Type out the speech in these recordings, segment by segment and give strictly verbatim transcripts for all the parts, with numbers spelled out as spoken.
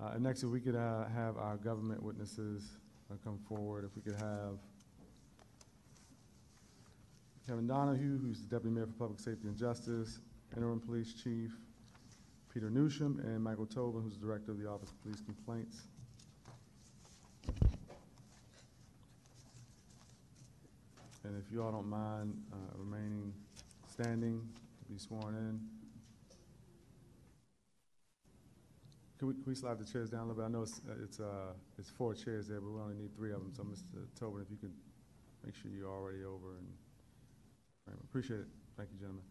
Uh, next, if we could uh, have our government witnesses uh, come forward. If we could have Kevin Donahue, who's the Deputy Mayor for Public Safety and Justice, Interim Police Chief Peter Newsham, and Michael Tobin, who's the Director of the Office of Police Complaints. And if you all don't mind uh, remaining standing to be sworn in. Can we, can we slide the chairs down a little bit? I know it's, uh, it's, uh, it's four chairs there, but we only need three of them. So Mister Tobin, if you could make sure you're already over. And right, appreciate it. Thank you, gentlemen.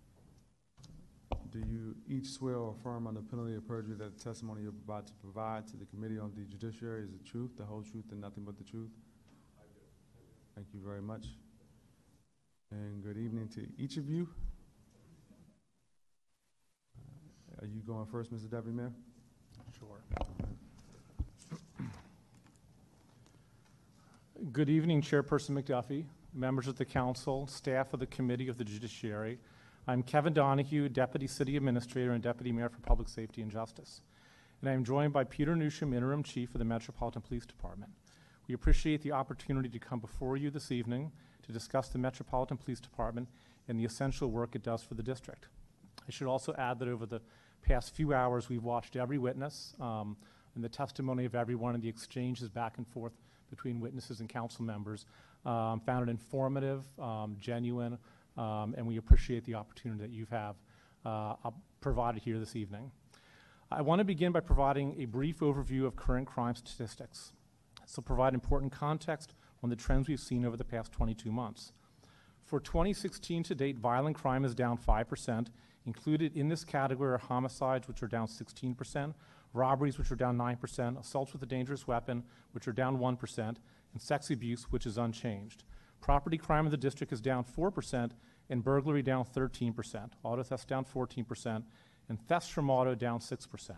Do you each swear or affirm under penalty of perjury that the testimony you're about to provide to the Committee on the Judiciary is the truth, the whole truth, and nothing but the truth? I do. Thank you very much. And good evening to each of you. Uh, are you going first, Mister Deputy Mayor? Sure. Good evening, Chairperson McDuffie, members of the Council, staff of the Committee of the Judiciary. I'm Kevin Donahue, Deputy City Administrator and Deputy Mayor for Public Safety and Justice. And I'm joined by Peter Newsham, Interim Chief of the Metropolitan Police Department. We appreciate the opportunity to come before you this evening to discuss the Metropolitan Police Department and the essential work it does for the district. I should also add that over the past few hours, we've watched every witness um, and the testimony of everyone and the exchanges back and forth between witnesses and council members. Um, found it informative, um, genuine, um, and we appreciate the opportunity that you have uh, provided here this evening. I want to begin by providing a brief overview of current crime statistics. So provide important context on the trends we've seen over the past twenty-two months. For twenty sixteen to date, violent crime is down five percent. Included in this category are homicides, which are down sixteen percent, robberies, which are down nine percent, assaults with a dangerous weapon, which are down one percent, and sex abuse, which is unchanged. Property crime in the district is down four percent, and burglary down thirteen percent. Auto theft down fourteen percent, and thefts from auto down six percent.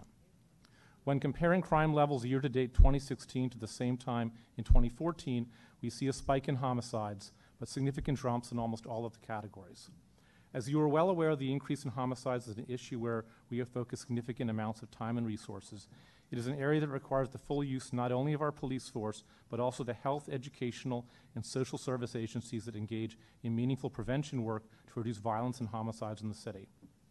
When comparing crime levels year-to-date twenty sixteen to the same time in twenty fourteen, we see a spike in homicides, but significant drops in almost all of the categories. As you are well aware, the increase in homicides is an issue where we have focused significant amounts of time and resources. It is an area that requires the full use not only of our police force, but also the health, educational, and social service agencies that engage in meaningful prevention work to reduce violence and homicides in the city.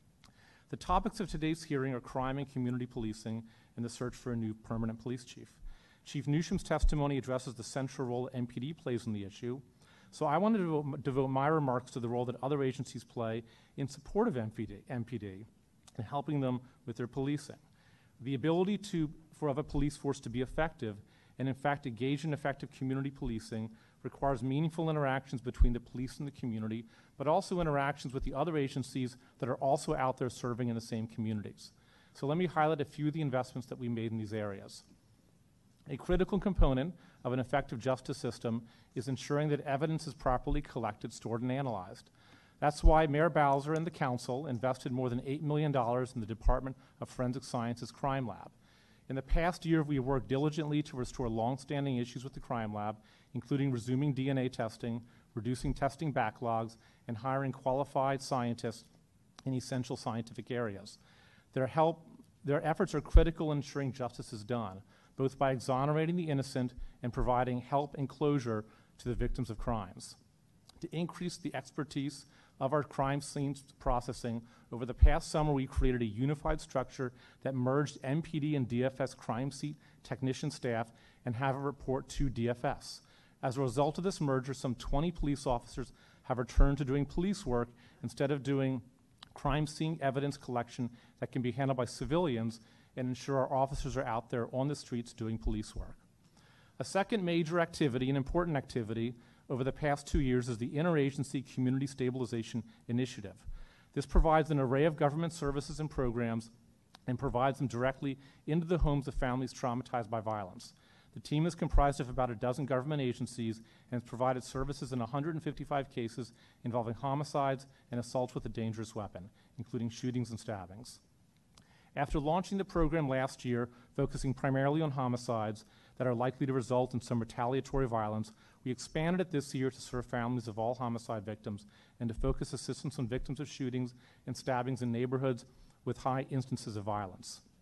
The topics of today's hearing are crime and community policing and the search for a new permanent police chief. Chief Newsham's testimony addresses the central role M P D plays in the issue. So I wanted to devote, devote my remarks to the role that other agencies play in support of M P D, M P D and helping them with their policing. The ability to, for of a police force to be effective and in fact engage in effective community policing requires meaningful interactions between the police and the community, but also interactions with the other agencies that are also out there serving in the same communities. So let me highlight a few of the investments that we made in these areas. A critical component of an effective justice system is ensuring that evidence is properly collected, stored, and analyzed. That's why Mayor Bowser and the council invested more than eight million dollars in the Department of Forensic Sciences Crime Lab. In the past year, we have worked diligently to restore longstanding issues with the crime lab, including resuming D N A testing, reducing testing backlogs, and hiring qualified scientists in essential scientific areas. Their help, their efforts are critical in ensuring justice is done, both by exonerating the innocent and providing help and closure to the victims of crimes. To increase the expertise of our crime scene processing, over the past summer we created a unified structure that merged M P D and D F S crime scene technician staff and have a report to D F S. As a result of this merger, some twenty police officers have returned to doing police work instead of doing crime scene evidence collection that can be handled by civilians, and ensure our officers are out there on the streets doing police work. A second major activity, an important activity, over the past two years is the Interagency Community Stabilization Initiative. This provides an array of government services and programs and provides them directly into the homes of families traumatized by violence. The team is comprised of about a dozen government agencies and has provided services in one hundred fifty-five cases involving homicides and assaults with a dangerous weapon, including shootings and stabbings. After launching the program last year, focusing primarily on homicides that are likely to result in some retaliatory violence, we expanded it this year to serve families of all homicide victims and to focus assistance on victims of shootings and stabbings in neighborhoods with high instances of violence.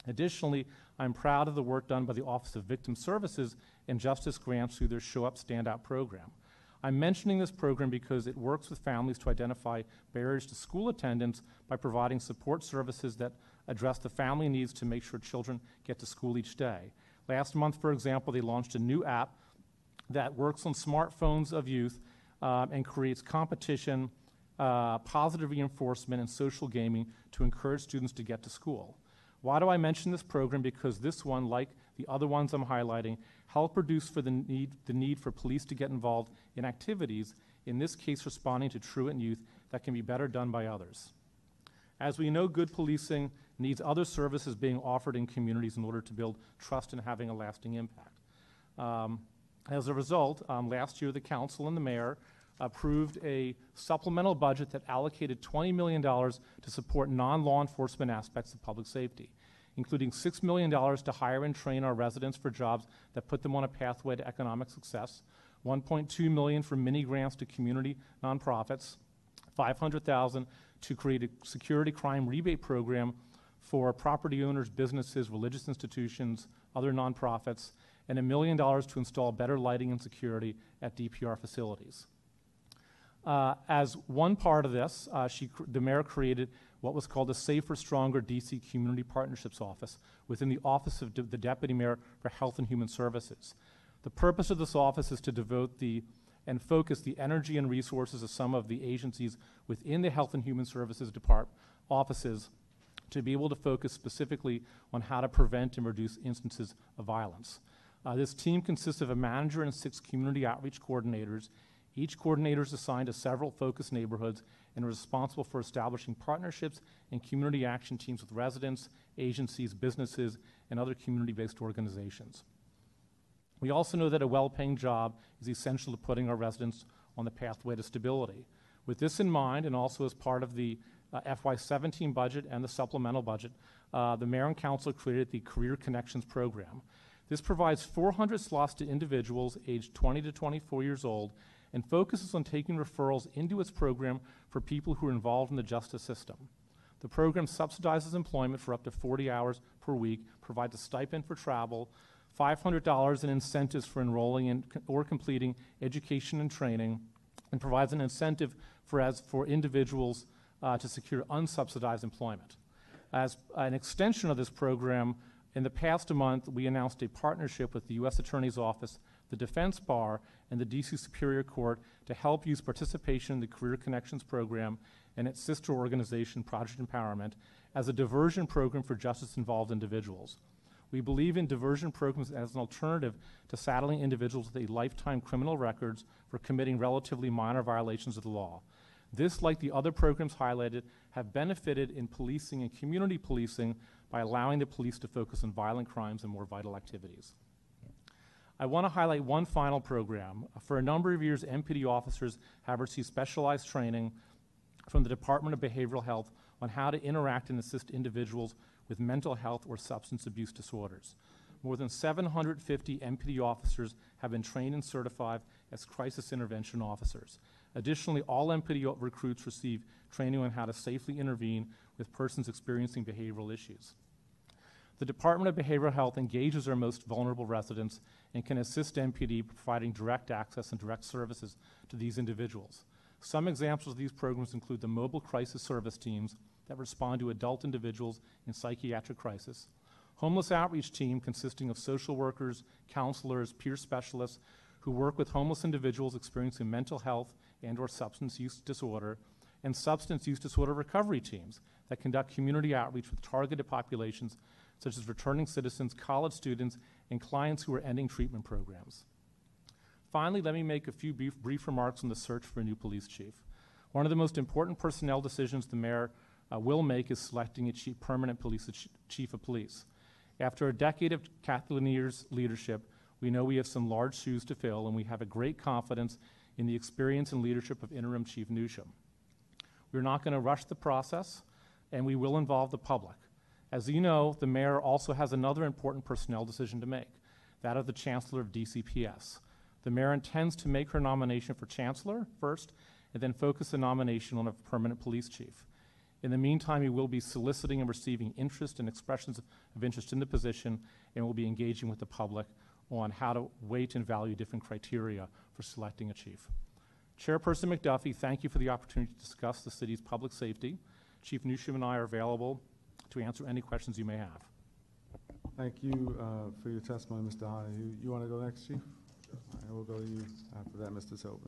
Additionally, I'm proud of the work done by the Office of Victim Services and Justice Grants through their Show Up, Stand Out program. I'm mentioning this program because it works with families to identify barriers to school attendance by providing support services that address the family needs to make sure children get to school each day. Last month, for example, they launched a new app that works on smartphones of youth um, and creates competition, uh, positive reinforcement, and social gaming to encourage students to get to school. Why do I mention this program? Because this one, like the other ones I'm highlighting, help reduce for the need, the need for police to get involved in activities, in this case responding to truant youth, that can be better done by others. As we know, good policing needs other services being offered in communities in order to build trust and having a lasting impact. Um, as a result, um, last year the council and the mayor approved a supplemental budget that allocated twenty million dollars to support non-law enforcement aspects of public safety, including six million dollars to hire and train our residents for jobs that put them on a pathway to economic success, one point two million dollars for mini grants to community nonprofits, five hundred thousand dollars to create a security crime rebate program for property owners, businesses, religious institutions, other nonprofits, and a million dollars to install better lighting and security at D P R facilities. Uh, as one part of this, uh, she, the mayor created what was called the Safer, Stronger D C Community Partnerships Office within the Office of De the Deputy Mayor for Health and Human Services. The purpose of this office is to devote the and focus the energy and resources of some of the agencies within the Health and Human Services Department offices to be able to focus specifically on how to prevent and reduce instances of violence. Uh, this team consists of a manager and six community outreach coordinators. Each coordinator is assigned to several focus neighborhoods and is responsible for establishing partnerships and community action teams with residents, agencies, businesses, and other community-based organizations. We also know that a well-paying job is essential to putting our residents on the pathway to stability. With this in mind, and also as part of the uh, F Y seventeen budget and the supplemental budget, uh, the mayor and council created the Career Connections program. This provides four hundred slots to individuals aged twenty to twenty-four years old and focuses on taking referrals into its program for people who are involved in the justice system. The program subsidizes employment for up to forty hours per week, provides a stipend for travel, five hundred dollars in incentives for enrolling in or completing education and training, and provides an incentive for, as, for individuals uh, to secure unsubsidized employment. As an extension of this program, in the past month, we announced a partnership with the U S Attorney's Office, the Defense Bar, and the D C Superior Court to help use participation in the Career Connections program and its sister organization, Project Empowerment, as a diversion program for justice-involved individuals. We believe in diversion programs as an alternative to saddling individuals with a lifetime criminal records for committing relatively minor violations of the law. This, like the other programs highlighted, have benefited in policing and community policing by allowing the police to focus on violent crimes and more vital activities. I want to highlight one final program. For a number of years, M P D officers have received specialized training from the Department of Behavioral Health on how to interact and assist individuals with mental health or substance abuse disorders. More than seven hundred fifty M P D officers have been trained and certified as crisis intervention officers. Additionally, all M P D recruits receive training on how to safely intervene with persons experiencing behavioral issues. The Department of Behavioral Health engages our most vulnerable residents and can assist M P D providing direct access and direct services to these individuals. Some examples of these programs include the mobile crisis service teams that respond to adult individuals in psychiatric crisis, homeless outreach team consisting of social workers, counselors, peer specialists who work with homeless individuals experiencing mental health and or substance use disorder, and substance use disorder recovery teams that conduct community outreach with targeted populations such as returning citizens, college students, and clients who are ending treatment programs. Finally, let me make a few brief, brief remarks on the search for a new police chief. One of the most important personnel decisions the mayor uh, will make is selecting a chief, permanent police ch chief of police. After a decade of Kathy Lanier's leadership, we know we have some large shoes to fill, and we have a great confidence in the experience and leadership of Interim Chief Newsham. We're not going to rush the process, and we will involve the public. As you know, the mayor also has another important personnel decision to make, that of the Chancellor of D C P S. The mayor intends to make her nomination for Chancellor first, and then focus the nomination on a permanent police chief. In the meantime, he will be soliciting and receiving interest and expressions of interest in the position, and will be engaging with the public on how to weight and value different criteria for selecting a chief. Chairperson McDuffie, thank you for the opportunity to discuss the city's public safety. Chief Newsham and I are available to answer any questions you may have. Thank you uh, for your testimony, Mister Donahue. You, you want to go next, Chief? All right, we'll go to you after that, Mister Tobin.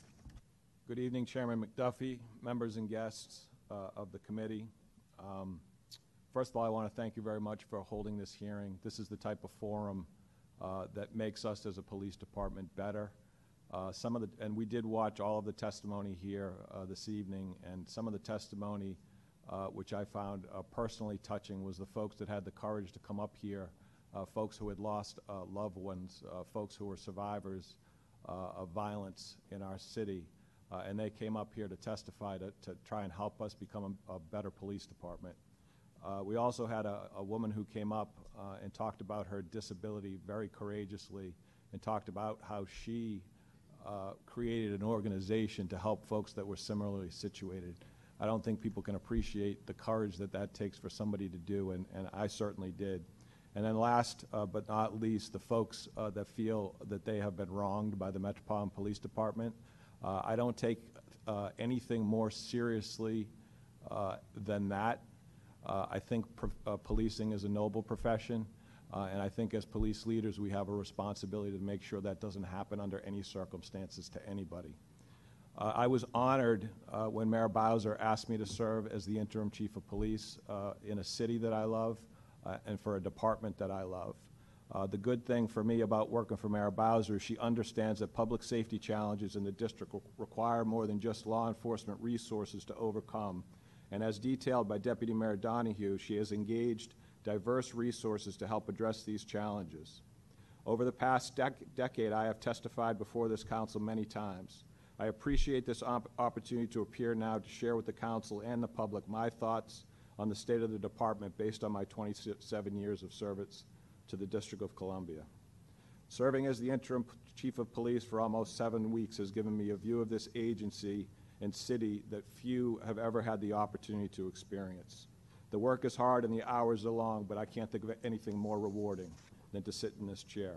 Good evening, Chairman McDuffie, members and guests uh, of the committee. Um, first of all, I want to thank you very much for holding this hearing. This is the type of forum uh, that makes us as a police department better. Uh, some of the, and we did watch all of the testimony here uh, this evening, and some of the testimony uh, which I found uh, personally touching was the folks that had the courage to come up here, uh, folks who had lost uh, loved ones, uh, folks who were survivors uh, of violence in our city, uh, and they came up here to testify to, to try and help us become a, a better police department. Uh, we also had a, a woman who came up uh, and talked about her disability very courageously, and talked about how she Uh, created an organization to help folks that were similarly situated. I don't think people can appreciate the courage that that takes for somebody to do, and, and I certainly did. And then last uh, but not least, the folks uh, that feel that they have been wronged by the Metropolitan Police Department. Uh, I don't take uh, anything more seriously uh, than that. Uh, I think pro uh, policing is a noble profession. Uh, and I think as police leaders, we have a responsibility to make sure that doesn't happen under any circumstances to anybody. Uh, I was honored uh, when Mayor Bowser asked me to serve as the interim chief of police uh, in a city that I love uh, and for a department that I love. Uh, the good thing for me about working for Mayor Bowser is she understands that public safety challenges in the district require more than just law enforcement resources to overcome. And as detailed by Deputy Mayor Donahue, she has engaged diverse resources to help address these challenges. Over the past dec decade, I have testified before this council many times. I appreciate this op opportunity to appear now to share with the council and the public my thoughts on the state of the department based on my twenty-seven years of service to the District of Columbia. Serving as the interim chief of police for almost seven weeks has given me a view of this agency and city that few have ever had the opportunity to experience. The work is hard and the hours are long, but I can't think of anything more rewarding than to sit in this chair.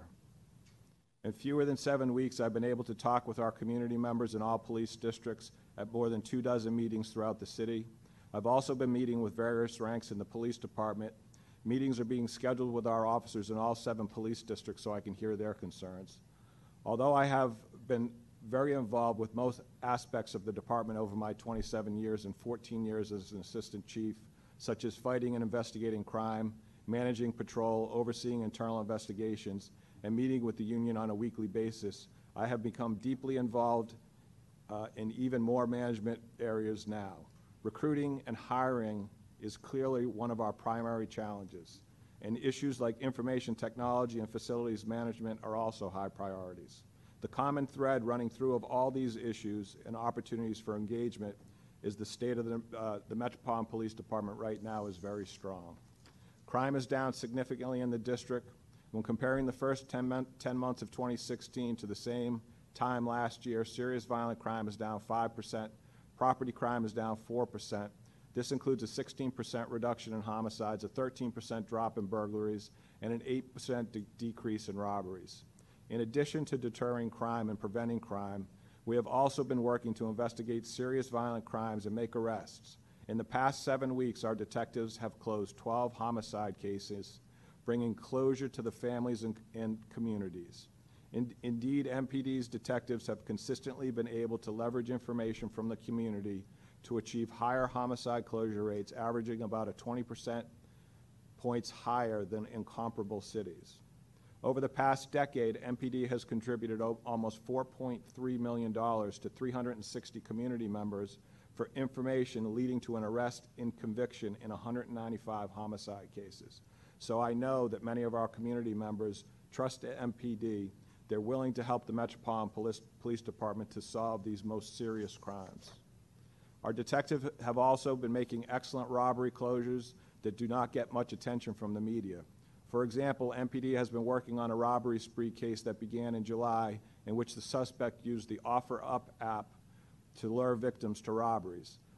In fewer than seven weeks, I've been able to talk with our community members in all police districts at more than two dozen meetings throughout the city. I've also been meeting with various ranks in the police department. Meetings are being scheduled with our officers in all seven police districts so I can hear their concerns. Although I have been very involved with most aspects of the department over my twenty-seven years and fourteen years as an assistant chief, such as fighting and investigating crime, managing patrol, overseeing internal investigations, and meeting with the union on a weekly basis, I have become deeply involved uh, in even more management areas now. Recruiting and hiring is clearly one of our primary challenges, and issues like information technology and facilities management are also high priorities. The common thread running through of all these issues and opportunities for engagement is the state of the, uh, the Metropolitan Police Department right now is very strong. Crime is down significantly in the district. When comparing the first ten, mon ten months of twenty sixteen to the same time last year, serious violent crime is down five percent, property crime is down four percent. This includes a sixteen percent reduction in homicides, a thirteen percent drop in burglaries, and an eight percent de decrease in robberies. In addition to deterring crime and preventing crime, we have also been working to investigate serious violent crimes and make arrests. In the past seven weeks, our detectives have closed twelve homicide cases, bringing closure to the families and, and communities. In, indeed, M P D's detectives have consistently been able to leverage information from the community to achieve higher homicide closure rates, averaging about a twenty percent points higher than in comparable cities. Over the past decade, M P D has contributed almost four point three million dollars to three hundred sixty community members for information leading to an arrest and conviction in one hundred ninety-five homicide cases. So I know that many of our community members trust M P D. They're willing to help the Metropolitan Police, Police Department to solve these most serious crimes. Our detectives have also been making excellent robbery closures that do not get much attention from the media. For example, M P D has been working on a robbery spree case that began in July in which the suspect used the Offer Up app to lure victims to robberies.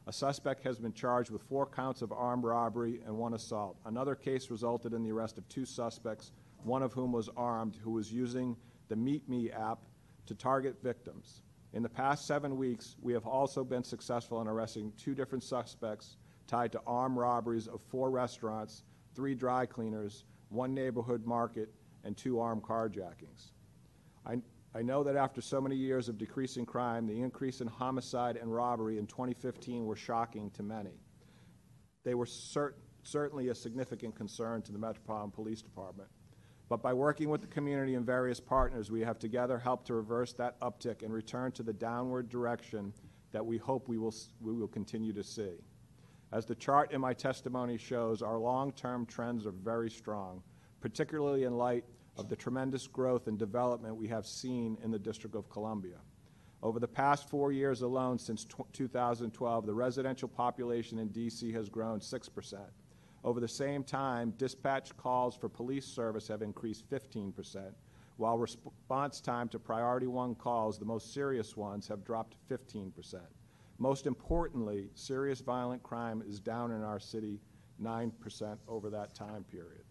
A suspect has been charged with four counts of armed robbery and one assault. Another case resulted in the arrest of two suspects, one of whom was armed, who was using the Meet Me app to target victims. In the past seven weeks, we have also been successful in arresting two different suspects tied to armed robberies of four restaurants, three dry cleaners, one neighborhood market, and two armed carjackings. I, I know that after so many years of decreasing crime, the increase in homicide and robbery in twenty fifteen were shocking to many. They were cert certainly a significant concern to the Metropolitan Police Department. But by working with the community and various partners, we have together helped to reverse that uptick and return to the downward direction that we hope we will, we will continue to see. As the chart in my testimony shows, our long-term trends are very strong, particularly in light of the tremendous growth and development we have seen in the District of Columbia. Over the past four years alone, since two thousand twelve, the residential population in D C has grown six percent. Over the same time, dispatch calls for police service have increased fifteen percent, while response time to priority one calls, the most serious ones, have dropped fifteen percent. Most importantly, serious violent crime is down in our city nine percent over that time period.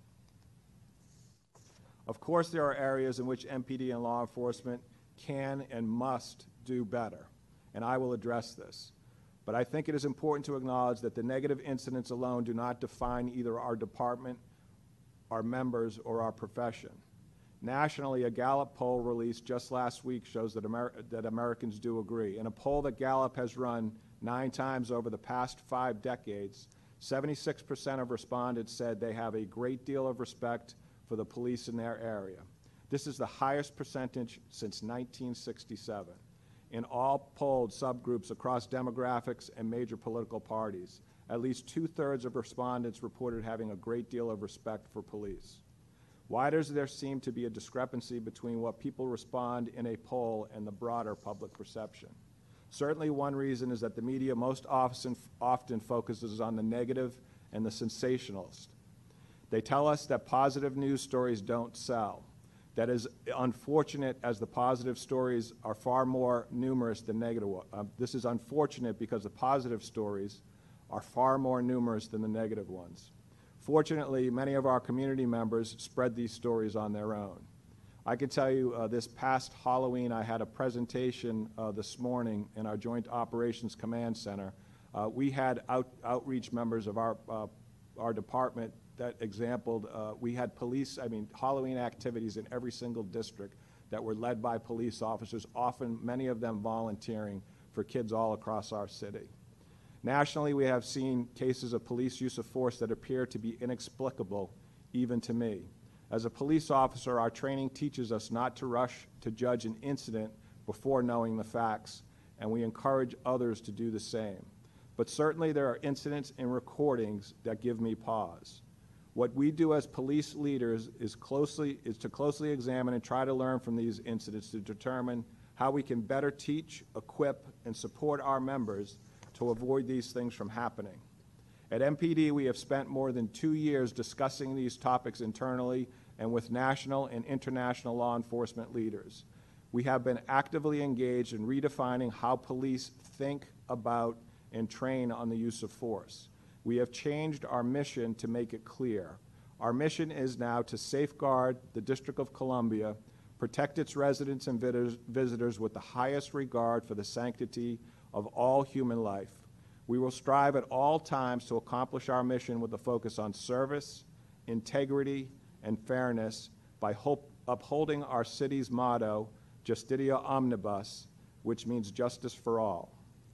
Of course, there are areas in which M P D and law enforcement can and must do better, and I will address this. But I think it is important to acknowledge that the negative incidents alone do not define either our department, our members, or our profession. Nationally, a Gallup poll released just last week shows that, Amer that Americans do agree. In a poll that Gallup has run nine times over the past five decades, seventy-six percent of respondents said they have a great deal of respect for the police in their area. This is the highest percentage since nineteen sixty-seven. In all polled subgroups across demographics and major political parties, at least two-thirds of respondents reported having a great deal of respect for police. Why does there seem to be a discrepancy between what people respond in a poll and the broader public perception? Certainly one reason is that the media most often, often focuses on the negative and the sensationalist. They tell us that positive news stories don't sell. That is unfortunate, as the positive stories are far more numerous than negative ones. Uh, this is unfortunate because the positive stories are far more numerous than the negative ones. Fortunately, many of our community members spread these stories on their own. I can tell you uh, this past Halloween, I had a presentation uh, this morning in our Joint Operations Command Center. Uh, we had out, outreach members of our, uh, our department that exampled, uh, we had police, I mean, Halloween activities in every single district that were led by police officers, often many of them volunteering for kids all across our city. Nationally, we have seen cases of police use of force that appear to be inexplicable, even to me. As a police officer, our training teaches us not to rush to judge an incident before knowing the facts, and we encourage others to do the same. But certainly there are incidents and recordings that give me pause. What we do as police leaders is, closely, is to closely examine and try to learn from these incidents to determine how we can better teach, equip, and support our members to avoid these things from happening. At M P D, we have spent more than two years discussing these topics internally and with national and international law enforcement leaders. We have been actively engaged in redefining how police think about and train on the use of force. We have changed our mission to make it clear. Our mission is now to safeguard the District of Columbia, protect its residents and visitors with the highest regard for the sanctity of all human life. We will strive at all times to accomplish our mission with a focus on service, integrity, and fairness by hope, upholding our city's motto, Justitia Omnibus, which means justice for all.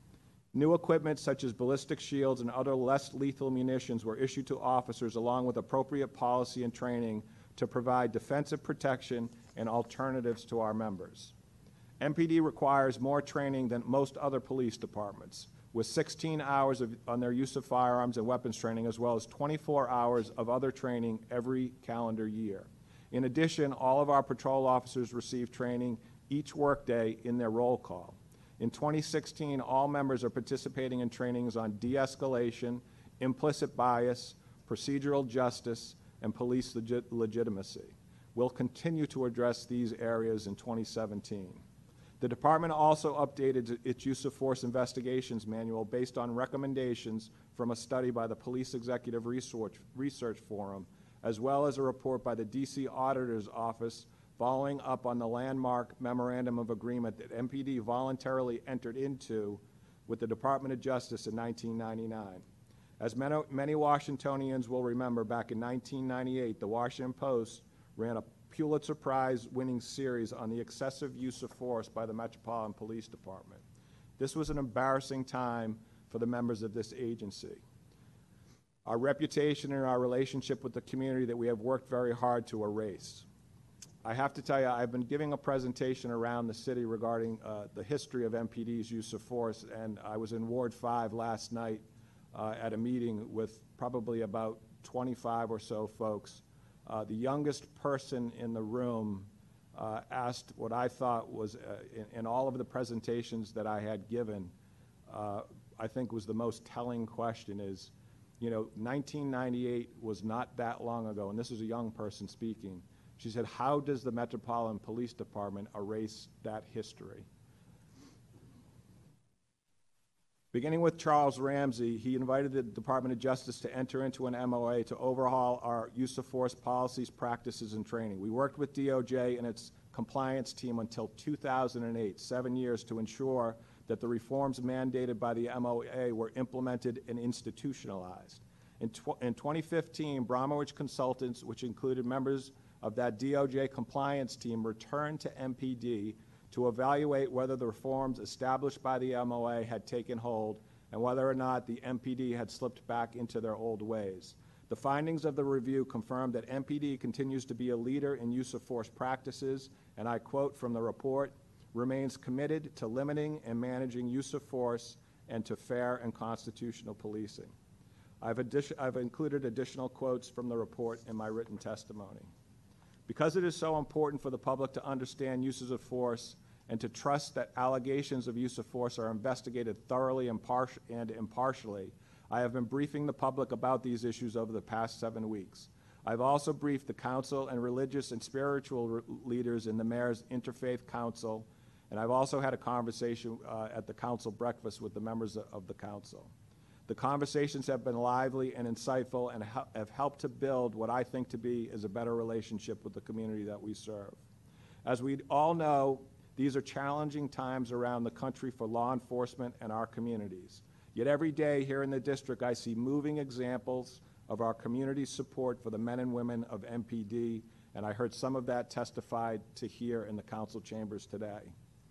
New equipment such as ballistic shields and other less lethal munitions were issued to officers along with appropriate policy and training to provide defensive protection and alternatives to our members. M P D requires more training than most other police departments, with sixteen hours of, on their use of firearms and weapons training, as well as twenty-four hours of other training every calendar year. In addition, all of our patrol officers receive training each workday in their roll call. In twenty sixteen, all members are participating in trainings on de-escalation, implicit bias, procedural justice, and police legit legitimacy. We'll continue to address these areas in twenty seventeen. The department also updated its use of force investigations manual based on recommendations from a study by the Police Executive Research, Research Forum, as well as a report by the D C Auditor's Office following up on the landmark memorandum of agreement that M P D voluntarily entered into with the Department of Justice in nineteen ninety-nine. As many, many Washingtonians will remember, back in nineteen ninety-eight, the Washington Post ran a Pulitzer Prize-winning series on the excessive use of force by the Metropolitan Police Department. This was an embarrassing time for the members of this agency. Our reputation and our relationship with the community that we have worked very hard to erase. I have to tell you, I've been giving a presentation around the city regarding uh, the history of M P D's use of force, and I was in Ward five last night uh, at a meeting with probably about twenty-five or so folks. Uh, the youngest person in the room uh, asked what I thought was, uh, in, in all of the presentations that I had given, uh, I think was the most telling question is, you know, nineteen ninety-eight was not that long ago, and this is a young person speaking. She said, how does the Metropolitan Police Department erase that history? Beginning with Charles Ramsey, he invited the Department of Justice to enter into an M O A to overhaul our use of force policies, practices, and training. We worked with D O J and its compliance team until two thousand eight, seven years, to ensure that the reforms mandated by the M O A were implemented and institutionalized. In, tw in twenty fifteen, Bromwich Consultants, which included members of that D O J compliance team, returned to M P D to evaluate whether the reforms established by the M O A had taken hold and whether or not the M P D had slipped back into their old ways. The findings of the review confirmed that M P D continues to be a leader in use of force practices, and I quote from the report, remains committed to limiting and managing use of force and to fair and constitutional policing. I've, I've included additional quotes from the report in my written testimony. Because it is so important for the public to understand uses of force and to trust that allegations of use of force are investigated thoroughly and, and impartially, I have been briefing the public about these issues over the past seven weeks. I've also briefed the council and religious and spiritual leaders in the Mayor's Interfaith Council, and I've also had a conversation uh, at the council breakfast with the members of the council. The conversations have been lively and insightful and have helped to build what I think to be is a better relationship with the community that we serve. As we all know, these are challenging times around the country for law enforcement and our communities. Yet every day here in the district, I see moving examples of our community's support for the men and women of M P D, and I heard some of that testified to here in the council chambers today.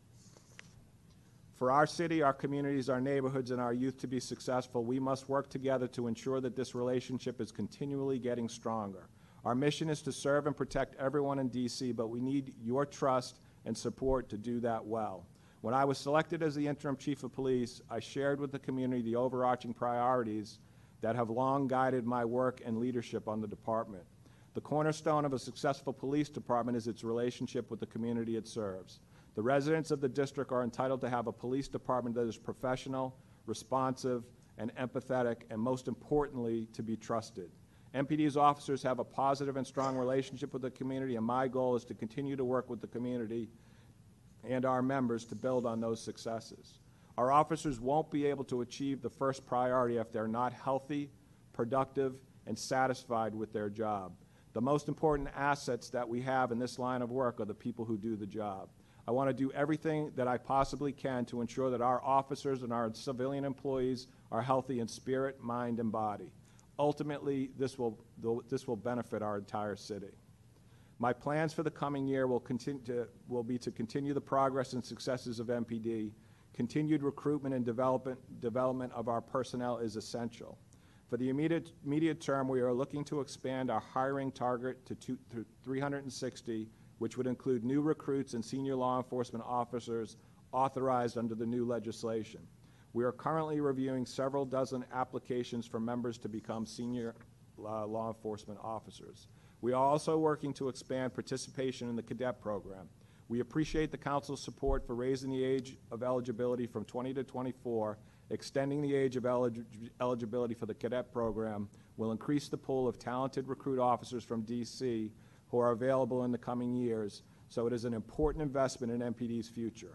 For our city, our communities, our neighborhoods, and our youth to be successful, we must work together to ensure that this relationship is continually getting stronger. Our mission is to serve and protect everyone in D C, but we need your trust and support to do that well. When I was selected as the interim chief of police, I shared with the community the overarching priorities that have long guided my work and leadership on the department. The cornerstone of a successful police department is its relationship with the community it serves. The residents of the district are entitled to have a police department that is professional, responsive, and empathetic, and most importantly, to be trusted. M P D's officers have a positive and strong relationship with the community, and my goal is to continue to work with the community and our members to build on those successes. Our officers won't be able to achieve the first priority if they're not healthy, productive, and satisfied with their job. The most important assets that we have in this line of work are the people who do the job. I want to do everything that I possibly can to ensure that our officers and our civilian employees are healthy in spirit, mind, and body. Ultimately, this will, this will benefit our entire city. My plans for the coming year will, continue to, will be to continue the progress and successes of M P D. Continued recruitment and development, development of our personnel is essential. For the immediate, immediate term, we are looking to expand our hiring target to, two, to three hundred sixty, which would include new recruits and senior law enforcement officers authorized under the new legislation. We are currently reviewing several dozen applications for members to become senior uh, law enforcement officers. We are also working to expand participation in the cadet program. We appreciate the council's support for raising the age of eligibility from twenty to twenty-four. Extending the age of elig eligibility for the cadet program will increase the pool of talented recruit officers from D C who are available in the coming years, so it is an important investment in M P D's future.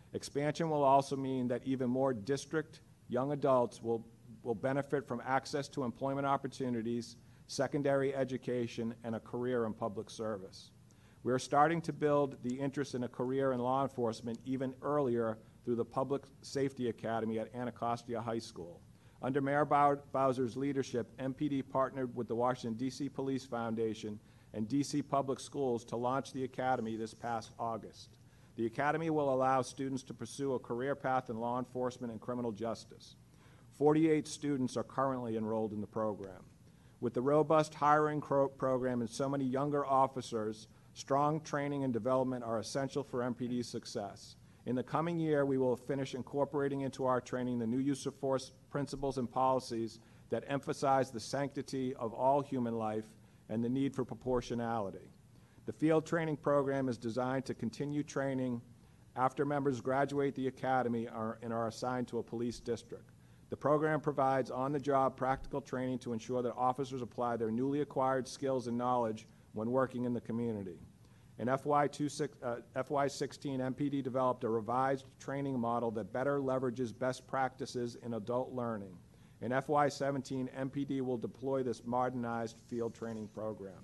Expansion will also mean that even more district young adults will, will benefit from access to employment opportunities, secondary education, and a career in public service. We are starting to build the interest in a career in law enforcement even earlier through the Public Safety Academy at Anacostia High School. Under Mayor Bowser's leadership, M P D partnered with the Washington, D C Police Foundation and D C Public Schools to launch the Academy this past August. The Academy will allow students to pursue a career path in law enforcement and criminal justice. forty-eight students are currently enrolled in the program. With the robust hiring program and so many younger officers, strong training and development are essential for M P D's success. In the coming year, we will finish incorporating into our training the new use of force principles and policies that emphasize the sanctity of all human life and the need for proportionality. The field training program is designed to continue training after members graduate the academy are, and are assigned to a police district. The program provides on-the-job practical training to ensure that officers apply their newly acquired skills and knowledge when working in the community. In F Y sixteen, M P D developed a revised training model that better leverages best practices in adult learning. In F Y seventeen, M P D will deploy this modernized field training program.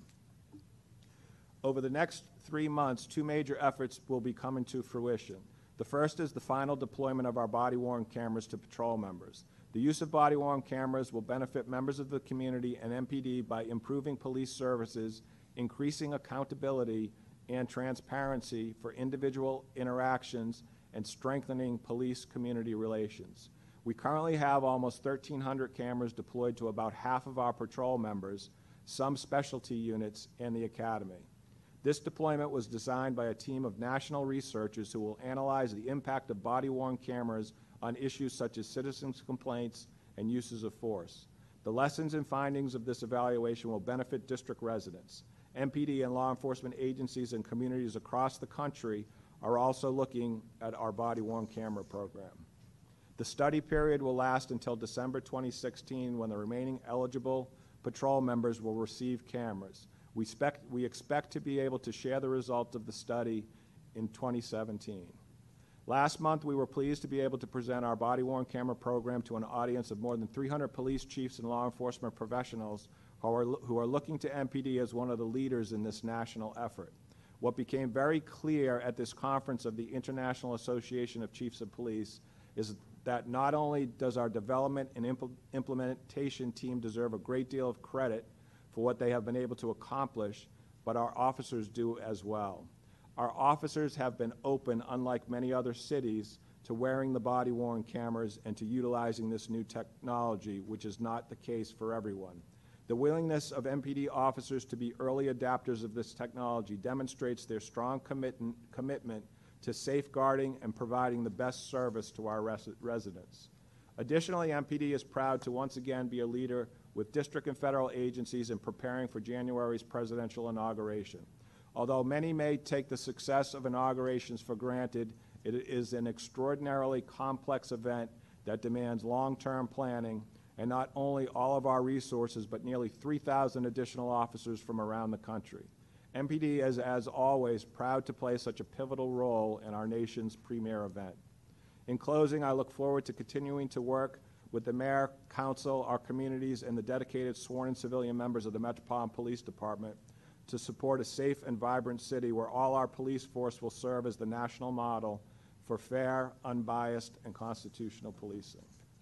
Over the next three months, two major efforts will be coming to fruition. The first is the final deployment of our body-worn cameras to patrol members. The use of body-worn cameras will benefit members of the community and M P D by improving police services, increasing accountability and transparency for individual interactions, and strengthening police-community relations. We currently have almost thirteen hundred cameras deployed to about half of our patrol members, some specialty units, and the academy. This deployment was designed by a team of national researchers who will analyze the impact of body-worn cameras on issues such as citizens' complaints and uses of force. The lessons and findings of this evaluation will benefit district residents. M P D and law enforcement agencies and communities across the country are also looking at our body-worn camera program. The study period will last until December twenty sixteen, when the remaining eligible patrol members will receive cameras. We expect, we expect to be able to share the results of the study in twenty seventeen. Last month, we were pleased to be able to present our body-worn camera program to an audience of more than three hundred police chiefs and law enforcement professionals who are, who are looking to M P D as one of the leaders in this national effort. What became very clear at this conference of the International Association of Chiefs of Police is that not only does our development and impl implementation team deserve a great deal of credit for what they have been able to accomplish, but our officers do as well. Our officers have been open, unlike many other cities, to wearing the body-worn cameras and to utilizing this new technology, which is not the case for everyone. The willingness of M P D officers to be early adopters of this technology demonstrates their strong commit commitment to safeguarding and providing the best service to our res residents. Additionally, M P D is proud to once again be a leader with district and federal agencies in preparing for January's presidential inauguration. Although many may take the success of inaugurations for granted, it is an extraordinarily complex event that demands long-term planning, and not only all of our resources, but nearly three thousand additional officers from around the country. M P D is, as always, proud to play such a pivotal role in our nation's premier event. In closing, I look forward to continuing to work with the Mayor, Council, our communities, and the dedicated sworn and civilian members of the Metropolitan Police Department to support a safe and vibrant city where all our police force will serve as the national model for fair, unbiased, and constitutional policing.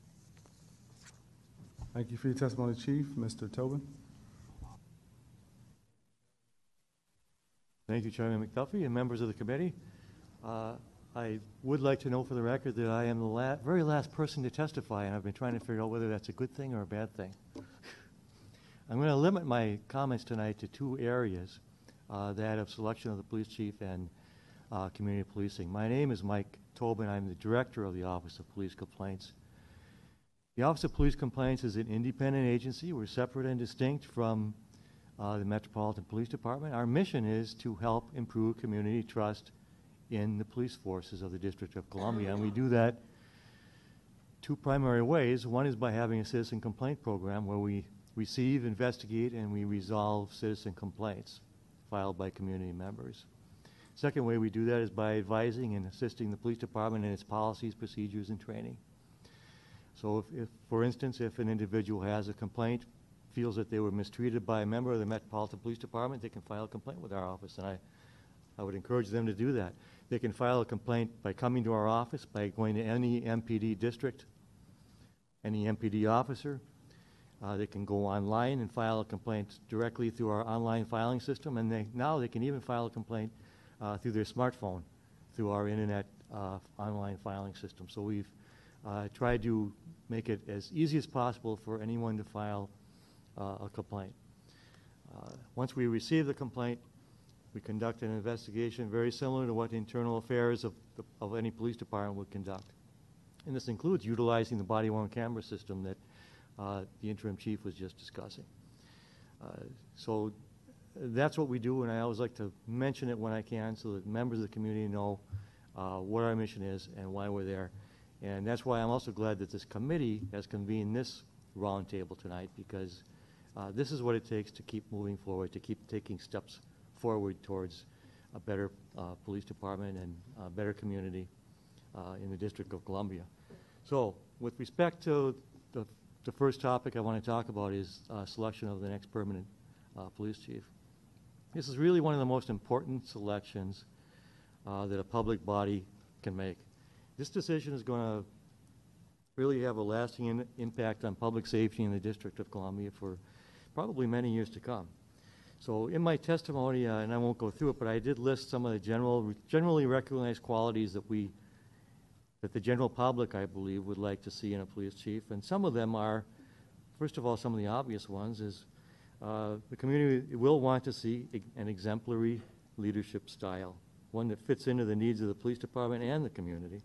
Thank you for your testimony, Chief. Mister Tobin. Thank you, Chairman McDuffie and members of the committee. Uh, I would like to know for the record that I am the la very last person to testify, and I've been trying to figure out whether that's a good thing or a bad thing. I'm going to limit my comments tonight to two areas, uh, that of selection of the police chief and uh, community policing. My name is Mike Tobin. I'm the director of the Office of Police Complaints. The Office of Police Complaints is an independent agency. We're separate and distinct from uh, the Metropolitan Police Department. Our mission is to help improve community trust in the police forces of the District of Columbia, and we do that two primary ways. One is by having a citizen complaint program where we receive, investigate, and we resolve citizen complaints filed by community members. Second way we do that is by advising and assisting the police department in its policies, procedures, and training. So if, if, for instance, if an individual has a complaint, feels that they were mistreated by a member of the Metropolitan Police Department, they can file a complaint with our office, and I, I would encourage them to do that. They can file a complaint by coming to our office, by going to any M P D district, any M P D officer. Uh, they can go online and file a complaint directly through our online filing system, and they, now they can even file a complaint uh, through their smartphone, through our internet uh, online filing system. So we've uh, tried to make it as easy as possible for anyone to file uh, a complaint. Uh, once we receive the complaint, we conduct an investigation very similar to what internal affairs of, the, of any police department would conduct. And this includes utilizing the body-worn camera system that uh, the interim chief was just discussing. Uh, so that's what we do, and I always like to mention it when I can so that members of the community know uh, what our mission is and why we're there. And that's why I'm also glad that this committee has convened this roundtable tonight, because uh, this is what it takes to keep moving forward, to keep taking steps forward towards a better uh, police department and a better community uh, in the District of Columbia. So with respect to the, the first topic I want to talk about is uh, selection of the next permanent uh, police chief. This is really one of the most important selections uh, that a public body can make. This decision is going to really have a lasting in impact on public safety in the District of Columbia for probably many years to come. So in my testimony, uh, and I won't go through it, but I did list some of the general, generally recognized qualities that we, that the general public, I believe, would like to see in a police chief. And some of them are, first of all, some of the obvious ones is uh, the community will want to see an exemplary leadership style, one that fits into the needs of the police department and the community.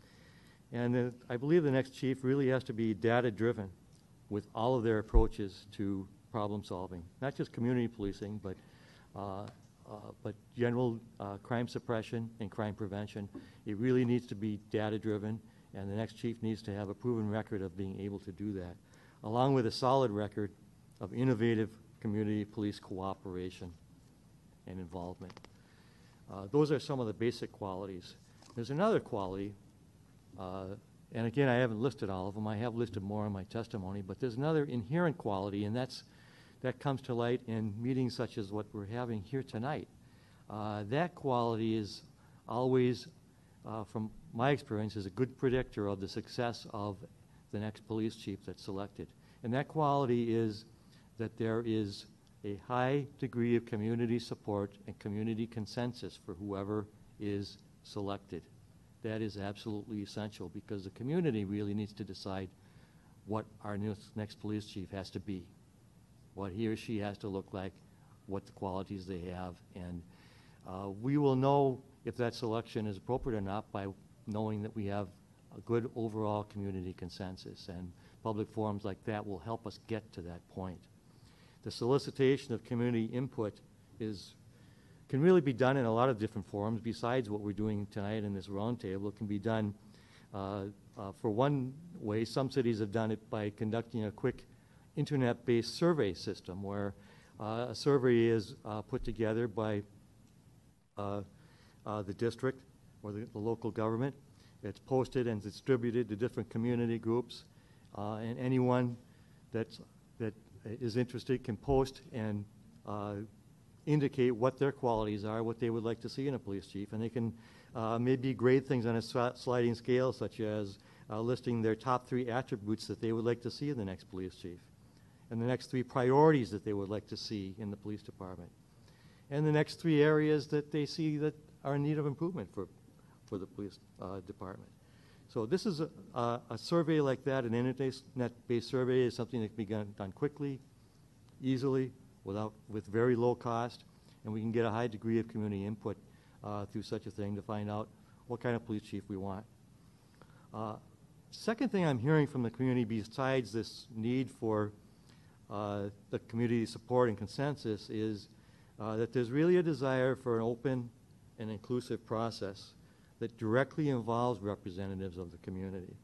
And uh, I believe the next chief really has to be data-driven with all of their approaches to problem solving, not just community policing, but uh, uh, but general uh, crime suppression and crime prevention. It really needs to be data-driven, and the next chief needs to have a proven record of being able to do that, along with a solid record of innovative community police cooperation and involvement. Uh, those are some of the basic qualities. There's another quality, uh, and again, I haven't listed all of them. I have listed more in my testimony, but there's another inherent quality, and that's that comes to light in meetings such as what we're having here tonight. Uh, that quality is always, uh, from my experience, is a good predictor of the success of the next police chief that's selected. And that quality is that there is a high degree of community support and community consensus for whoever is selected. That is absolutely essential, because the community really needs to decide what our next police chief has to be, what he or she has to look like, what the qualities they have. And uh, we will know if that selection is appropriate or not by knowing that we have a good overall community consensus. And public forums like that will help us get to that point. The solicitation of community input is, can really be done in a lot of different forums besides what we're doing tonight in this roundtable. It can be done uh, uh, for one way. Some cities have done it by conducting a quick internet-based survey system where uh, a survey is uh, put together by uh, uh, the district or the, the local government. It's posted and distributed to different community groups, uh, and anyone that's, that is interested can post and uh, indicate what their qualities are, what they would like to see in a police chief, and they can uh, maybe grade things on a sliding scale, such as uh, listing their top three attributes that they would like to see in the next police chief, and the next three priorities that they would like to see in the police department, and the next three areas that they see that are in need of improvement for, for the police uh, department. So this is a, a, a survey like that, an internet-based survey is something that can be done, done quickly, easily, without, with very low cost, and we can get a high degree of community input uh, through such a thing to find out what kind of police chief we want. Uh, second thing I'm hearing from the community, besides this need for uh, the community support and consensus, is uh, that there's really a desire for an open and inclusive process that directly involves representatives of the community.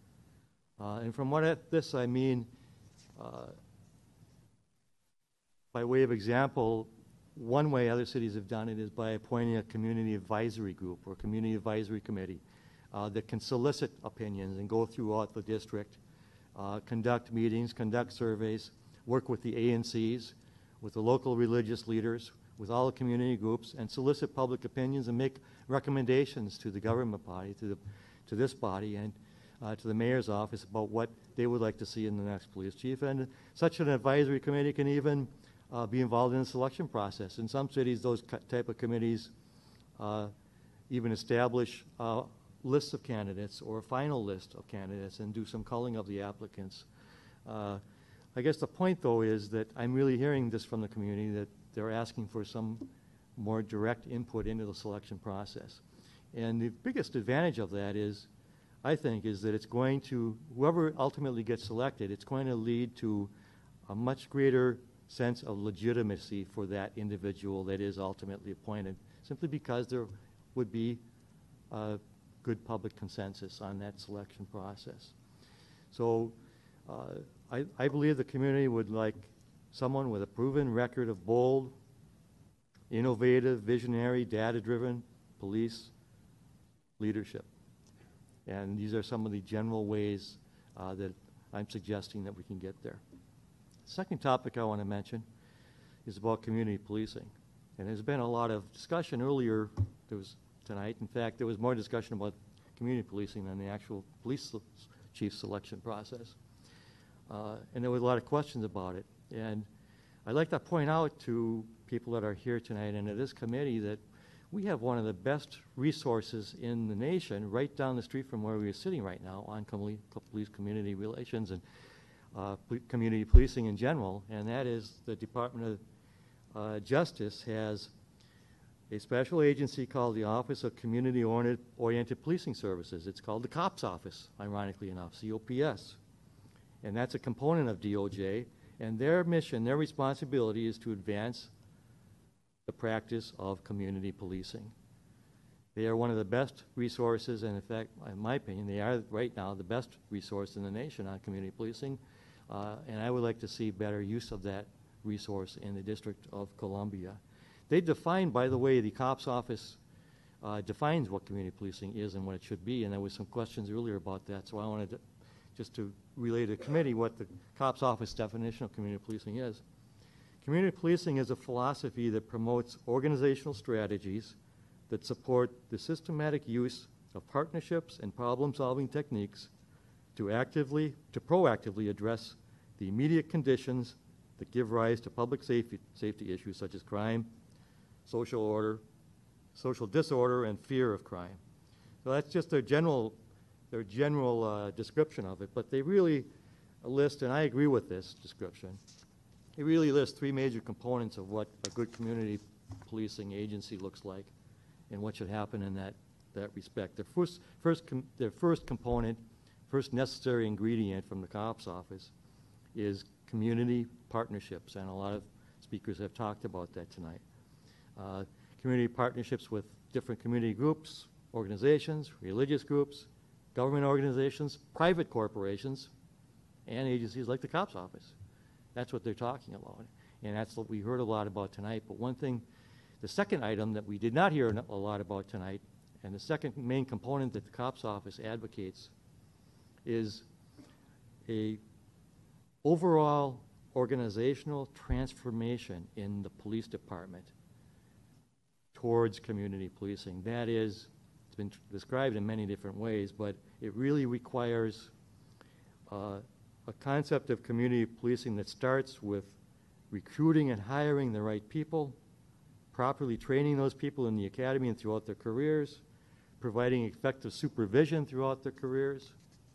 Uh, and from what I, this I mean, uh, by way of example, one way other cities have done it is by appointing a community advisory group or community advisory committee uh, that can solicit opinions and go throughout the district, uh, conduct meetings, conduct surveys, work with the A N Cs, with the local religious leaders, with all the community groups, and solicit public opinions and make recommendations to the government body, to the to this body, and uh, to the mayor's office about what they would like to see in the next police chief. And such an advisory committee can even uh, be involved in the selection process. In some cities, those type of committees uh, even establish uh, lists of candidates or a final list of candidates and do some culling of the applicants. Uh, I guess the point, though, is that I'm really hearing this from the community, that they're asking for some more direct input into the selection process. And the biggest advantage of that is, I think, is that it's going to, whoever ultimately gets selected, it's going to lead to a much greater sense of legitimacy for that individual that is ultimately appointed, simply because there would be a good public consensus on that selection process. So uh, I, I believe the community would like someone with a proven record of bold, innovative, visionary, data-driven police leadership. And these are some of the general ways uh, that I'm suggesting that we can get there. Second topic I want to mention is about community policing. And there's been a lot of discussion earlier there was tonight. In fact, there was more discussion about community policing than the actual police chief selection process. Uh, and there were a lot of questions about it. And I'd like to point out to people that are here tonight and to this committee that we have one of the best resources in the nation right down the street from where we are sitting right now on com police community relations and uh, community policing in general, and that is the Department of uh, Justice has a special agency called the Office of Community Oriented, Oriented Policing Services. It's called the COPS Office, ironically enough, C O P S. And that's a component of D O J, and their mission, their responsibility is to advance the practice of community policing. They are one of the best resources, and in fact, in my opinion, they are right now the best resource in the nation on community policing, uh, and I would like to see better use of that resource in the District of Columbia. They define, by the way, the COPS office uh, defines what community policing is and what it should be, and there was some questions earlier about that, so I wanted to, just to relay to the committee what the COPS office definition of community policing is. Community policing is a philosophy that promotes organizational strategies that support the systematic use of partnerships and problem-solving techniques to actively, to proactively address the immediate conditions that give rise to public safety, safety issues such as crime, social order, social disorder, and fear of crime. So that's just their general, their general uh, description of it, but they really list, and I agree with this description, it really lists three major components of what a good community policing agency looks like and what should happen in that, that respect. Their first, first, com their first component, first necessary ingredient from the COPS office is community partnerships, and a lot of speakers have talked about that tonight. Uh, community partnerships with different community groups, organizations, religious groups, government organizations, private corporations, and agencies like the COPS office. That's what they're talking about, and that's what we heard a lot about tonight. But one thing, the second item that we did not hear a lot about tonight, and the second main component that the COPS office advocates is a overall organizational transformation in the police department towards community policing. That is, it's been described in many different ways, but it really requires uh, a concept of community policing that starts with recruiting and hiring the right people, properly training those people in the academy and throughout their careers, providing effective supervision throughout their careers,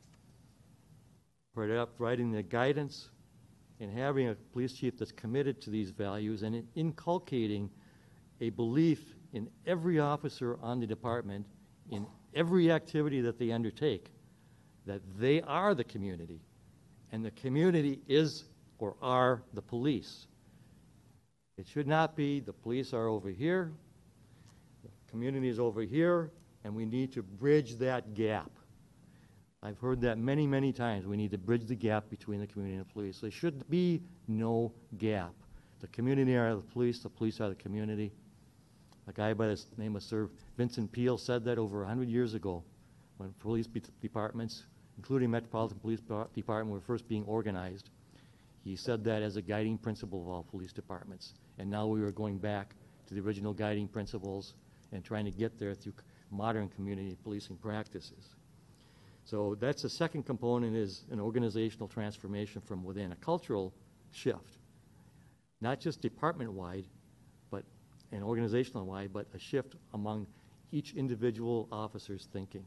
providing the guidance, and having a police chief that's committed to these values and inculcating a belief in every officer on the department, in every activity that they undertake, that they are the community. And the community is or are the police. It should not be the police are over here, the community is over here, and we need to bridge that gap. I've heard that many, many times. We need to bridge the gap between the community and the police. There should be no gap. The community are the police, the police are the community. A guy by the name of Sir Vincent Peale said that over one hundred years ago when police be- departments, including Metropolitan Police Department, were first being organized. He said that as a guiding principle of all police departments. And now we are going back to the original guiding principles and trying to get there through modern community policing practices. So that's the second component, is an organizational transformation from within, a cultural shift. Not just department-wide, but and organizational-wide, but a shift among each individual officer's thinking.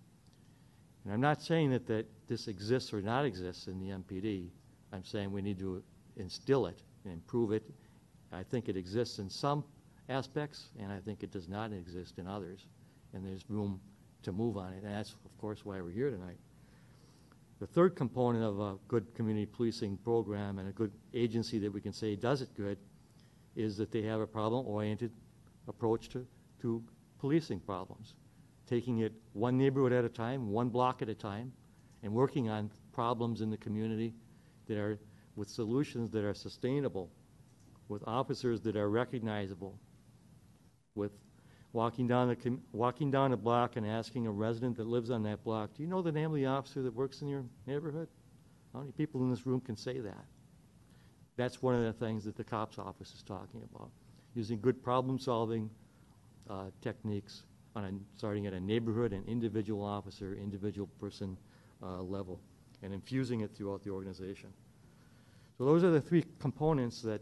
And I'm not saying that, that this exists or not exists in the M P D. I'm saying we need to instill it and improve it. I think it exists in some aspects, and I think it does not exist in others. And there's room to move on it, and that's, of course, why we're here tonight. The third component of a good community policing program and a good agency that we can say does it good is that they have a problem-oriented approach to, to policing problems, taking it one neighborhood at a time, one block at a time, and working on problems in the community that are with solutions that are sustainable, with officers that are recognizable, with walking down the com- walking down a block and asking a resident that lives on that block, do you know the name of the officer that works in your neighborhood? How many people in this room can say that? That's one of the things that the COPS office is talking about, using good problem-solving uh, techniques on a, starting at a neighborhood and individual officer, individual person uh, level, and infusing it throughout the organization. So those are the three components that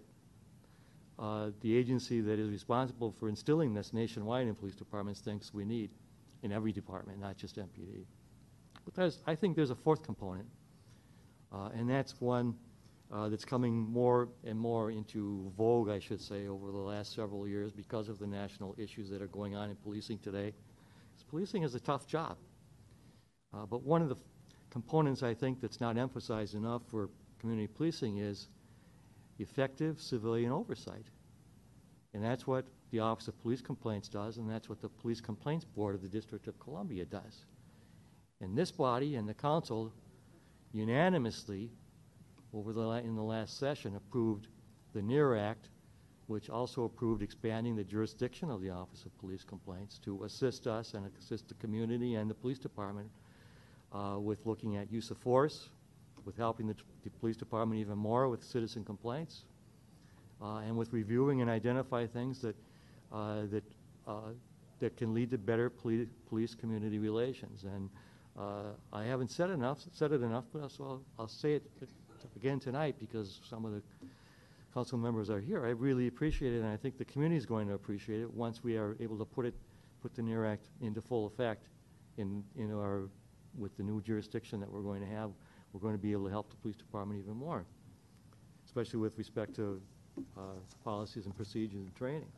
uh, the agency that is responsible for instilling this nationwide in police departments thinks we need in every department, not just M P D. But there's, I think there's a fourth component, uh, and that's one uh, that's coming more and more into vogue, I should say, over the last several years because of the national issues that are going on in policing today. Policing is a tough job, uh, but one of the components I think that's not emphasized enough for community policing is effective civilian oversight. And that's what the Office of Police Complaints does, and that's what the Police Complaints Board of the District of Columbia does. And this body and the council unanimously, over the la- in the last session, approved the NEAR Act, which also approved expanding the jurisdiction of the Office of Police Complaints to assist us and assist the community and the police department uh, with looking at use of force, with helping the, t- the police department even more with citizen complaints, uh, and with reviewing and identify things that uh, that uh, that can lead to better poli- police-community relations. And uh, I haven't said enough, said it enough, but so I'll, I'll say it again tonight because some of the council members are here. I really appreciate it, and I think the community is going to appreciate it once we are able to put it, put the NEAR Act into full effect in in our with the new jurisdiction that we're going to have. We're going to be able to help the police department even more, especially with respect to uh, policies and procedures and training.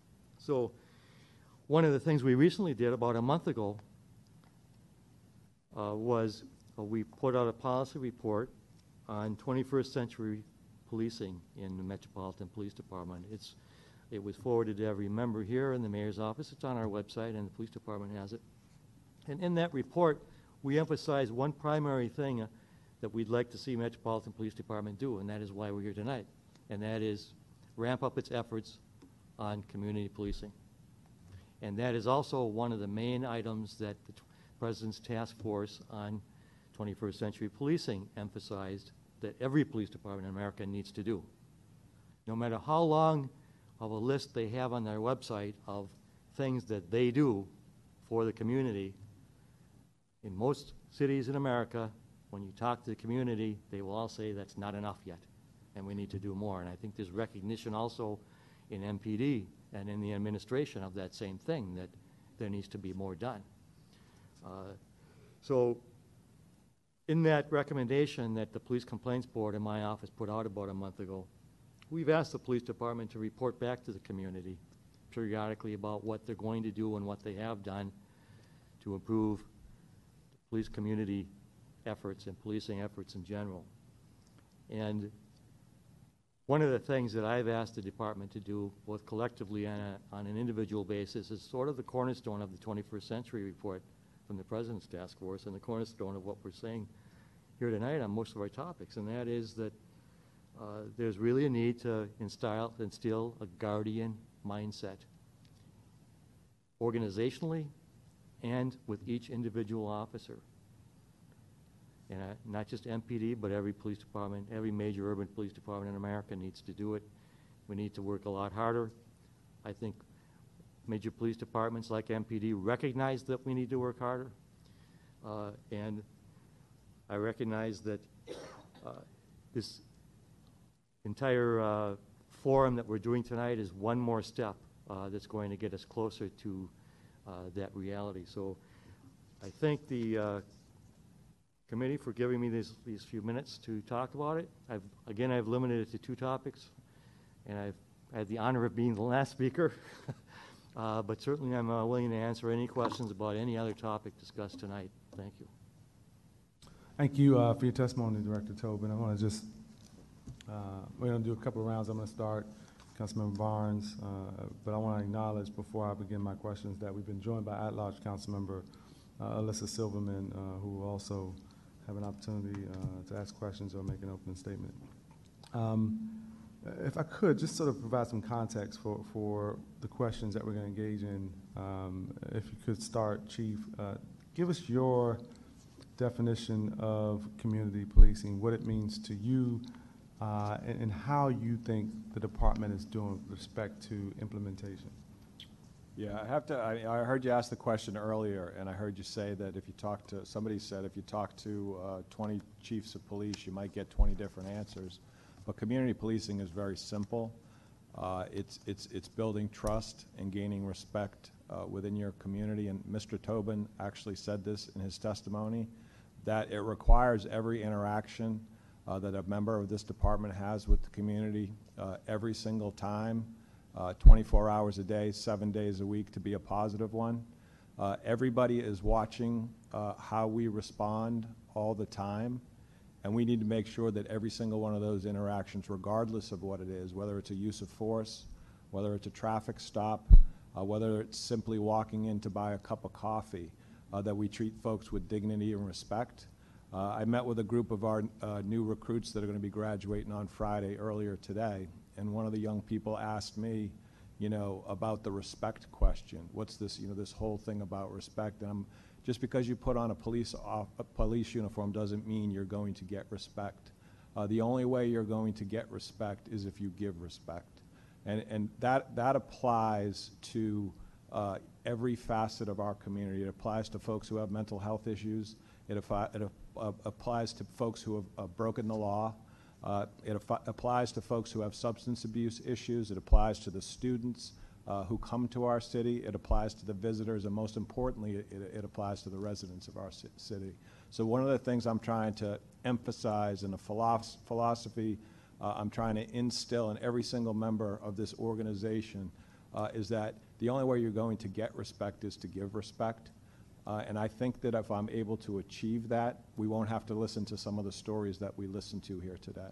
So one of the things we recently did about a month ago uh, was uh, we put out a policy report on twenty-first century policing in the Metropolitan Police Department. It's, it was forwarded to every member here in the mayor's office. It's on our website, and the police department has it. And in that report, we emphasize one primary thing uh, that we'd like to see Metropolitan Police Department do, and that is why we're here tonight, and that is ramp up its efforts on community policing. And that is also one of the main items that the t- President's Task Force on twenty-first century policing emphasized that every police department in America needs to do. No matter how long of a list they have on their website of things that they do for the community, in most cities in America, when you talk to the community, they will all say that's not enough yet, and we need to do more. And I think there's recognition also in M P D and in the administration of that same thing, that there needs to be more done. Uh, so in that recommendation that the Police Complaints Board in my office put out about a month ago, we've asked the police department to report back to the community periodically about what they're going to do and what they have done to improve police community efforts and policing efforts in general. And one of the things that I've asked the department to do, both collectively and a, on an individual basis, is sort of the cornerstone of the twenty-first century report from the President's Task Force and the cornerstone of what we're saying here tonight on most of our topics, and that is that Uh, there's really a need to instill, instill a guardian mindset, organizationally and with each individual officer. And uh, not just M P D, but every police department, every major urban police department in America needs to do it. We need to work a lot harder. I think major police departments like M P D recognize that we need to work harder. Uh, and I recognize that uh, this entire uh, forum that we're doing tonight is one more step uh, that's going to get us closer to uh, that reality. So I thank the uh, committee for giving me these, these few minutes to talk about it. I've, again, I've limited it to two topics, and I've had the honor of being the last speaker. uh, but certainly I'm uh, willing to answer any questions about any other topic discussed tonight. Thank you. Thank you uh, for your testimony, Director Tobin. I want to just, uh, we're going to do a couple of rounds. I'm going to start, Councilmember Barnes, uh, but I want to acknowledge before I begin my questions that we've been joined by at-large Councilmember uh, Alyssa Silverman, uh, who will also have an opportunity uh, to ask questions or make an opening statement. Um, if I could, just sort of provide some context for, for the questions that we're going to engage in. Um, if you could start, Chief, uh, give us your definition of community policing, what it means to you, uh, and, and how you think the department is doing with respect to implementation. Yeah, I have to, I, I heard you ask the question earlier, and I heard you say that if you talk to, somebody said if you talk to uh, twenty chiefs of police, you might get twenty different answers. But community policing is very simple. Uh, it's, it's, it's building trust and gaining respect uh, within your community, and Mister Tobin actually said this in his testimony, that it requires every interaction uh, that a member of this department has with the community uh, every single time, uh, twenty-four hours a day, seven days a week, to be a positive one. Uh, everybody is watching uh, how we respond all the time, and we need to make sure that every single one of those interactions, regardless of what it is, whether it's a use of force, whether it's a traffic stop, uh, whether it's simply walking in to buy a cup of coffee, Uh, that we treat folks with dignity and respect. Uh, I met with a group of our uh, new recruits that are going to be graduating on Friday earlier today, and one of the young people asked me, you know, about the respect question. What's this, you know, this whole thing about respect? And I'm, just because you put on a police off, a police uniform doesn't mean you're going to get respect. Uh, the only way you're going to get respect is if you give respect, and and that that applies to Uh, every facet of our community. It applies to folks who have mental health issues. It, it uh, applies to folks who have uh, broken the law. Uh, it applies to folks who have substance abuse issues. It applies to the students uh, who come to our city. It applies to the visitors, and most importantly, it, it applies to the residents of our city. So one of the things I'm trying to emphasize in the philosoph philosophy uh, I'm trying to instill in every single member of this organization uh, is that the only way you're going to get respect is to give respect. Uh, and I think that if I'm able to achieve that, we won't have to listen to some of the stories that we listened to here today.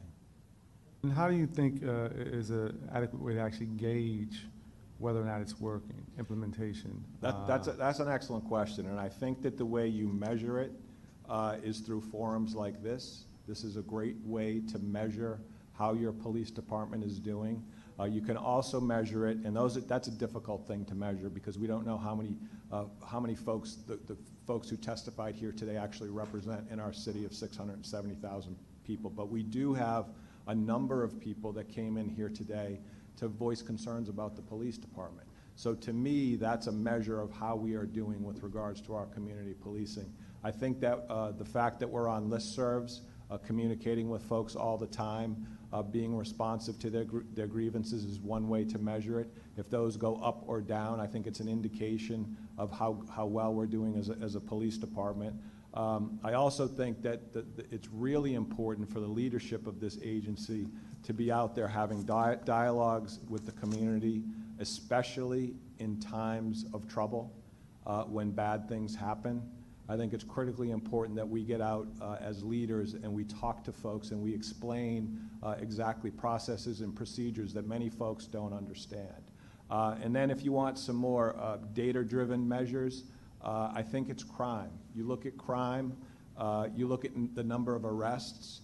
And how do you think uh, is an adequate way to actually gauge whether or not it's working, implementation? That, uh, that's, a, that's an excellent question, and I think that the way you measure it uh, is through forums like this. This is a great way to measure how your police department is doing. Uh, you can also measure it, and those that's a difficult thing to measure because we don't know how many uh, how many folks the, the folks who testified here today actually represent in our city of six hundred seventy thousand people. But we do have a number of people that came in here today to voice concerns about the police department. So to me, that's a measure of how we are doing with regards to our community policing. I think that uh, the fact that we're on listservs, uh, communicating with folks all the time, Uh, being responsive to their, gr their grievances is one way to measure it. If those go up or down, I think it's an indication of how, how well we're doing as a, as a police department. Um, I also think that the, the, it's really important for the leadership of this agency to be out there having di dialogues with the community, especially in times of trouble, uh, when bad things happen. I think it's critically important that we get out uh, as leaders and we talk to folks and we explain uh, exactly processes and procedures that many folks don't understand. Uh, and then if you want some more uh, data-driven measures, uh, I think it's crime. You look at crime, uh, you look at n the number of arrests,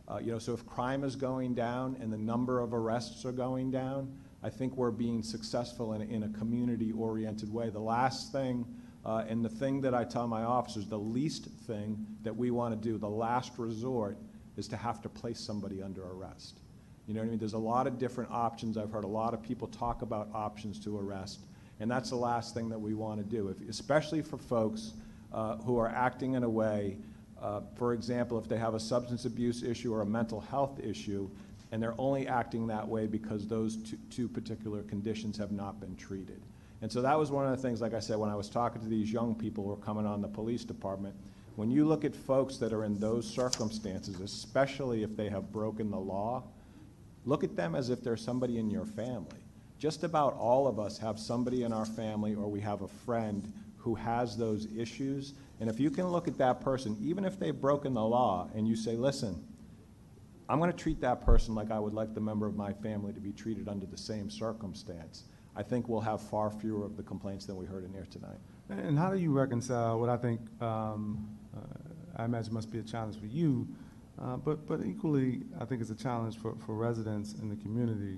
Uh, you know, so if crime is going down and the number of arrests are going down, I think we're being successful in, in a community-oriented way. The last thing, uh, and the thing that I tell my officers, the least thing that we want to do, the last resort, is to have to place somebody under arrest. You know what I mean? There's a lot of different options. I've heard a lot of people talk about options to arrest, and that's the last thing that we want to do, if, especially for folks uh, who are acting in a way, uh, for example, if they have a substance abuse issue or a mental health issue, and they're only acting that way because those two, two particular conditions have not been treated. And so that was one of the things, like I said, when I was talking to these young people who are coming on the police department, when you look at folks that are in those circumstances, especially if they have broken the law, look at them as if they're somebody in your family. Just about all of us have somebody in our family, or we have a friend who has those issues. And if you can look at that person, even if they've broken the law, and you say, listen, I'm going to treat that person like I would like the member of my family to be treated under the same circumstance, I think we'll have far fewer of the complaints than we heard in here tonight. And how do you reconcile what I think, um, uh, I imagine must be a challenge for you, uh, but, but equally, I think it's a challenge for, for residents in the community.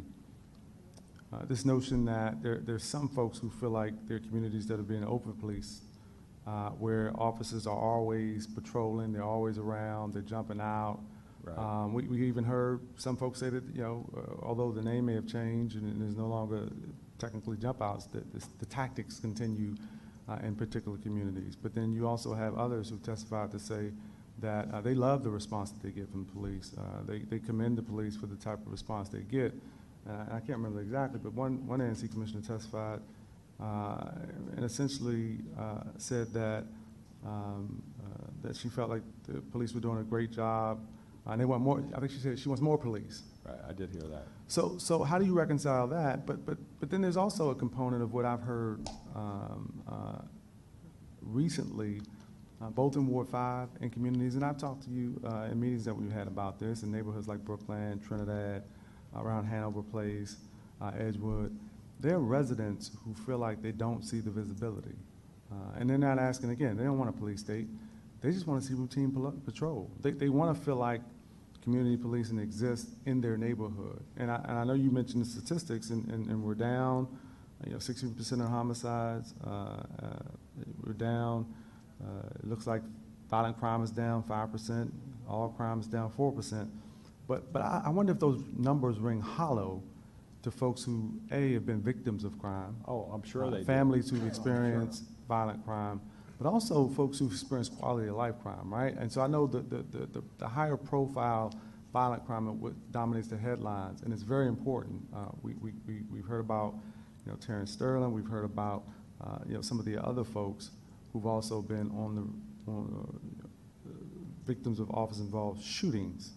Uh, this notion that there, there's some folks who feel like there are communities that are being open police, uh, where officers are always patrolling, they're always around, they're jumping out. Right. Um, we, we even heard some folks say that, you know, uh, although the name may have changed and there's no longer technically jump outs, that the, the tactics continue uh, in particular communities. But then you also have others who testified to say that uh, they love the response that they get from the police. Uh, they, they commend the police for the type of response they get. Uh, I can't remember exactly, but one, one A N C commissioner testified uh, and essentially uh, said that, um, uh, that she felt like the police were doing a great job. Uh, and they want more, I think she said she wants more police. Right, I did hear that. So, so how do you reconcile that? But, but, but then there's also a component of what I've heard um, uh, recently, uh, both in Ward five and communities, and I've talked to you uh, in meetings that we've had about this in neighborhoods like Brookland, Trinidad, around Hanover Place, uh, Edgewood. There are residents who feel like they don't see the visibility. Uh, and they're not asking, again, they don't want a police state. They just want to see routine pol- patrol. They, they want to feel like community policing exists in their neighborhood. And I, and I know you mentioned the statistics, and, and, and we're down, you know, sixty percent of homicides. Uh, uh, we're down. Uh, it looks like violent crime is down five percent. All crime is down four percent. But, but I, I wonder if those numbers ring hollow to folks who, A, have been victims of crime. Oh, I'm sure uh, they do. Families who've experienced violent crime, but also folks who've experienced quality of life crime, right? And so I know the, the, the, the, the higher profile violent crime what dominates the headlines, and it's very important. Uh, we, we, we, we've heard about, you know, Terrence Sterling, we've heard about, uh, you know, some of the other folks who've also been on the, on the victims of office-involved shootings.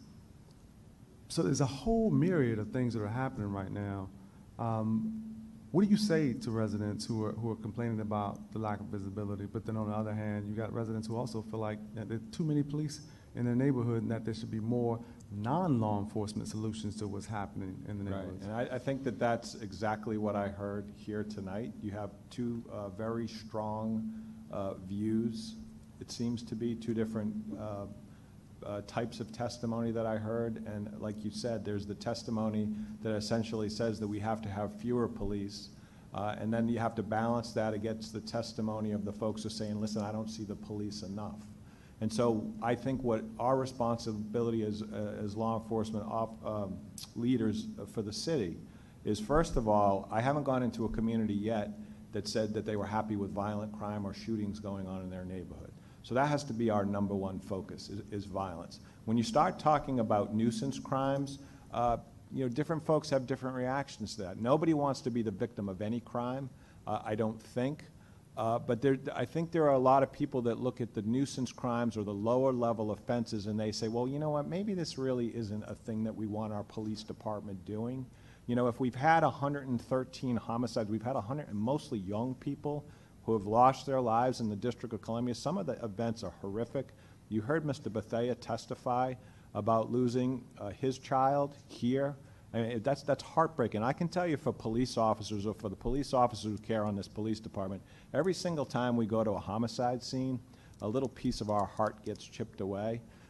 So there's a whole myriad of things that are happening right now. Um, what do you say to residents who are, who are complaining about the lack of visibility, but then on the other hand, you got residents who also feel like that there are too many police in their neighborhood and that there should be more non-law enforcement solutions to what's happening in the Right, neighborhoods? and I, I think that that's exactly what I heard here tonight. You have two uh, very strong uh, views, it seems to be, two different uh, uh, types of testimony that I heard, and like you said, there's the testimony that essentially says that we have to have fewer police, uh, and then you have to balance that against the testimony of the folks who are saying, listen, I don't see the police enough. And so I think what our responsibility as, uh, as law enforcement op, um, leaders for the city is, first of all, I haven't gone into a community yet that said that they were happy with violent crime or shootings going on in their neighborhood. So that has to be our number one focus, is, is violence. When you start talking about nuisance crimes, uh, you know, different folks have different reactions to that. Nobody wants to be the victim of any crime, uh, I don't think. Uh, but there, I think there are a lot of people that look at the nuisance crimes or the lower level offenses and they say, well, you know what, maybe this really isn't a thing that we want our police department doing. You know, if we've had one hundred thirteen homicides, we've had one hundred, and mostly young people who have lost their lives in the District of Columbia. Some of the events are horrific. You heard Mister Bethea testify about losing uh, his child here. I mean, that's, that's heartbreaking. I can tell you, for police officers or for the police officers who care on this police department, every single time we go to a homicide scene, a little piece of our heart gets chipped away.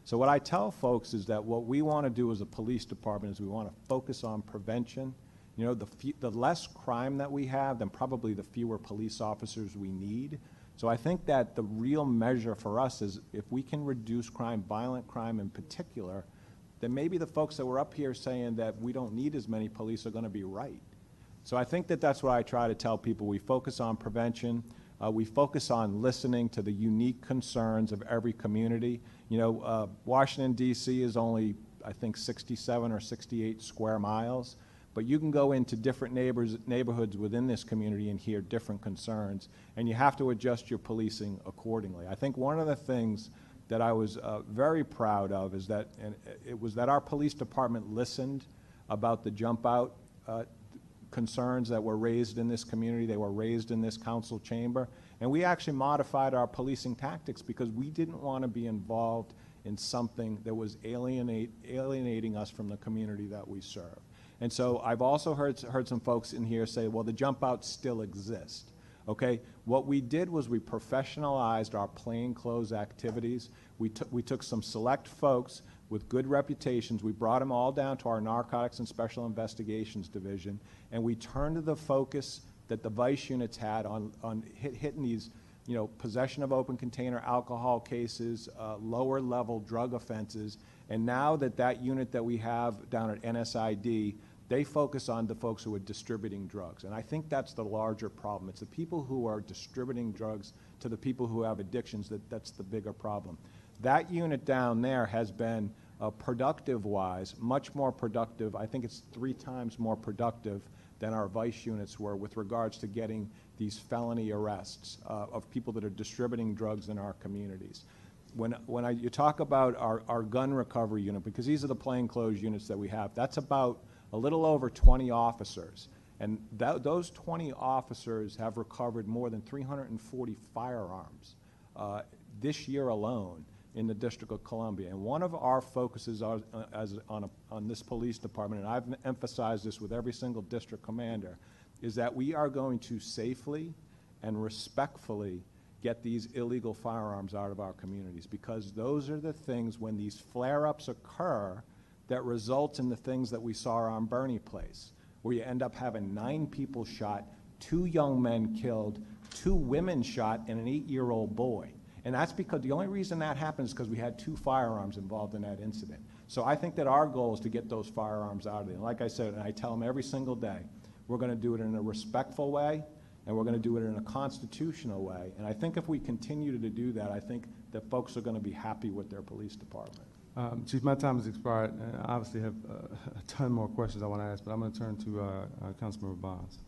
So what I tell folks is that what we want to do as a police department is we want to focus on prevention. You know, the, fe the less crime that we have, then probably the fewer police officers we need. So I think that the real measure for us is if we can reduce crime, violent crime in particular, then maybe the folks that were up here saying that we don't need as many police are going to be right. So I think that that's what I try to tell people. We focus on prevention. Uh, we focus on listening to the unique concerns of every community. You know, uh, Washington, D C is only, I think, sixty-seven or sixty-eight square miles, but you can go into different neighbors, neighborhoods within this community and hear different concerns, and you have to adjust your policing accordingly. I think one of the things that I was uh, very proud of is that, and it was that our police department listened about the jump out uh, concerns that were raised in this community. They were raised in this council chamber, and we actually modified our policing tactics because we didn't want to be involved in something that was alienate, alienating us from the community that we serve. And so I've also heard, heard some folks in here say, well, the jump outs still exist. Okay, what we did was we professionalized our plainclothes activities. We, we took some select folks with good reputations, we brought them all down to our Narcotics and Special Investigations Division, and we turned the focus that the vice units had on, on hit, hitting these, you know, possession of open container alcohol cases, uh, lower level drug offenses, and now that that unit that we have down at N S I D, they focus on the folks who are distributing drugs. And I think that's the larger problem. It's the people who are distributing drugs to the people who have addictions that that's the bigger problem. That unit down there has been uh, productive-wise, much more productive. I think it's three times more productive than our vice units were with regards to getting these felony arrests uh, of people that are distributing drugs in our communities. When, when I, you talk about our, our gun recovery unit, because these are the plainclothes units that we have, that's about a little over twenty officers. And that, those twenty officers have recovered more than three hundred forty firearms uh, this year alone in the District of Columbia. And one of our focuses are, uh, as on, a, on this police department, and I've emphasized this with every single district commander, is that we are going to safely and respectfully get these illegal firearms out of our communities, because those are the things, when these flare-ups occur, that result in the things that we saw on Bernie Place, where you end up having nine people shot, two young men killed, two women shot, and an eight-year-old boy. And that's because the only reason that happens is because we had two firearms involved in that incident. So I think that our goal is to get those firearms out of there. And like I said, and I tell them every single day, we're going to do it in a respectful way, and we're going to do it in a constitutional way. And I think if we continue to do that, I think that folks are going to be happy with their police department. Um, Chief, my time has expired, and I obviously have uh, a ton more questions I want to ask, but I'm going to turn to uh, uh, Councilmember Bonds.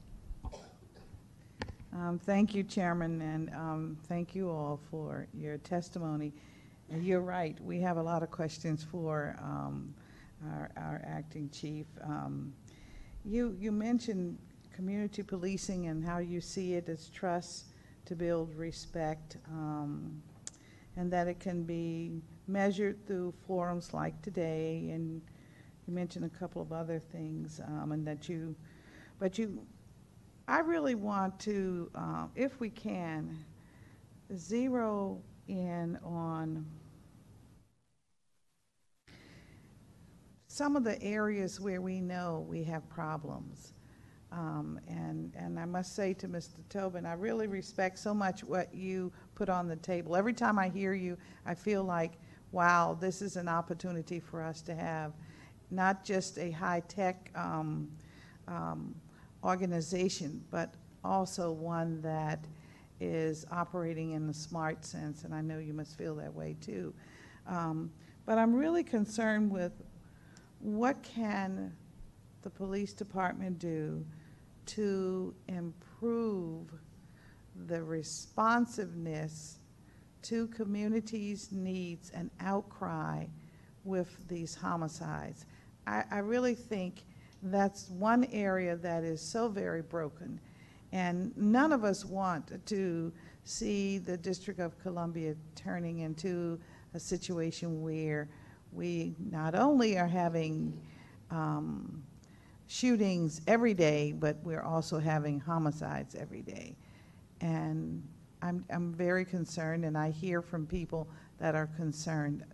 Um, thank you, Chairman, and um, thank you all for your testimony. And you're right, we have a lot of questions for um, our, our acting chief. Um, you, you mentioned community policing and how you see it as trust to build respect, um, and that it can be measured through forums like today, and you mentioned a couple of other things, um, and that you, but you, I really want to, uh, if we can, zero in on some of the areas where we know we have problems. Um, and, and I must say to Mister Tobin, I really respect so much what you put on the table. Every time I hear you, I feel like, wow, this is an opportunity for us to have not just a high-tech um, um, organization, but also one that is operating in the smart sense, and I know you must feel that way too. Um, but I'm really concerned with what can the police department do to improve the responsiveness to communities' needs and outcry with these homicides. I, I really think that's one area that is so very broken, and none of us want to see the District of Columbia turning into a situation where we not only are having um, shootings every day, but we're also having homicides every day. And I'm, I'm very concerned, and I hear from people that are concerned.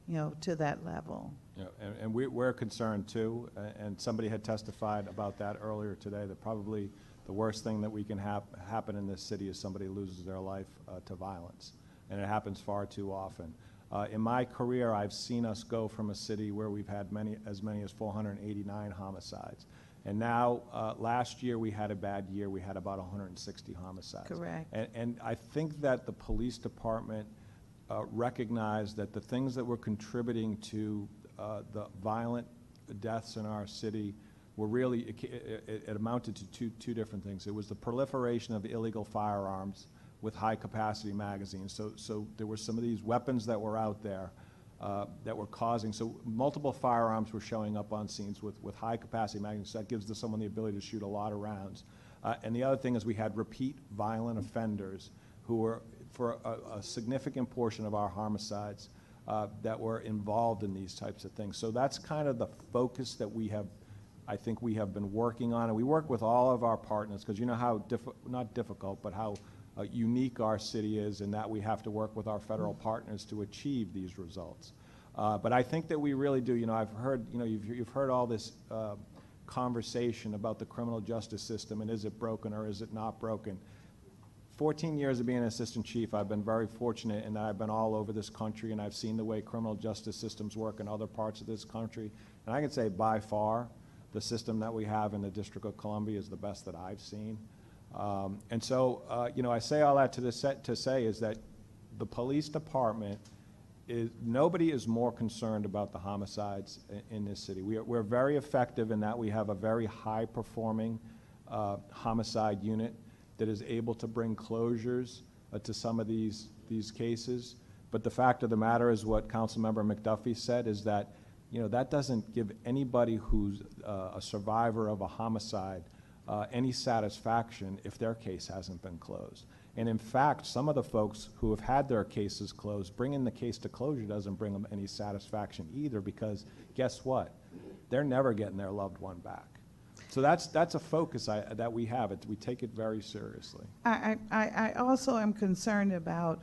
you know, to that level. Yeah, and, and we, we're concerned too, a- and somebody had testified about that earlier today, that probably the worst thing that we can hap, happen in this city is somebody loses their life uh, to violence, and it happens far too often. Uh, in my career, I've seen us go from a city where we've had many, as many as four hundred eighty-nine homicides, and now, uh, last year we had a bad year, we had about one hundred sixty homicides. Correct. And, and I think that the police department uh, recognized that the things that were contributing to uh, the violent deaths in our city were really, it, it, it amounted to two, two different things. It was the proliferation of illegal firearms with high-capacity magazines. So, so there were some of these weapons that were out there uh, that were causing, so multiple firearms were showing up on scenes with, with high-capacity magazines. So that gives the, someone the ability to shoot a lot of rounds. Uh, and the other thing is we had repeat violent offenders who were, for a, a significant portion of our homicides, uh, that were involved in these types of things. So that's kind of the focus that we have, I think we have been working on. And we work with all of our partners, because you know how, diffi- not difficult, but how uh, unique our city is, in that we have to work with our federal partners to achieve these results. Uh, but I think that we really do. You know, I've heard, you know, you've, you've heard all this uh, conversation about the criminal justice system, and is it broken or is it not broken? fourteen years of being an assistant chief, I've been very fortunate in that I've been all over this country, and I've seen the way criminal justice systems work in other parts of this country. And I can say by far, the system that we have in the District of Columbia is the best that I've seen. Um, and so, uh, you know, I say all that to, the set, to say is that the police department is, nobody is more concerned about the homicides in, in this city. We are, we're very effective in that we have a very high-performing uh, homicide unit that is able to bring closures uh, to some of these, these cases. But the fact of the matter is what Councilmember McDuffie said, is that, you know, that doesn't give anybody who's uh, a survivor of a homicide uh, any satisfaction if their case hasn't been closed. And in fact, some of the folks who have had their cases closed, bringing the case to closure doesn't bring them any satisfaction either, because guess what? They're never getting their loved one back. So that's, that's a focus I, that we have. It, we take it very seriously. I, I, I also am concerned about,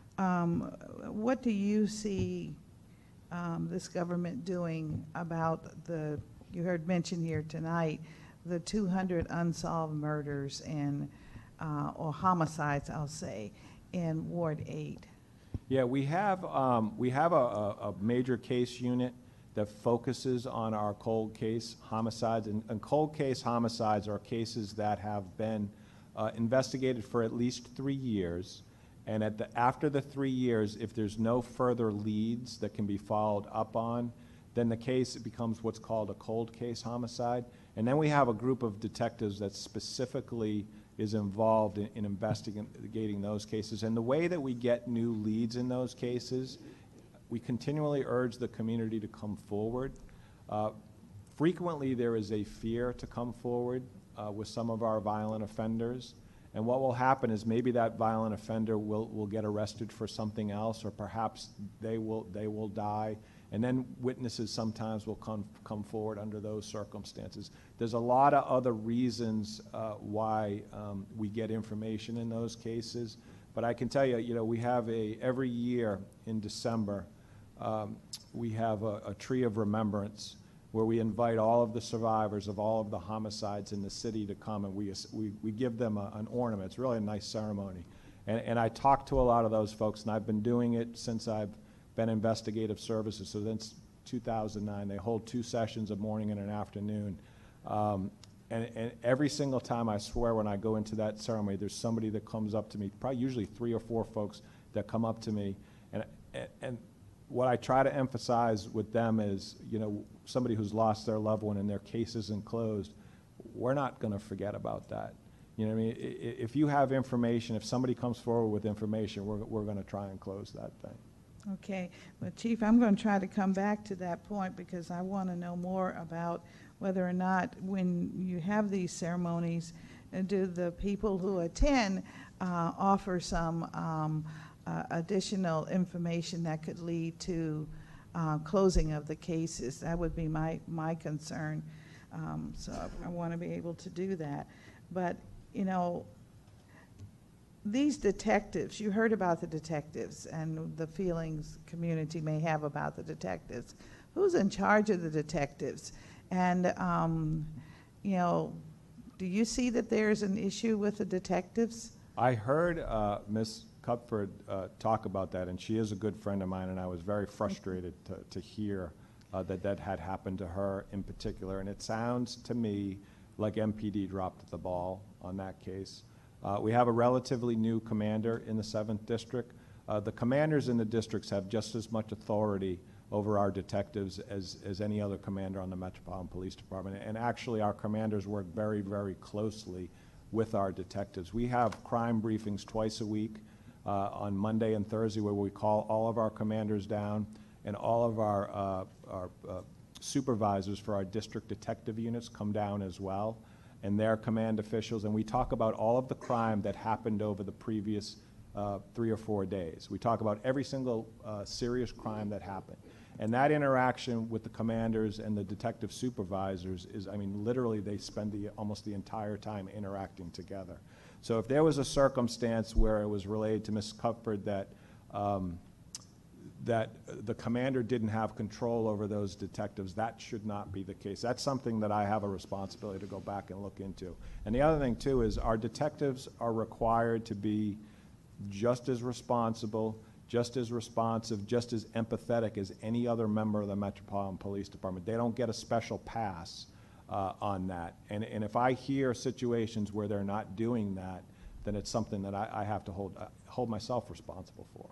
um, what do you see um, this government doing about the, you heard mentioned here tonight, the two hundred unsolved murders and, uh, or homicides, I'll say, in Ward eight? Yeah, we have, um, we have a, a, a major case unit that focuses on our cold case homicides. And, and cold case homicides are cases that have been uh, investigated for at least three years. And at the, after the three years, if there's no further leads that can be followed up on, then the case becomes what's called a cold case homicide. And then we have a group of detectives that specifically is involved in, in investigating those cases. And the way that we get new leads in those cases, we continually urge the community to come forward. Uh, frequently, there is a fear to come forward uh, with some of our violent offenders. And what will happen is maybe that violent offender will, will get arrested for something else, or perhaps they will, they will die. And then witnesses sometimes will come, come forward under those circumstances. There's a lot of other reasons uh, why um, we get information in those cases. But I can tell you, you know, we have a, every year in December, um, we have a, a tree of remembrance where we invite all of the survivors of all of the homicides in the city to come, and we, we, we give them a, an ornament. It's really a nice ceremony. And, and I talk to a lot of those folks, and I've been doing it since I've been investigative services, so since two thousand nine. They hold two sessions, a morning and an afternoon. Um, and, and every single time, I swear, when I go into that ceremony, there's somebody that comes up to me, probably usually three or four folks that come up to me. And, and, and what I try to emphasize with them is, you know, somebody who's lost their loved one and their case isn't closed, we're not going to forget about that. You know what I mean? If you have information, if somebody comes forward with information, we're, we're going to try and close that thing. Okay, well, Chief, I'm going to try to come back to that point, because I want to know more about whether or not, when you have these ceremonies, uh, do the people who attend uh, offer some um, uh, additional information that could lead to uh, closing of the cases? That would be my, my concern. Um, so I want to be able to do that. But, you know, these detectives, you heard about the detectives and the feelings community may have about the detectives. Who's in charge of the detectives? And, um, you know, do you see that there's an issue with the detectives? I heard uh, Miz Cupford uh, talk about that, and she is a good friend of mine, and I was very frustrated to, to hear uh, that that had happened to her in particular. And it sounds to me like M P D dropped the ball on that case. Uh, we have a relatively new commander in the seventh District. Uh, the commanders in the districts have just as much authority over our detectives as, as any other commander on the Metropolitan Police Department. And actually, our commanders work very, very closely with our detectives. We have crime briefings twice a week uh, on Monday and Thursday where we call all of our commanders down, and all of our, uh, our uh, supervisors for our district detective units come down as well, and their command officials, and we talk about all of the crime that happened over the previous uh, three or four days. We talk about every single uh, serious crime that happened. And that interaction with the commanders and the detective supervisors is, I mean, literally they spend the, almost the entire time interacting together. So if there was a circumstance where it was related to Miz Cupford that, um, that the commander didn't have control over those detectives, that should not be the case. That's something that I have a responsibility to go back and look into. And the other thing, too, is our detectives are required to be just as responsible, just as responsive, just as empathetic as any other member of the Metropolitan Police Department. They don't get a special pass uh, on that. And, and if I hear situations where they're not doing that, then it's something that I, I have to hold, uh, hold myself responsible for.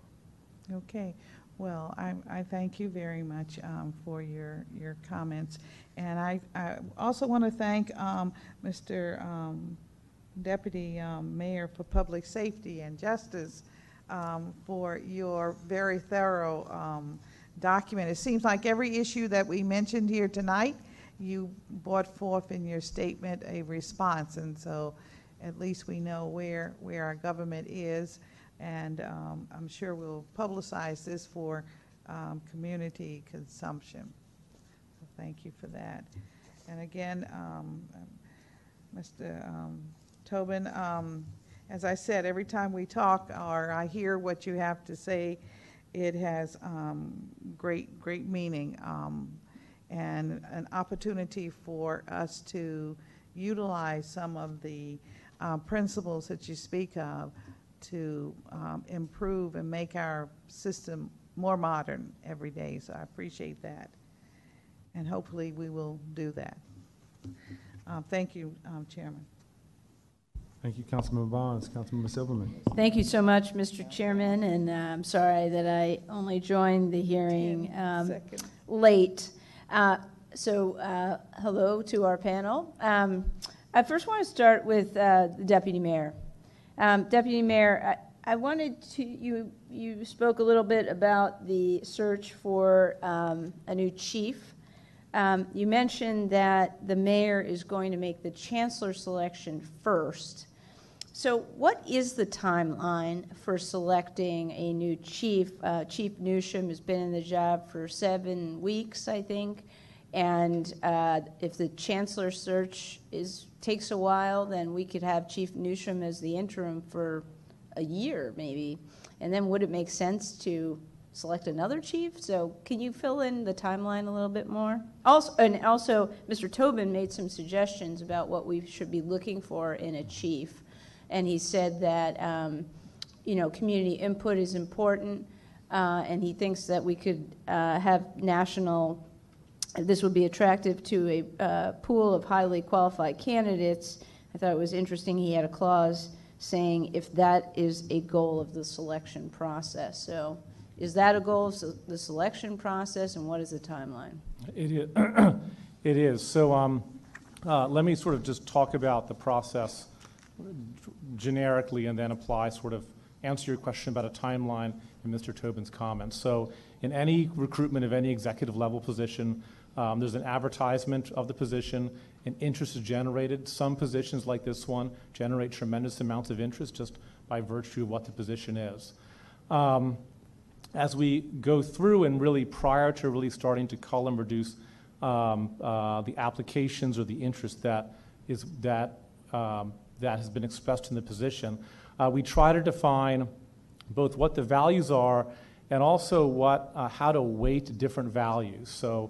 Okay. Well, I, I thank you very much um, for your, your comments. And I, I also want to thank um, Mister Um, Deputy um, Mayor for Public Safety and Justice um, for your very thorough um, document. It seems like every issue that we mentioned here tonight, you brought forth in your statement a response. And so at least we know where, where our government is. And um, I'm sure we'll publicize this for um, community consumption. So thank you for that. And again, um, Mister Um, Tobin, um, as I said, every time we talk or I hear what you have to say, it has um, great, great meaning um, and an opportunity for us to utilize some of the uh, principles that you speak of to um, improve and make our system more modern every day. So I appreciate that. And hopefully we will do that. Uh, thank you, um, Chairman. Thank you, Councilman Barnes. Councilmember Silverman. Thank you so much, Mister Chairman, and uh, I'm sorry that I only joined the hearing um, late. Uh, so uh, hello to our panel. Um, I first want to start with uh, the Deputy Mayor. Um, Deputy Mayor, I, I wanted to, you, you spoke a little bit about the search for um, a new chief. Um, you mentioned that the mayor is going to make the chancellor selection first. So what is the timeline for selecting a new chief? Uh, Chief Newsham has been in the job for seven weeks, I think. And uh, if the chancellor search is takes a while, then we could have Chief Newsham as the interim for a year, maybe. And then would it make sense to select another chief? So can you fill in the timeline a little bit more? Also, and also, Mister Tobin made some suggestions about what we should be looking for in a chief. And he said that, um, you know, community input is important, uh, and he thinks that we could uh, have national, this would be attractive to a uh, pool of highly qualified candidates. I thought it was interesting he had a clause saying if that is a goal of the selection process. So is that a goal of the selection process, and what is the timeline? It is. It is. So um, uh, let me sort of just talk about the process generically and then apply sort of answer your question about a timeline in Mister Tobin's comments. So in any recruitment of any executive level position, um, there's an advertisement of the position, and interest is generated. Some positions like this one generate tremendous amounts of interest just by virtue of what the position is. Um, as we go through and really prior to really starting to cull and reduce um, uh, the applications or the interest that is that um, that has been expressed in the position, Uh, we try to define both what the values are and also what, uh, how to weight different values. So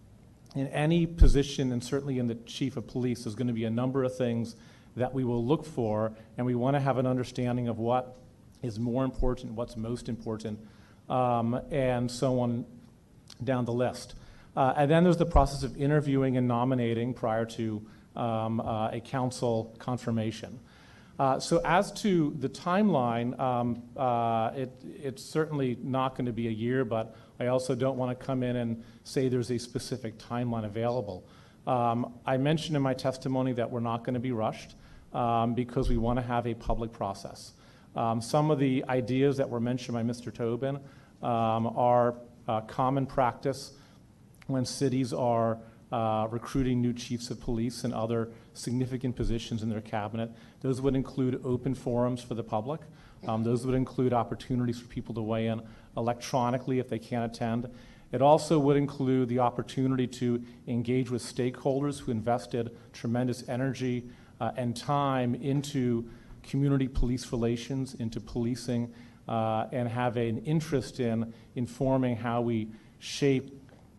in any position, and certainly in the chief of police, there's going to be a number of things that we will look for, and we want to have an understanding of what is more important, what's most important, um, and so on down the list. Uh, and then there's the process of interviewing and nominating prior to um, uh, a council confirmation. Uh, so as to the timeline, um, uh, it, it's certainly not going to be a year, but I also don't want to come in and say there's a specific timeline available. Um, I mentioned in my testimony that we're not going to be rushed um, because we want to have a public process. Um, some of the ideas that were mentioned by Mister Tobin um, are uh, common practice when cities are uh, recruiting new chiefs of police and other significant positions in their cabinet. Those would include open forums for the public. Um, those would include opportunities for people to weigh in electronically if they can't attend. It also would include the opportunity to engage with stakeholders who invested tremendous energy uh, and time into community police relations, into policing, uh, and have an interest in informing how we shape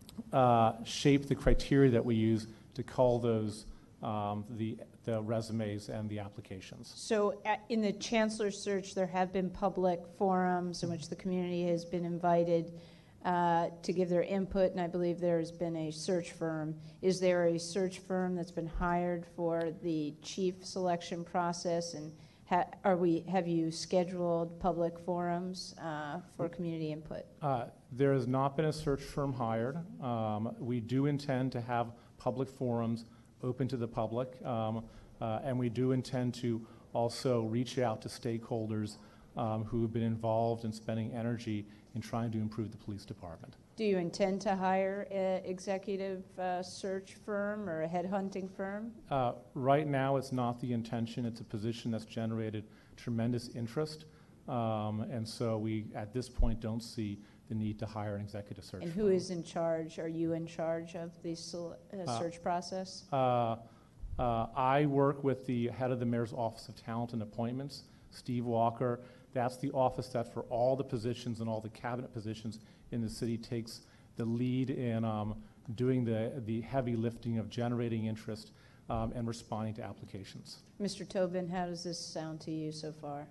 uh, shape the criteria that we use to call those um, the the resumes and the applications. So at, in the chancellor's search, there have been public forums in which the community has been invited uh, to give their input, and I believe there has been a search firm. Is there a search firm that's been hired for the chief selection process, and ha are we, have you scheduled public forums uh, for community input? Uh, there has not been a search firm hired. Um, we do intend to have public forums open to the public, um, uh, and we do intend to also reach out to stakeholders um, who have been involved in spending energy in trying to improve the police department. Do you intend to hire an executive uh, search firm or a headhunting firm? Uh, right now, it's not the intention. It's a position that's generated tremendous interest, um, and so we, at this point, don't see the need to hire an executive search And firm. who is in charge? Are you in charge of the sele- uh, Uh, search process? Uh, uh, I work with the head of the Mayor's Office of Talent and Appointments, Steve Walker. That's the office that for all the positions and all the cabinet positions in the city takes the lead in um, doing the, the heavy lifting of generating interest um, and responding to applications. Mister Tobin, how does this sound to you so far?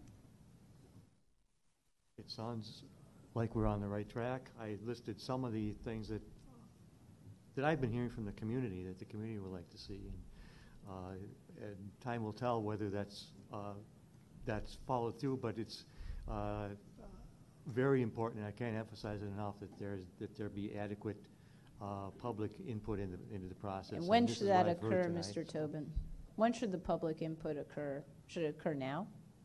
It sounds like we're on the right track. I listed some of the things that that I've been hearing from the community that the community would like to see, and, uh, and time will tell whether that's uh, that's followed through. But it's uh, very important. I can't emphasize it enough that there's that there be adequate uh, public input in the, into the process. And when this should is what that I've heard occur, tonight, Mister so. Tobin? When should the public input occur? Should it occur now?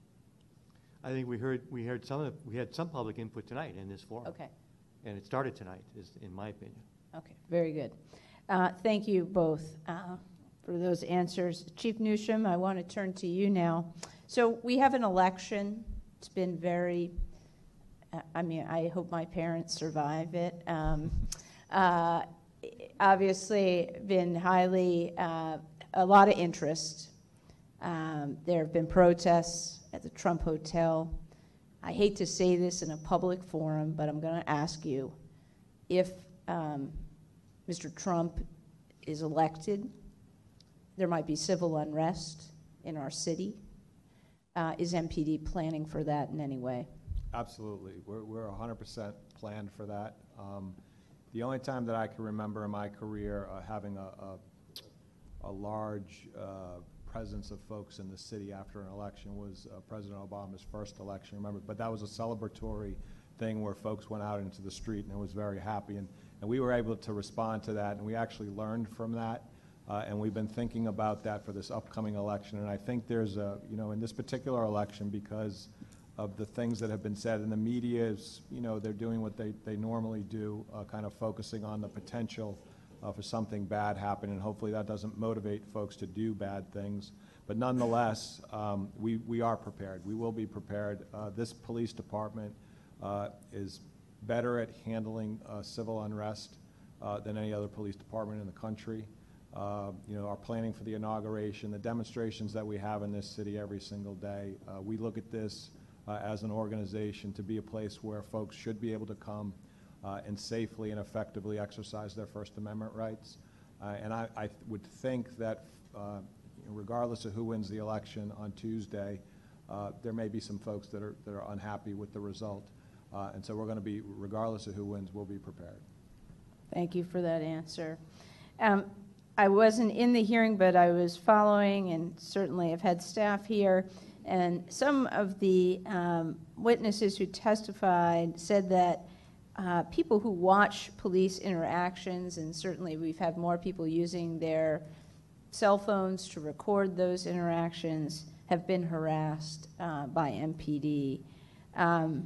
I think we heard we heard some of the, we had some public input tonight in this forum. Okay. And it started tonight, is in my opinion. Okay, very good. Uh, thank you both uh, for those answers. Chief Newsham, I want to turn to you now. So we have an election. It's been very, uh, I mean, I hope my parents survive it. Um, uh, obviously, been highly, uh, a lot of interest. Um, there have been protests at the Trump Hotel. I hate to say this in a public forum, but I'm going to ask you, if um, Mister Trump is elected, there might be civil unrest in our city. Uh, is M P D planning for that in any way? Absolutely. We're, we're one hundred percent planned for that. Um, the only time that I can remember in my career uh, having a, a, a large uh, presence of folks in the city after an election was uh, President Obama's first election, remember? But that was a celebratory thing where folks went out into the street and it was very happy. And, and we were able to respond to that, and we actually learned from that. Uh, and we've been thinking about that for this upcoming election. And I think there's a, you know, in this particular election, because of the things that have been said, and the media is, you know, they're doing what they, they normally do, uh, kind of focusing on the potential uh, for something bad happening, and hopefully that doesn't motivate folks to do bad things. But nonetheless, um, we, we are prepared. We will be prepared. Uh, this police department uh, is better at handling uh, civil unrest uh, than any other police department in the country. uh, you know, our planning for the inauguration, the demonstrations that we have in this city every single day. Uh, we look at this uh, as an organization to be a place where folks should be able to come uh, and safely and effectively exercise their First Amendment rights. Uh, and I, I would think that uh, regardless of who wins the election on Tuesday, uh, there may be some folks that are, that are unhappy with the result. Uh, and so we're going to be, regardless of who wins, we'll be prepared. Thank you for that answer. Um, I wasn't in the hearing, but I was following, and certainly have had staff here, and some of the um, witnesses who testified said that uh, people who watch police interactions, and certainly we've had more people using their cell phones to record those interactions, have been harassed uh, by M P D. Um,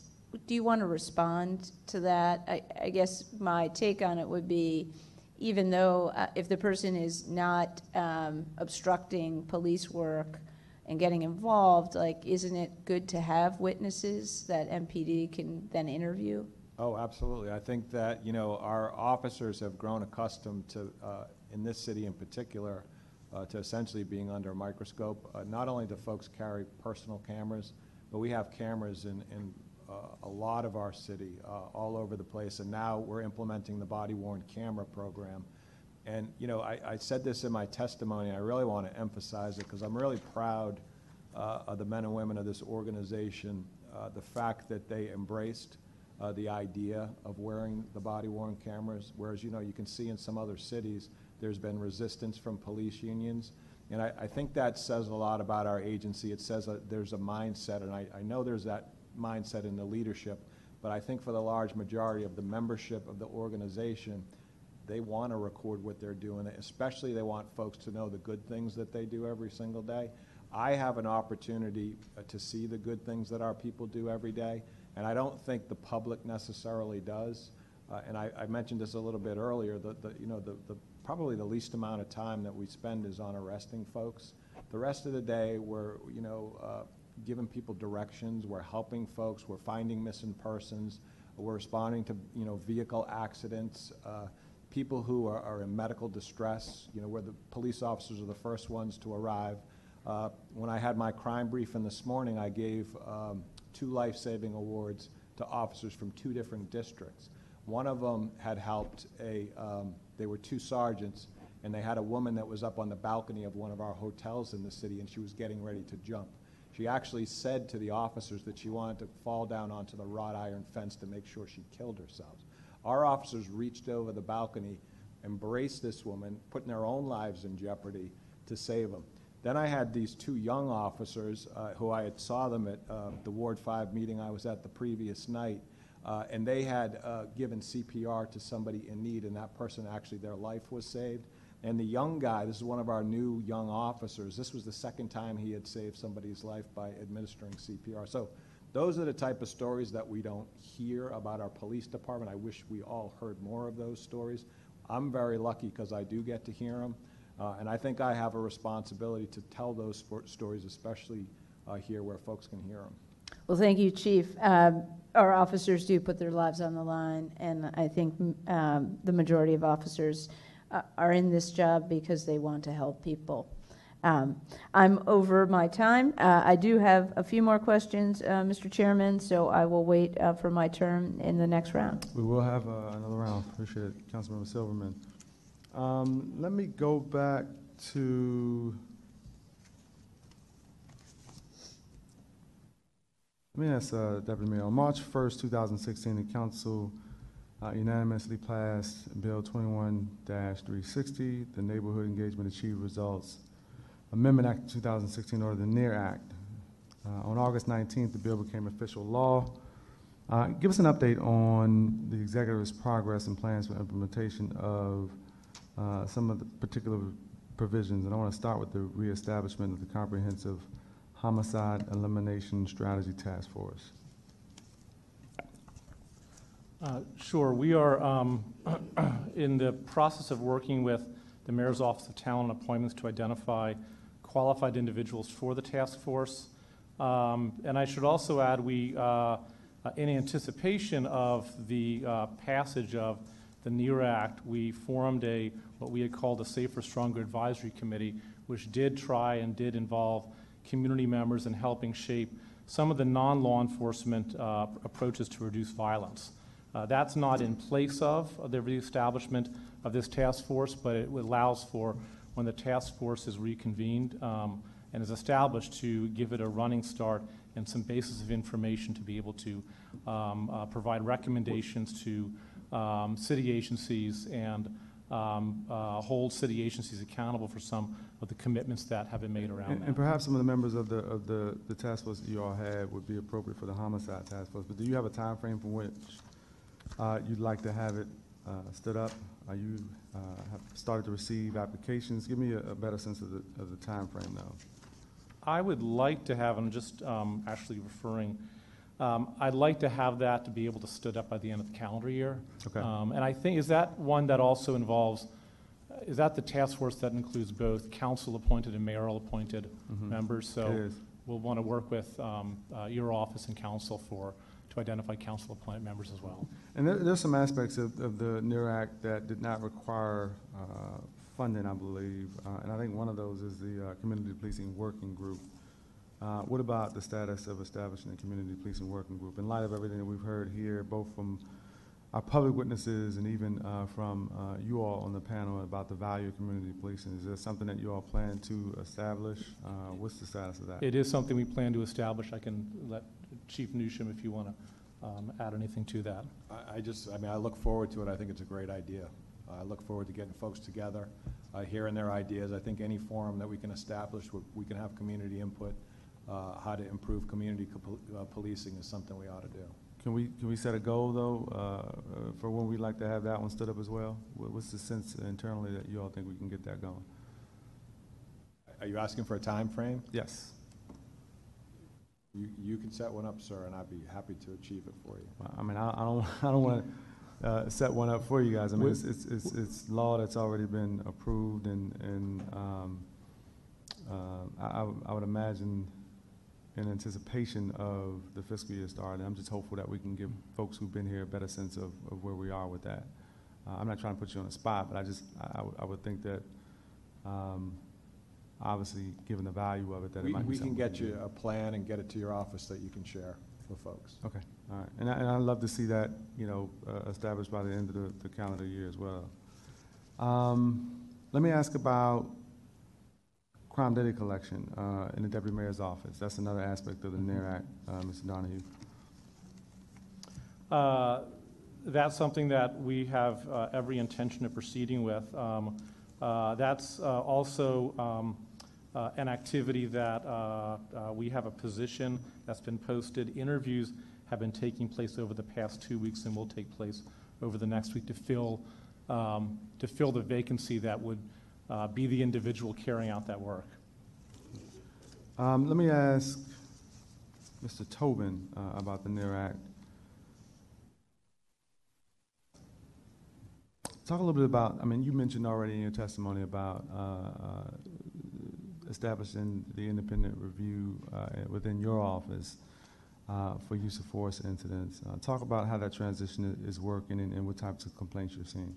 do you want to respond to that? I, I guess my take on it would be, even though uh, if the person is not um, obstructing police work and getting involved, like, isn't it good to have witnesses that M P D can then interview? Oh, absolutely. I think that, you know, our officers have grown accustomed to, uh, in this city in particular, uh, to essentially being under a microscope. Uh, not only do folks carry personal cameras, but we have cameras in, in uh, a lot of our city, uh, all over the place, and now we're implementing the body-worn camera program. And, you know, I, I said this in my testimony, and I really want to emphasize it because I'm really proud uh, of the men and women of this organization, uh, the fact that they embraced Uh, the idea of wearing the body-worn cameras, whereas, you know, you can see in some other cities there's been resistance from police unions. And I, I think that says a lot about our agency. It says that there's a mindset, and I, I know there's that mindset in the leadership, but I think for the large majority of the membership of the organization, they want to record what they're doing, especially they want folks to know the good things that they do every single day. I have an opportunity uh, to see the good things that our people do every day, and I don't think the public necessarily does. Uh, and I, I mentioned this a little bit earlier. The, the, you know, the, the, probably the least amount of time that we spend is on arresting folks. The rest of the day, we're, you know, uh, giving people directions. We're helping folks. We're finding missing persons. We're responding to, you know, vehicle accidents. Uh, people who are, are in medical distress. You know, where the police officers are the first ones to arrive. Uh, when I had my crime briefing this morning, I gave um, two life-saving awards to officers from two different districts. One of them had helped a, um, they were two sergeants, and they had a woman that was up on the balcony of one of our hotels in the city, and she was getting ready to jump. She actually said to the officers that she wanted to fall down onto the wrought iron fence to make sure she killed herself. Our officers reached over the balcony, embraced this woman, putting their own lives in jeopardy to save them. Then I had these two young officers uh, who I had saw them at uh, the Ward five meeting I was at the previous night, uh, and they had uh, given C P R to somebody in need, and that person, actually, their life was saved. And the young guy, this is one of our new young officers, this was the second time he had saved somebody's life by administering C P R. So those are the type of stories that we don't hear about our police department. I wish we all heard more of those stories. I'm very lucky because I do get to hear them. Uh, and I think I have a responsibility to tell those sport stories, especially uh, here where folks can hear them. Well, thank you, Chief. Um, our officers do put their lives on the line, and I think um, the majority of officers uh, are in this job because they want to help people. Um, I'm over my time. Uh, I do have a few more questions, uh, Mister Chairman, so I will wait uh, for my turn in the next round. We will have uh, another round. Appreciate it, Councilmember Silverman. Um, let me go back to, let me ask uh, Deputy Mayor, on March first, two thousand sixteen, the council uh, unanimously passed Bill twenty-one dash three sixty, the Neighborhood Engagement Achieved Results Amendment Act of two thousand sixteen, or the NEAR Act. Uh, on August nineteenth, the bill became official law. Uh, give us an update on the executive's progress and plans for implementation of Uh, some of the particular provisions, and I want to start with the reestablishment of the Comprehensive Homicide Elimination Strategy Task Force. Uh, Sure. We are um, in the process of working with the Mayor's Office of Talent Appointments to identify qualified individuals for the task force. Um, and I should also add, we, uh, uh, in anticipation of the uh, passage of the NEAR Act, we formed a what we had called a Safer, Stronger Advisory Committee, which did try and did involve community members in helping shape some of the non-law enforcement uh, approaches to reduce violence. Uh, that's not in place of the reestablishment of this task force, but it allows for, when the task force is reconvened um, and is established, to give it a running start and some basis of information to be able to um, uh, provide recommendations to um, city agencies and um, uh, hold city agencies accountable for some of the commitments that have been made around And, that. and perhaps some of the members of the, of the, the task force that you all had would be appropriate for the homicide task force, but do you have a time frame for which uh, you'd like to have it uh, stood up? Are you uh, have started to receive applications? Give me a, a better sense of the, of the time frame now. I would like to have, I'm just um, actually referring, um, I'd like to have that to be able to stood up by the end of the calendar year. Okay. Um, and I think, is that one that also involves, is that the task force that includes both council-appointed and mayoral-appointed Mhm. members? So It is. we'll want to work with um, uh, your office and council for, to identify council-appointed members as well. And there, there's some aspects of, of the N E R Act that did not require uh, funding, I believe, uh, and I think one of those is the uh, Community Policing Working Group. Uh, what about the status of establishing a Community Policing Working Group? In light of everything that we've heard here, both from our public witnesses and even uh, from uh, you all on the panel about the value of community policing, is there something that you all plan to establish? Uh, what's the status of that? It is something we plan to establish. I can let Chief Newsham, if you want to um, add anything to that. I, I just, I mean, I look forward to it. I think it's a great idea. I look forward to getting folks together, uh, hearing their ideas. I think any forum that we can establish where we can have community input, uh, how to improve community co- uh, policing is something we ought to do. Can we, can we set a goal, though, uh, uh, for when we'd like to have that one stood up as well? What- What's the sense internally that you all think we can get that going? Are you asking for a time frame? Yes. You, you can set one up, sir, and I'd be happy to achieve it for you. Well, I mean, I, I don't, I don't want to uh, set one up for you guys. I mean, We- it's, it's, it's, it's law that's already been approved, and, and um, uh, I, I would- I would imagine in anticipation of the fiscal year starting, I'm just hopeful that we can give folks who've been here a better sense of, of where we are with that. Uh, I'm not trying to put you on the spot, but I just, I, I would- I would think that, um, obviously, given the value of it, that it We, might be we can something get do. you a plan and get it to your office that you can share with folks. Okay, all right. And I, and I'd love to see that, you know, uh, established by the end of the, the calendar year as well. Um, let me ask about crime data collection, uh, in the Deputy Mayor's office. That's another aspect of the N E R Act, uh, Mister Donahue. Uh, That's something that we have uh, every intention of proceeding with. Um, uh, That's uh, also um, uh, an activity that uh, uh, we have a position that's been posted. Interviews have been taking place over the past two weeks and will take place over the next week to fill, um, to fill the vacancy that would uh, be the individual carrying out that work. Um, let me ask Mister Tobin uh, about the N E R Act. Talk a little bit about, I mean, you mentioned already in your testimony about uh, uh, establishing the independent review uh, within your office uh, for use of force incidents. Uh, talk about how that transition i- is working and, and what types of complaints you're seeing.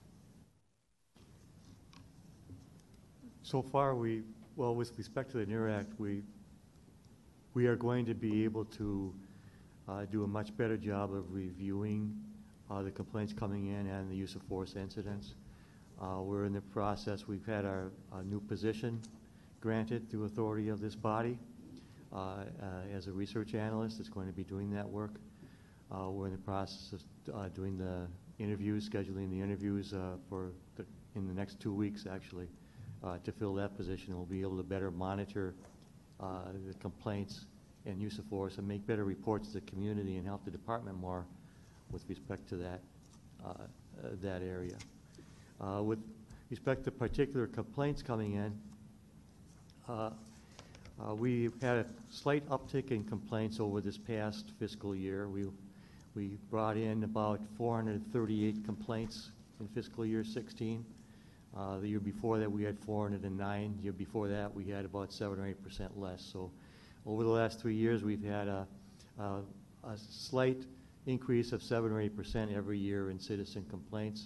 So far, we, well, with respect to the N E R Act, we, we are going to be able to uh, do a much better job of reviewing uh, the complaints coming in and the use of force incidents. Uh, We're in the process, we've had our uh, new position granted through authority of this body uh, uh, as a research analyst that's going to be doing that work. Uh, We're in the process of uh, doing the interviews, scheduling the interviews uh, for, the, in the next two weeks, actually. Uh, to fill that position. We'll be able to better monitor uh, the complaints and use of force and make better reports to the community and help the department more with respect to that, uh, uh, that area. Uh, with respect to particular complaints coming in, uh, uh, we had a slight uptick in complaints over this past fiscal year. We, we brought in about four hundred thirty-eight complaints in fiscal year sixteen. Uh, the year before that, we had four hundred nine. The year before that, we had about seven or eight percent less. So over the last three years, we've had a, a, a slight increase of seven or eight percent every year in citizen complaints.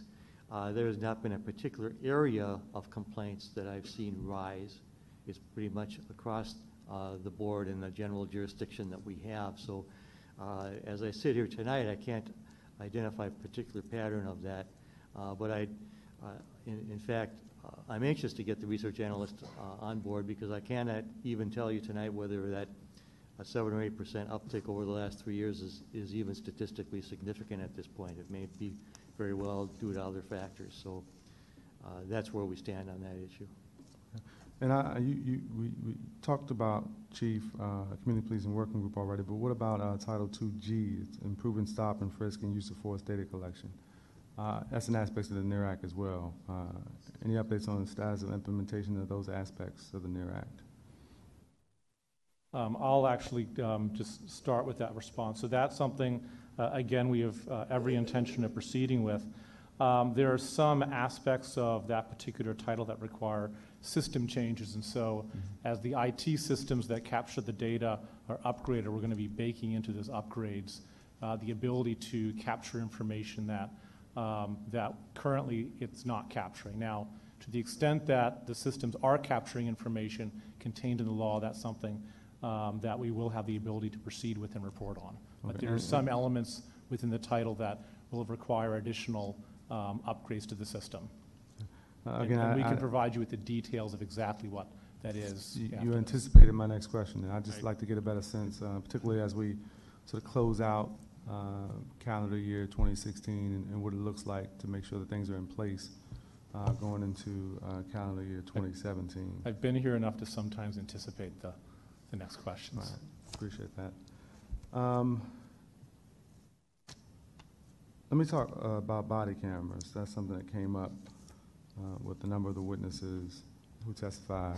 Uh, there has not been a particular area of complaints that I've seen rise. It's pretty much across uh, the board in the general jurisdiction that we have. So uh, as I sit here tonight, I can't identify a particular pattern of that. Uh, but I, uh, in, in fact, uh, I'm anxious to get the research analyst uh, on board, because I cannot even tell you tonight whether that a seven or eight percent uptick over the last three years is, is even statistically significant at this point. It may be very well due to other factors. So uh, that's where we stand on that issue. And I, you, you, we, we talked about, Chief, uh, Community Policing Working Group already, but what about uh, Title two G, it's improving stop and frisk and use of force data collection? Uh, that's an aspect of the N E R Act as well. Uh, any updates on the status of implementation of those aspects of the N E R Act? Um, I'll actually um, just start with that response. So that's something, uh, again, we have uh, every intention of proceeding with. Um, there are some aspects of that particular title that require system changes, and so mm-hmm. as the I T systems that capture the data are upgraded, we're going to be baking into those upgrades uh, the ability to capture information that um, that currently it's not capturing. Now, to the extent that the systems are capturing information contained in the law, that's something um, that we will have the ability to proceed with and report on. But Okay. there are some elements within the title that will require additional um, upgrades to the system. Uh, And- again, and we I, can I, provide you with the details of exactly what that is. you, after you this. anticipated my next question, and I'd just Right. like to get a better sense, uh, particularly as we sort of close out uh, calendar year twenty sixteen and, and what it looks like to make sure that things are in place uh, going into uh, calendar year twenty seventeen. I've been here enough to sometimes anticipate the, the next questions. Right. Appreciate that. Um, let me talk uh, about body cameras. That's something that came up uh, with a number of the witnesses who testified.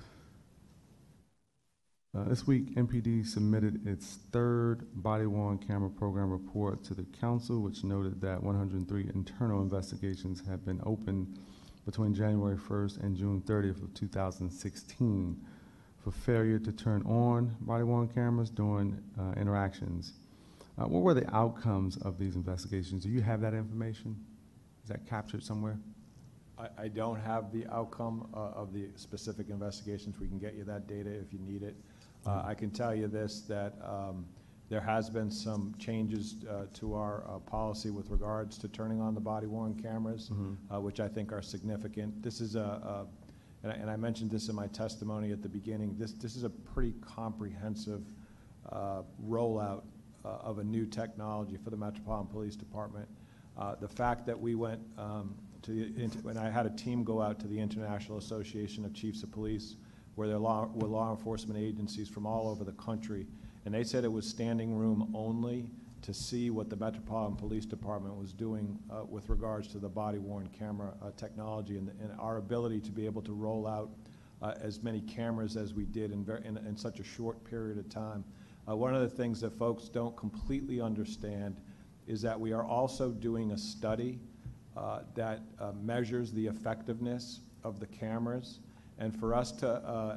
Uh, this week, M P D submitted its third body-worn camera program report to the council, which noted that one hundred three internal investigations have been opened between January first and June thirtieth of two thousand sixteen for failure to turn on body-worn cameras during uh, interactions. Uh, what were the outcomes of these investigations? Do you have that information? Is that captured somewhere? I, I don't have the outcome uh, of the specific investigations. We can get you that data if you need it. Uh, I can tell you this, that um, there has been some changes uh, to our uh, policy with regards to turning on the body-worn cameras, Mm-hmm. uh, which I think are significant. This is a, a and, I, and I mentioned this in my testimony at the beginning, this, this is a pretty comprehensive uh, rollout uh, of a new technology for the Metropolitan Police Department. Uh, the fact that we went um, to the, when I had a team go out to the International Association of Chiefs of Police, where there law, were law enforcement agencies from all over the country, and they said it was standing room only to see what the Metropolitan Police Department was doing uh, with regards to the body-worn camera uh, technology and, and our ability to be able to roll out uh, as many cameras as we did in, very, in, in such a short period of time. Uh, one of the things that folks don't completely understand is that we are also doing a study uh, that uh, measures the effectiveness of the cameras. And for us to uh,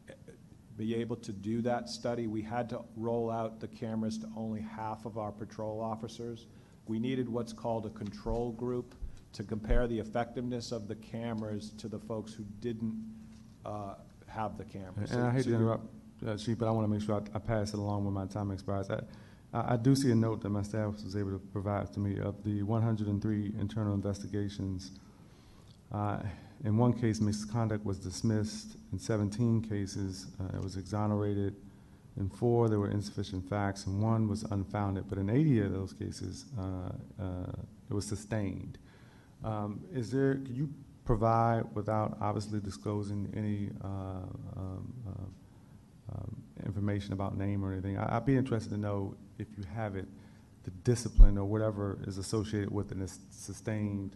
be able to do that study, we had to roll out the cameras to only half of our patrol officers. We needed what's called a control group to compare the effectiveness of the cameras to the folks who didn't uh, have the cameras. And So- I hate so to you- interrupt, uh, Chief, but I want to make sure I, I pass it along when my time expires. I, I I do see a note that my staff was able to provide to me of the one hundred three internal investigations. Uh, in one case, misconduct was dismissed. In seventeen cases, uh, it was exonerated. In four, there were insufficient facts, and one was unfounded. But in eighty of those cases, uh, uh, it was sustained. Um, is there, could you provide, without obviously disclosing any uh, um, uh, um, information about name or anything, I, I'd be interested to know, if you have it, the discipline or whatever is associated with a sustained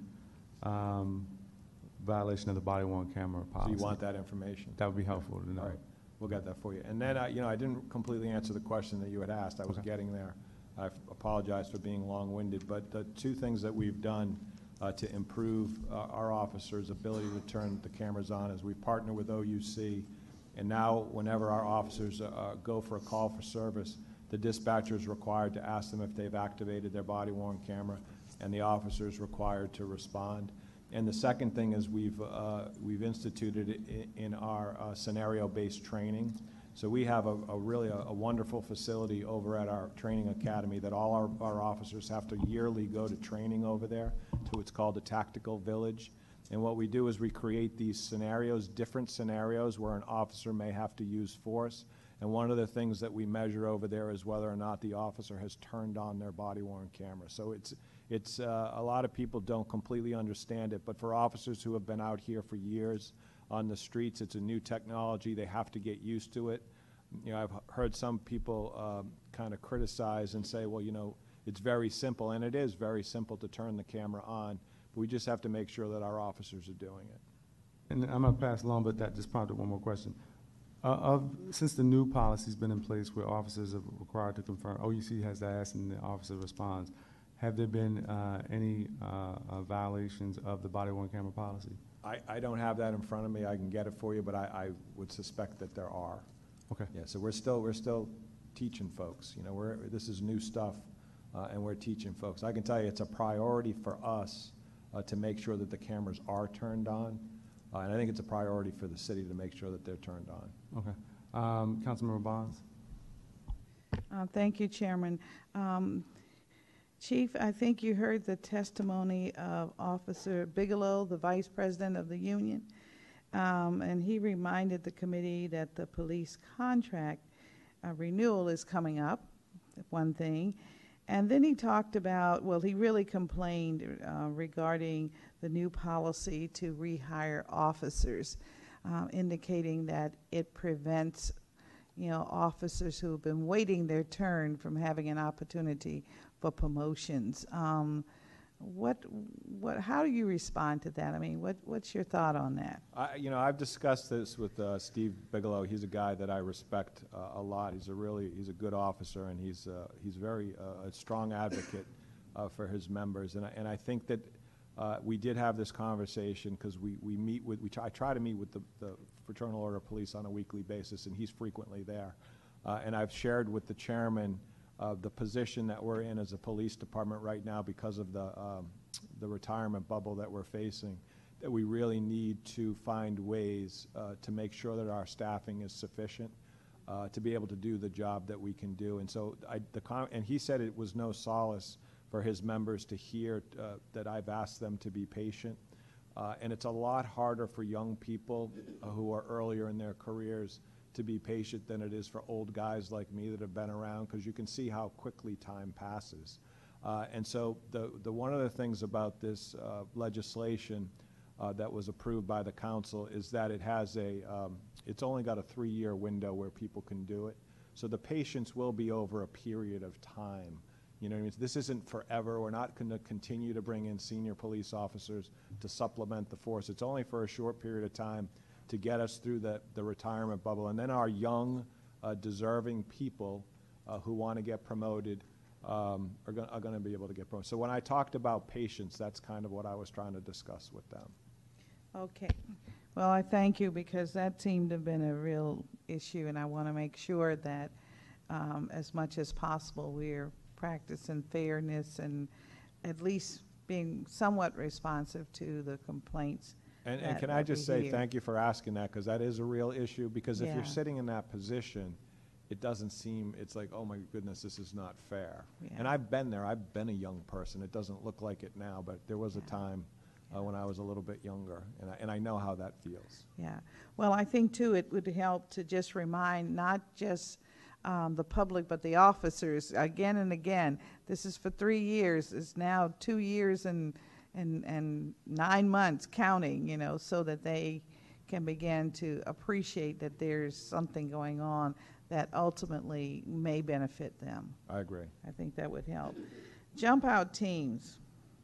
um, violation of the body-worn camera So policy. you want that information? That would be helpful to know. All right, we'll get that for you. And then, uh, you know, I didn't completely answer the question that you had asked. I was Okay. getting there. I apologize for being long-winded, but the two things that we've done uh, to improve uh, our officers' ability to turn the cameras on is we partner with O U C, and now whenever our officers uh, go for a call for service, the dispatcher is required to ask them if they've activated their body-worn camera, and the officer is required to respond. And the second thing is we've, uh, we've instituted it i- in our uh, scenario-based training. So we have a, a really a, a wonderful facility over at our training academy that all our, our officers have to yearly go to training over there to what's called a tactical village. And what we do is we create these scenarios, different scenarios where an officer may have to use force. And one of the things that we measure over there is whether or not the officer has turned on their body-worn camera. So it's, it's uh, a lot of people don't completely understand it, but for officers who have been out here for years on the streets, it's a new technology. They have to get used to it. You know, I've heard some people um, kind of criticize and say, well, you know, it's very simple, and it is very simple to turn the camera on, but we just have to make sure that our officers are doing it. And I'm gonna pass along, but that just prompted one more question. Uh, of, since the new policy's been in place where officers are required to confirm, O U C has asked and the officer responds, have there been uh, any uh, uh, violations of the body-worn camera policy? I, I don't have that in front of me. I can get it for you, but I, I would suspect that there are. Okay. Yeah, so we're still, we're still teaching folks. You know, we're, this is new stuff, uh, and we're teaching folks. I can tell you it's a priority for us uh, to make sure that the cameras are turned on, uh, and I think it's a priority for the city to make sure that they're turned on. Okay. Um, Councilmember Bonds? Uh, Thank you, Chairman. Um, Chief, I think you heard the testimony of Officer Bigelow, the Vice President of the union, um, and he reminded the committee that the police contract uh, renewal is coming up, one thing. And then he talked about, well, he really complained uh, regarding the new policy to rehire officers, uh, indicating that it prevents, you know, officers who have been waiting their turn from having an opportunity for promotions. Um, what, what, how do you respond to that? I mean, what, what's your thought on that? I, you know, I've discussed this with uh, Steve Bigelow. He's a guy that I respect uh, a lot. He's a really, he's a good officer, and he's, uh, he's very uh, a strong advocate uh, for his members. And I, and I think that uh, we did have this conversation because we, we meet with, we try, I try to meet with the, the Fraternal Order of Police on a weekly basis, and he's frequently there. Uh, and I've shared with the chairman of the position that we're in as a police department right now because of the, um, the retirement bubble that we're facing, that we really need to find ways uh, to make sure that our staffing is sufficient uh, to be able to do the job that we can do. And so, I, the con and he said it was no solace for his members to hear uh, that I've asked them to be patient. Uh, and it's a lot harder for young people uh, who are earlier in their careers to be patient than it is for old guys like me that have been around, because you can see how quickly time passes. Uh, and so the, the one of the things about this uh, legislation uh, that was approved by the council is that it has a, um, it's only got a three-year window where people can do it. So the patience will be over a period of time. You know what I mean? This isn't forever. We're not going to continue to bring in senior police officers to supplement the force. It's only for a short period of time to get us through the, the retirement bubble. And then our young, uh, deserving people uh, who want to get promoted um, are going are to be able to get promoted. So when I talked about patience, that's kind of what I was trying to discuss with them. Okay. Well, I thank you, because that seemed to have been a real issue, and I want to make sure that um, as much as possible we're practicing fairness and at least being somewhat responsive to the complaints. And, and that- can I that just we say hear. thank you for asking that, because that is a real issue. Because if Yeah. you're sitting in that position, it doesn't seem, it's like, oh my goodness, this is not fair. Yeah. And I've been there. I've been a young person. It doesn't look like it now, but there was a Yeah. time uh, when I was a little bit younger, and I, and I know how that feels. Yeah. Well, I think, too, it would help to just remind not just um, the public, but the officers, again and again, this is for three years. It's now two years and, and, and nine months counting, you know, so that they can begin to appreciate that there's something going on that ultimately may benefit them. I agree. I think that would help. Jump out teams.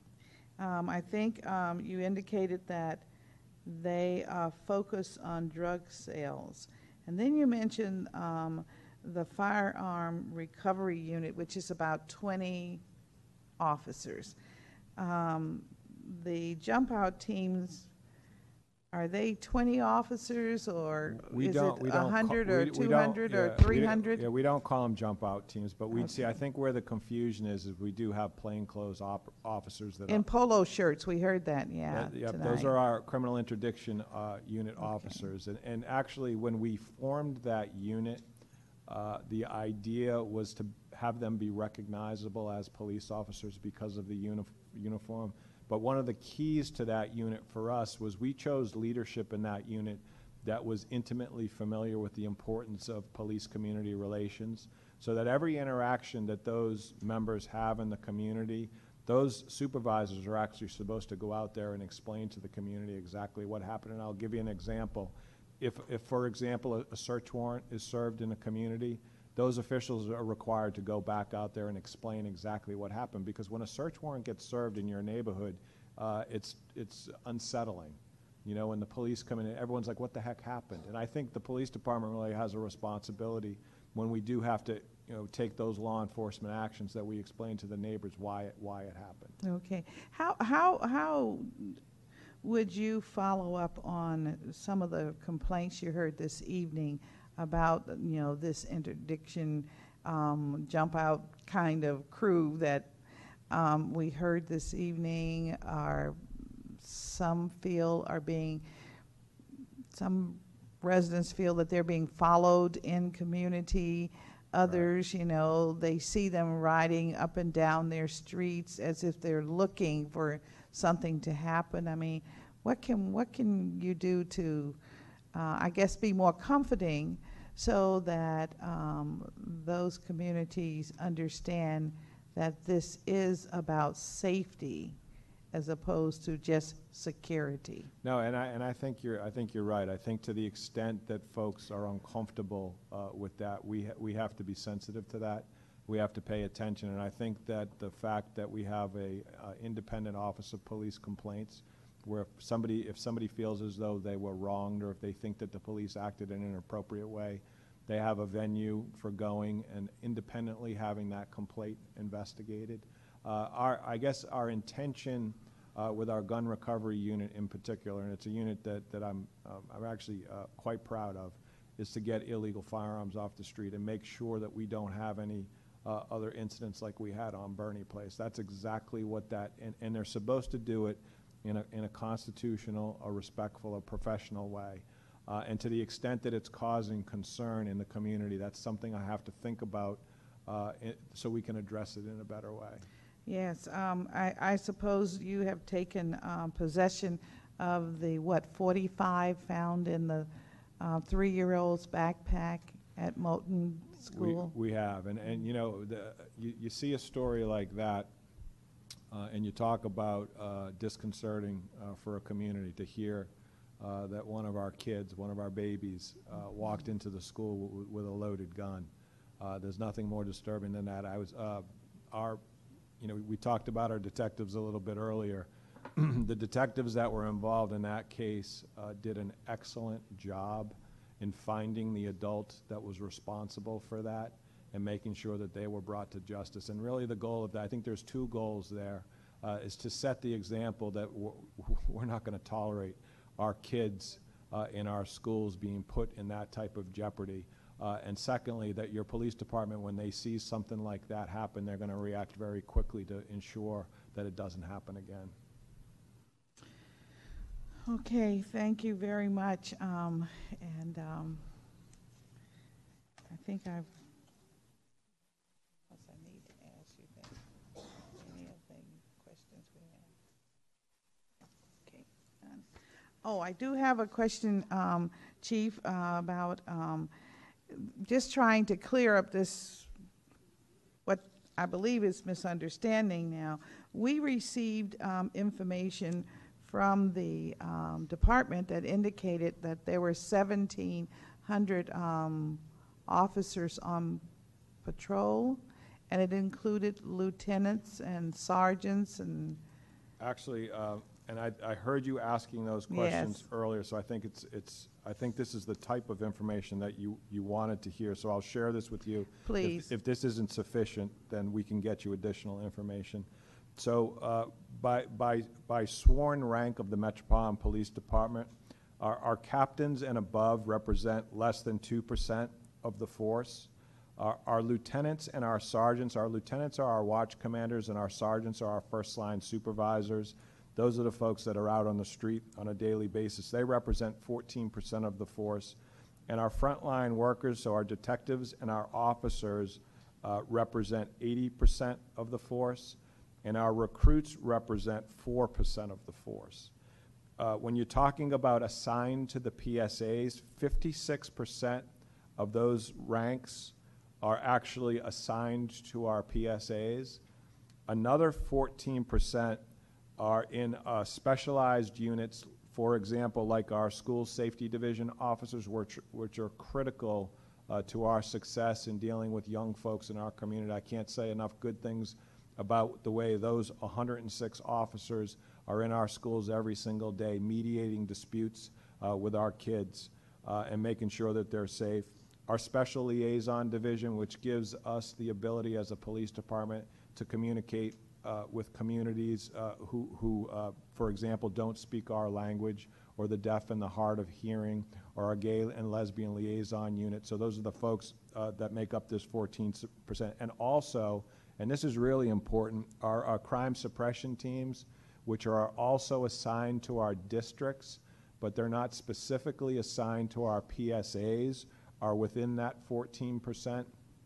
Um, I think um, you indicated that they uh, focus on drug sales. And then you mentioned um, the firearm recovery unit, which is about twenty officers. Um, the jump out teams Are they twenty officers, or We is don't- it we don't one ca- hundred we- or we don't- two hundred yeah, or we don't- three hundred? Yeah, we don't call them jump out teams, but we see, I Okay. think where the confusion is, is we do have plainclothes op- officers that In are. polo shirts, we heard that, yeah, That- Yep, tonight. those are our criminal interdiction uh, unit officers. And, and actually, when we formed that unit, uh, the idea was to have them be recognizable as police officers because of the uni- uniform. But one of the keys to that unit for us was we chose leadership in that unit that was intimately familiar with the importance of police-community relations, so that every interaction that those members have in the community, those supervisors are actually supposed to go out there and explain to the community exactly what happened. And I'll give you an example. If, if for example, a, a search warrant is served in a community, those officials are required to go back out there and explain exactly what happened, because when a search warrant gets served in your neighborhood, uh, it's, it's unsettling. You know, when the police come in, everyone's like, what the heck happened? And I think the police department really has a responsibility when we do have to, you know, take those law enforcement actions, that we explain to the neighbors why it, why it happened. Okay. How, how, how would you follow up on some of the complaints you heard this evening about, you know, this interdiction, um, jump out kind of crew that, um, we heard this evening, are, some feel are being, some residents feel that they're being followed in community. Others, you know, they see them riding up and down their streets as if they're looking for something to happen. I mean, what can, what can you do to, uh, I guess, be more comforting so that um, those communities understand that this is about safety as opposed to just security? No, and I, and I think you're, I think you're right. I think to the extent that folks are uncomfortable uh, with that, we, ha we have to be sensitive to that. We have to pay attention, and I think that the fact that we have a uh, independent Office of Police Complaints, where if somebody, if somebody feels as though they were wronged, or if they think that the police acted in an inappropriate way, they have a venue for going and independently having that complaint investigated. Uh, our, I guess our intention uh, with our gun recovery unit in particular, and it's a unit that, that I'm, um, I'm actually uh, quite proud of, is to get illegal firearms off the street and make sure that we don't have any uh, other incidents like we had on Bernie Place. That's exactly what that, and, and they're supposed to do it in a, in a constitutional, a respectful, a professional way. Uh, and to the extent that it's causing concern in the community, that's something I have to think about uh, it, so we can address it in a better way. Yes, um, I, I suppose you have taken um, possession of the, what, forty-five found in the uh, three-year-old's backpack at Moulton School? We, we have, and, and you know, the, you, you see a story like that, uh, and you talk about uh, disconcerting uh, for a community to hear uh, that one of our kids, one of our babies, uh, walked into the school w with a loaded gun. Uh, there's nothing more disturbing than that. I was, uh, our, you know, we talked about our detectives a little bit earlier. The detectives that were involved in that case uh, did an excellent job in finding the adult that was responsible for that and making sure that they were brought to justice. And really the goal of that, I think there's two goals there, uh, is to set the example that we're, we're not going to tolerate our kids uh, in our schools being put in that type of jeopardy. Uh, and secondly, that your police department, when they see something like that happen, they're going to react very quickly to ensure that it doesn't happen again. Okay, thank you very much. Um, and um, I think I've, what else I need to ask you then? Any of the questions we have? Okay. done. Oh, I do have a question, um, Chief, uh, about um, just trying to clear up this, what I believe is misunderstanding now. We received um, information from the um, department that indicated that there were seventeen hundred um, officers on patrol, and it included lieutenants and sergeants and... Actually, uh, and I, I heard you asking those questions Yes. earlier, so I think it's, it's, I think this is the type of information that you, you wanted to hear, so I'll share this with you. If- Please. If this isn't sufficient, then we can get you additional information. So uh, by, by, by sworn rank of the Metropolitan Police Department, Our, our captains and above represent less than two percent of the force. Our, our lieutenants and our sergeants, our lieutenants are our watch commanders and our sergeants are our first line supervisors. Those are the folks that are out on the street on a daily basis. They represent fourteen percent of the force. And our frontline workers, so our detectives and our officers, uh, represent eighty percent of the force. And our recruits represent four percent of the force. Uh, when you're talking about assigned to the P S As, fifty-six percent of those ranks are actually assigned to our P S As. Another fourteen percent are in uh, specialized units, for example, like our school safety division officers, which, which are critical uh, to our success in dealing with young folks in our community. I can't say enough good things about the way those one hundred six officers are in our schools every single day, mediating disputes uh, with our kids uh, and making sure that they're safe. Our special liaison division, which gives us the ability as a police department to communicate uh, with communities uh, who, who uh, for example, don't speak our language, or the deaf and the hard of hearing, or our gay and lesbian liaison unit. So those are the folks uh, that make up this fourteen percent. And also, and this is really important, our, our crime suppression teams, which are also assigned to our districts, but they're not specifically assigned to our P S As, are within that fourteen percent.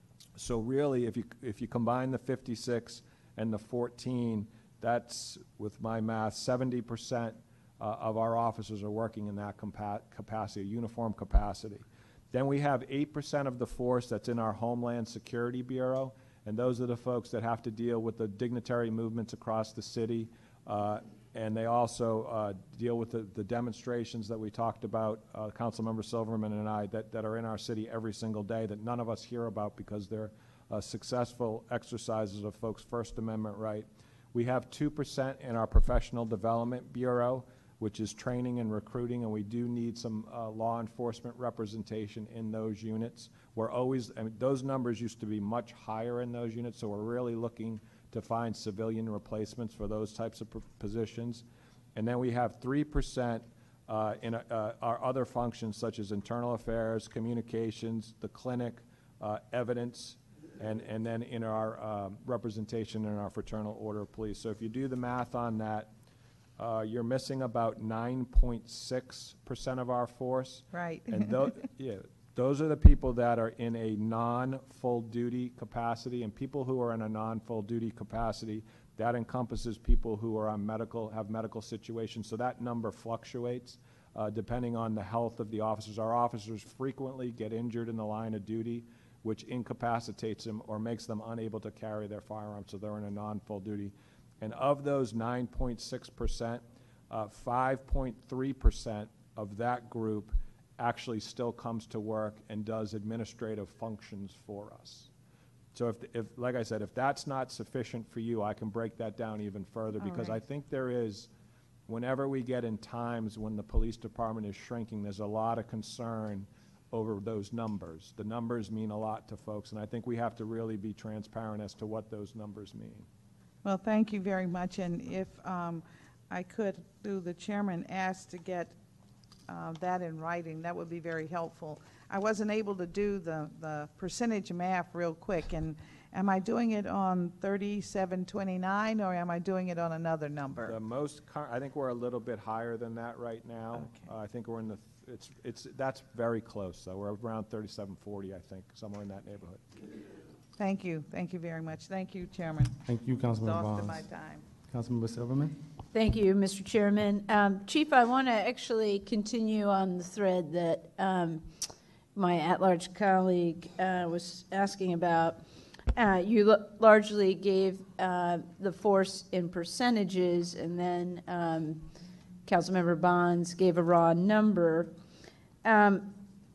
So really, if you, if you combine the fifty-six and the fourteen, that's, with my math, seventy percent uh, of our officers are working in that compa capacity, uniform capacity. Then we have eight percent of the force that's in our Homeland Security Bureau, and those are the folks that have to deal with the dignitary movements across the city, uh, and they also uh, deal with the, the demonstrations that we talked about, uh, Councilmember Silverman and I, that, that are in our city every single day that none of us hear about because they're uh, successful exercises of folks' First Amendment right. We have two percent in our Professional Development Bureau, which is training and recruiting, and we do need some uh, law enforcement representation in those units. We're always, I mean, those numbers used to be much higher in those units, so we're really looking to find civilian replacements for those types of positions. And then we have three percent uh, in uh, our other functions, such as internal affairs, communications, the clinic, uh, evidence, and, and then in our um, representation in our Fraternal Order of Police. So if you do the math on that, uh, you're missing about nine point six percent of our force. Right. And those, yeah, those are the people that are in a non-full duty capacity, and people who are in a non-full duty capacity, that encompasses people who are on medical, have medical situations. So that number fluctuates uh, depending on the health of the officers. Our officers frequently get injured in the line of duty, which incapacitates them or makes them unable to carry their firearms, so they're in a non-full duty. And of those nine point six percent, uh, five point three percent of that group actually still comes to work and does administrative functions for us. So if, if, like I said, if that's not sufficient for you, I can break that down even further, All because right. I think there is, whenever we get in times when the police department is shrinking, there's a lot of concern over those numbers. The numbers mean a lot to folks, and I think we have to really be transparent as to what those numbers mean. Well, thank you very much, and if um, I could, through the chairman, ask to get uh, that in writing, that would be very helpful. I wasn't able to do the, the percentage math real quick, and am I doing it on thirty-seven twenty-nine, or am I doing it on another number? The most, cur- I think we're a little bit higher than that right now. Okay. Uh, I think we're in the, it's, it's, that's very close, so we're around thirty-seven forty, I think, somewhere in that neighborhood. Thank you, thank you very much. Thank you, Chairman. Thank you, Councilmember Exhausted Barnes. my time. Councilmember Silverman? Thank you, Mister Chairman. Um, Chief, I want to actually continue on the thread that um, my at-large colleague uh, was asking about. Uh, you l- largely gave uh, the force in percentages, and then um, Councilmember Bonds gave a raw number. Um,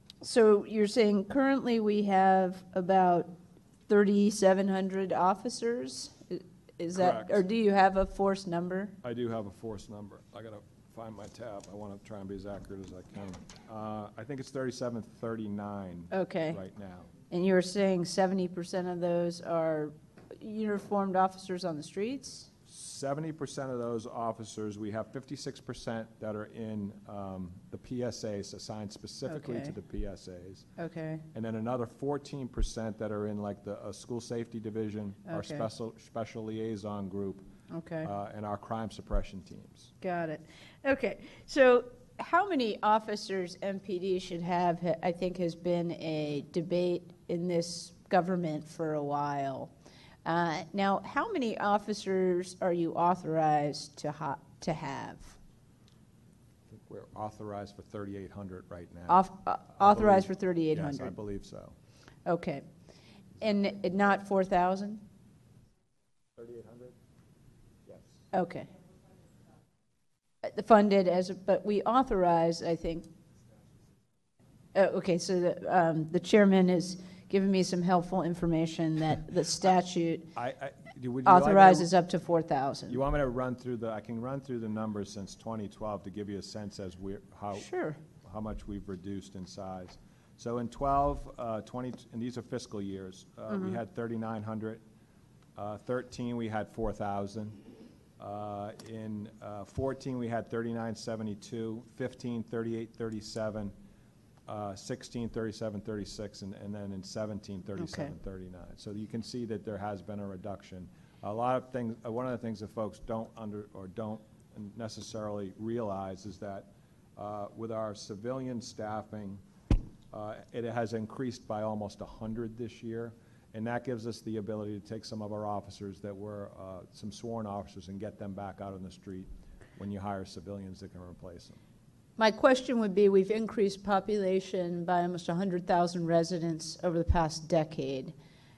so you're saying currently we have about thirty-seven hundred officers? I- Is that, Correct. or do you have a force number? I do have a force number. I gotta find my tab. I wanna try and be as accurate as I can. Uh, I think it's thirty-seven thirty-nine Okay. right now. And you were saying seventy percent of those are uniformed officers on the streets? seventy percent of those officers, we have fifty-six percent that are in um, the P S As, assigned specifically Okay. to the P S As. Okay, And then another fourteen percent that are in like the uh, school safety division, our Okay. special, special liaison group, okay. uh, and our crime suppression teams. Got it. Okay, so how many officers M P D should have, ha- I think has been a debate in this government for a while. Uh, Now, how many officers are you authorized to ha, to have? I think we're authorized for thirty-eight hundred right now. Off- uh, I Authorized for believe- thirty-eight Yes, I hundred? believe so. Okay. And it- not four thousand? thirty-eight hundred? Yes. Okay. Uh, Funded as, a- but we authorize, I think. Uh, Okay, so the um, the chairman has given me some helpful information that the statute I, I, do- would you like me to- authorizes up to four thousand. You want me to run through the, I can run through the numbers since twenty twelve to give you a sense as we're, how, Sure. how much we've reduced in size. So in twelve, uh, twenty, and these are fiscal years, uh, we had thirty-nine hundred. Uh, thirteen, we had four thousand. Uh, in, uh, fourteen, we had thirty-nine seventy-two. Fifteen, thirty-eight thirty-seven. Uh, sixteen, thirty-seven thirty-six, and, and then in seventeen, thirty-seven thirty-nine. So you can see that there has been a reduction. A lot of things, uh, one of the things that folks don't under, or don't necessarily realize is that uh, with our civilian staffing, uh, it has increased by almost one hundred this year, and that gives us the ability to take some of our officers that were uh, some sworn officers and get them back out on the street when you hire civilians that can replace them. My question would be, we've increased population by almost one hundred thousand residents over the past decade.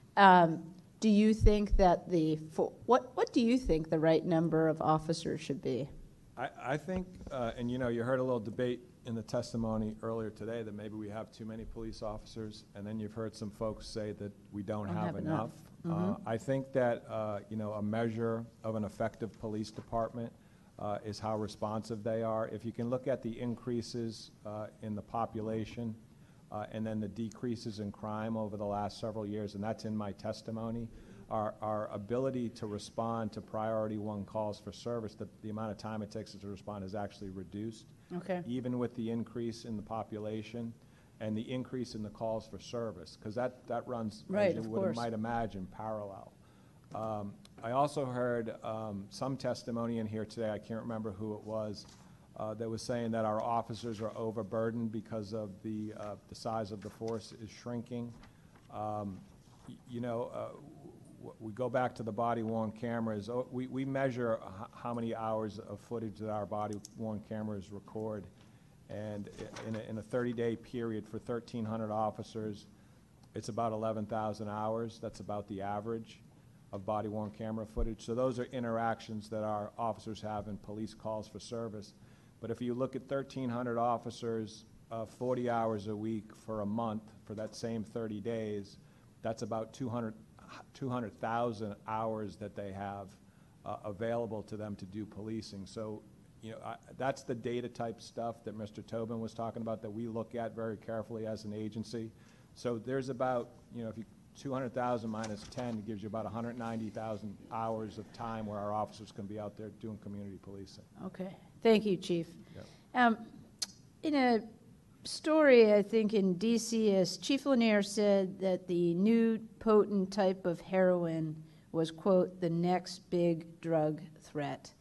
Um, Do you think that the, fo- what, what do you think the right number of officers should be? I, I think, uh, and you know, you heard a little debate in the testimony earlier today that maybe we have too many police officers, and then you've heard some folks say that we don't Don't have have enough. enough. Uh, I think that, uh, you know, a measure of an effective police department uh, is how responsive they are. If you can look at the increases uh, in the population uh, and then the decreases in crime over the last several years, and that's in my testimony, our, our ability to respond to priority one calls for service, the, the amount of time it takes us to respond is actually reduced. Okay. Even with the increase in the population and the increase in the calls for service, because that, that runs, Right, as you of would course. might imagine, parallel. Um, I also heard um, some testimony in here today, I can't remember who it was, uh, that was saying that our officers are overburdened because of the, uh, the size of the force is shrinking. Um, y- You know, uh, w- we go back to the body-worn cameras. Oh, We, we measure h- how many hours of footage that our body-worn cameras record. And i- in a, in a thirty-day period for thirteen hundred officers, it's about eleven thousand hours. That's about the average of body-worn camera footage. So those are interactions that our officers have in police calls for service. But if you look at thirteen hundred officers, uh, forty hours a week for a month for that same thirty days, that's about two hundred thousand hours that they have uh, available to them to do policing. So, you know, I, that's the data type stuff that Mister Tobin was talking about that we look at very carefully as an agency. So there's about, you know, if you, two hundred thousand minus ten gives you about one hundred ninety thousand hours of time where our officers can be out there doing community policing. Okay. Thank you, Chief. Yep. Um, in a story, I think in D C, as Chief Lanier said that the new potent type of heroin was, quote, the next big drug threat.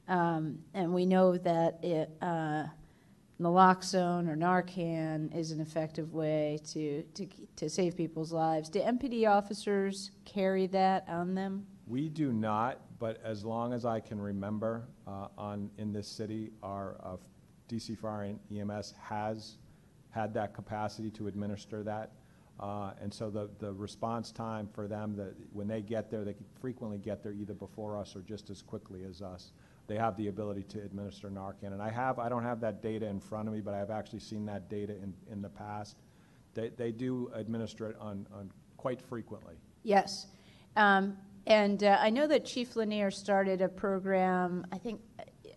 Um, and we know that it, uh, naloxone or Narcan is an effective way to, to, to save people's lives. Do M P D officers carry that on them? We do not, but as long as I can remember, uh, on, in this city, our uh, D C Fire and E M S has had that capacity to administer that. Uh, and so the, the response time for them, that when they get there, they frequently get there either before us or just as quickly as us. They have the ability to administer Narcan. And I have, I don't have that data in front of me, but I've actually seen that data in, in the past. They, they do administer it on, on quite frequently. Yes. Um, and uh, I know that Chief Lanier started a program, I think,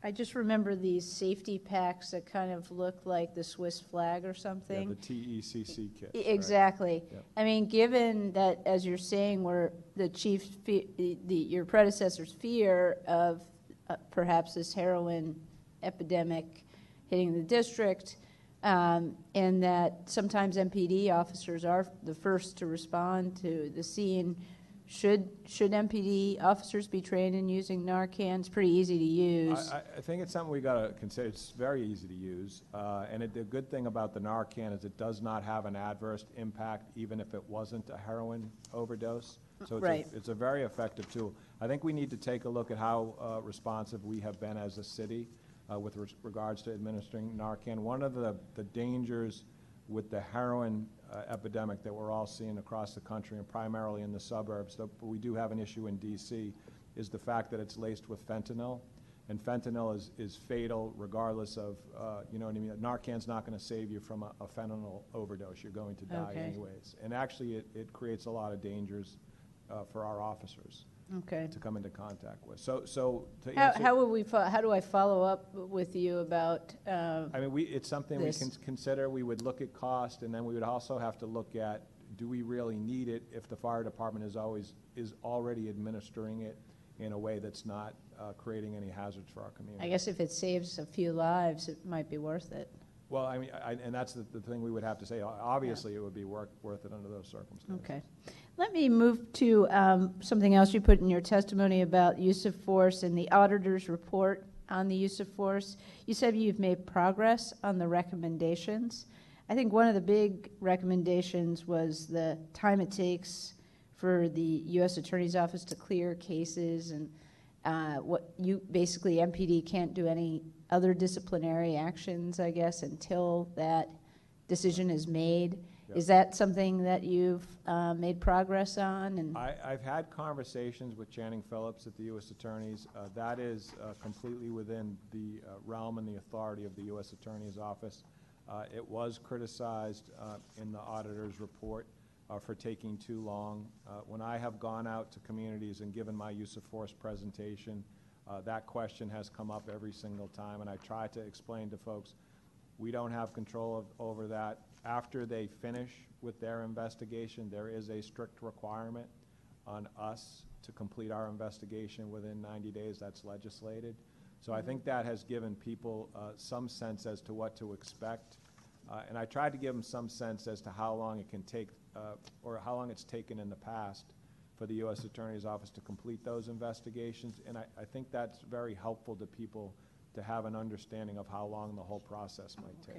I just remember these safety packs that kind of looked like the Swiss flag or Yeah, something. the T E C C kit. E- Exactly. Yep. I mean, given that, as you're saying, where the chief, fe- the, the, your predecessor's fear of uh, perhaps this heroin epidemic hitting the district, um, and that sometimes M P D officers are the first to respond to the scene, should, should M P D officers be trained in using Narcan? It's pretty easy to use. I, I- I think it's something we gotta consider. It's very easy to use. Uh, and it, the good thing about the Narcan is it does not have an adverse impact, even if it wasn't a heroin overdose. So it's Right. a, it's a very effective tool. I think we need to take a look at how uh, responsive we have been as a city uh, with res- regards to administering Narcan. One of the, the dangers with the heroin uh, epidemic that we're all seeing across the country and primarily in the suburbs, though we do have an issue in D C, is the fact that it's laced with fentanyl. And fentanyl is, is fatal regardless of, uh, you know what I mean? Narcan's not going to save you from a, a fentanyl overdose. You're going to die Okay. anyways. And actually, it, it creates a lot of dangers uh, for our officers Okay. to come into contact with. So, so to How, answer, how would we, fo- how do I follow up with you about, uh, I mean, we, it's something we this? can consider. We would look at cost, and then we would also have to look at, do we really need it if the fire department is always, is already administering it in a way that's not uh, creating any hazards for our community? I guess if it saves a few lives, it might be worth it. Well, I mean, I, and that's the, the thing we would have to say. Obviously, it would be worth, worth it under those circumstances. Okay. Let me move to um, something else you put in your testimony about use of force and the auditor's report on the use of force. You said you've made progress on the recommendations. I think one of the big recommendations was the time it takes for the U S Attorney's Office to clear cases, and uh, what you, basically M P D can't do any other disciplinary actions, I guess, until that decision is made. Yep. Is that something that you've uh, made progress on? And I, I've had conversations with Channing Phillips at the U S Attorney's. Uh, that is uh, completely within the uh, realm and the authority of the U S Attorney's Office. Uh, it was criticized uh, in the auditor's report uh, for taking too long. Uh, when I have gone out to communities and given my use of force presentation, uh, that question has come up every single time, and I try to explain to folks, we don't have control of, over that. After they finish with their investigation, there is a strict requirement on us to complete our investigation within ninety days. That's legislated. So I think that has given people uh, some sense as to what to expect. Uh, and I tried to give them some sense as to how long it can take, uh, or how long it's taken in the past for the U S Attorney's Office to complete those investigations. And I, I think that's very helpful to people to have an understanding of how long the whole process might take.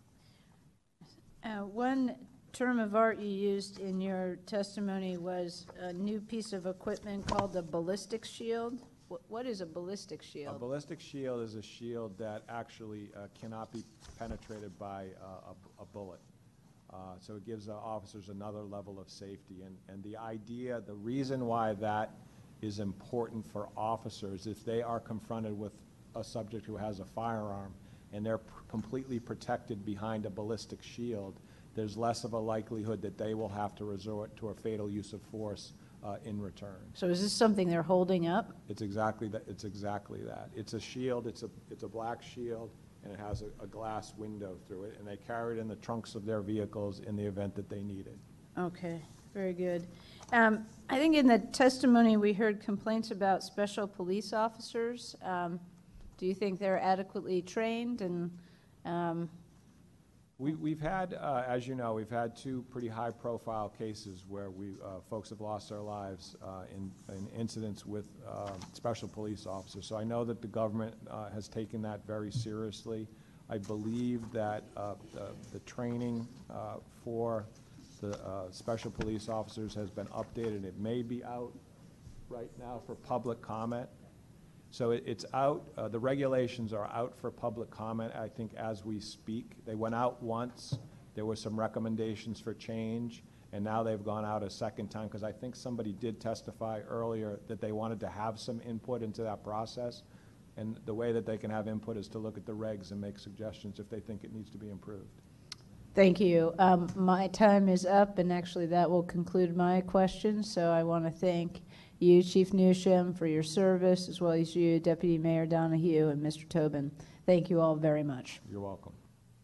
uh, one term of art you used in your testimony was a new piece of equipment called the ballistic shield. What, what is a ballistic A shield? ballistic shield is a shield that actually uh, cannot be penetrated by uh, a, a bullet. Uh, so it gives uh, officers another level of safety. And, and the idea, the reason why that is important for officers, if they are confronted with a subject who has a firearm and they're pr- completely protected behind a ballistic shield, there's less of a likelihood that they will have to resort to a fatal use of force uh, in return. So is this something they're holding up? It's exactly that. It's exactly that. It's a shield. It's a it's a black shield, and it has a, a glass window through it. And they carry it in the trunks of their vehicles in the event that they need it. Okay, very good. Um, I think in the testimony, we heard complaints about special police officers. Um, do you think they're adequately trained? And um, We, we've had, uh, as you know, we've had two pretty high-profile cases where we uh, folks have lost their lives uh, in, in incidents with um, special police officers. So I know that the government uh, has taken that very seriously. I believe that uh, the, the training uh, for the uh, special police officers has been updated. It may be out right now for public comment. So it, it's out, uh, the regulations are out for public comment, I think, as we speak. They went out once, there were some recommendations for change, and now they've gone out a second time, because I think somebody did testify earlier that they wanted to have some input into that process. And the way that they can have input is to look at the regs and make suggestions if they think it needs to be improved. Thank you. Um, my time is up, and actually that will conclude my questions. So I want to thank you, Chief Newsham, for your service, as well as you, Deputy Mayor Donahue, and Mister Tobin. Thank you all very much. You're welcome.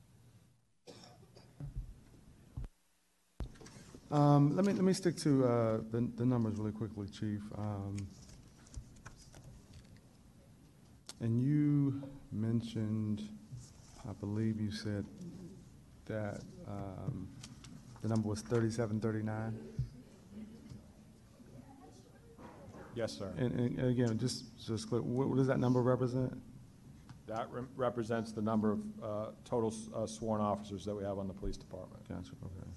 Um, let me, let me stick to, uh, the, the numbers really quickly, Chief. Um, and you mentioned, I believe you said that, um, the number was thirty-seven thirty-nine? Yes, sir. And, and again, just, just clear, what, what does that number represent? That re- represents the number of uh, total s- uh, sworn officers that we have on the police department. Gotcha, okay.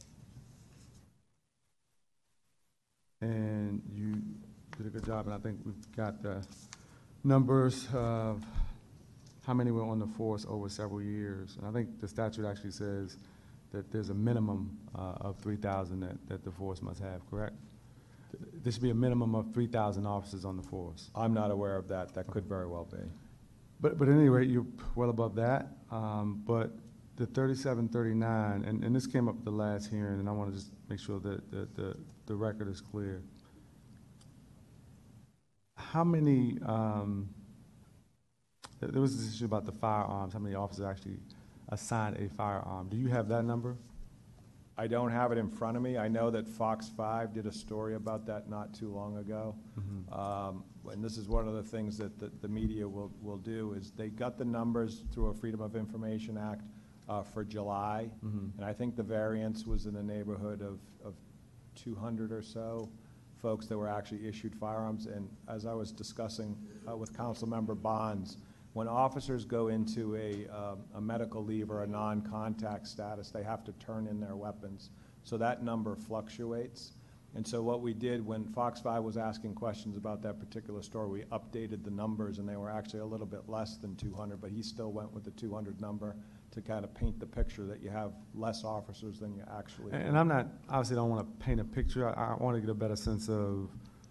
And you did a good job, and I think we've got the numbers of how many were on the force over several years. And I think the statute actually says that there's a minimum uh, of three thousand that, that the force must have, correct? There should be a minimum of three thousand officers on the force. I'm not aware of that. That could very well be. But, but at any rate, you're well above that. Um, but the thirty-seven thirty-nine, and, and this came up at the last hearing, and I want to just make sure that the, the, the record is clear. How many, um, th- there was this issue about the firearms, how many officers actually assigned a firearm. Do you have that number? I don't have it in front of me. I know that Fox five did a story about that not too long ago. Mm-hmm. Um, and this is one of the things that the, the media will, will do, is they got the numbers through a Freedom of Information Act uh, for July. Mm-hmm. And I think the variance was in the neighborhood of, of two hundred or so folks that were actually issued firearms. And as I was discussing uh, with Councilmember Bonds, when officers go into a, um, a medical leave or a non-contact status, they have to turn in their weapons. So that number fluctuates. And so what we did when Fox five was asking questions about that particular story, we updated the numbers, and they were actually a little bit less than two hundred, but he still went with the two hundred number to kind of paint the picture that you have less officers than you actually do. And, and I'm not, obviously don't want to paint a picture. I, I want to get a better sense of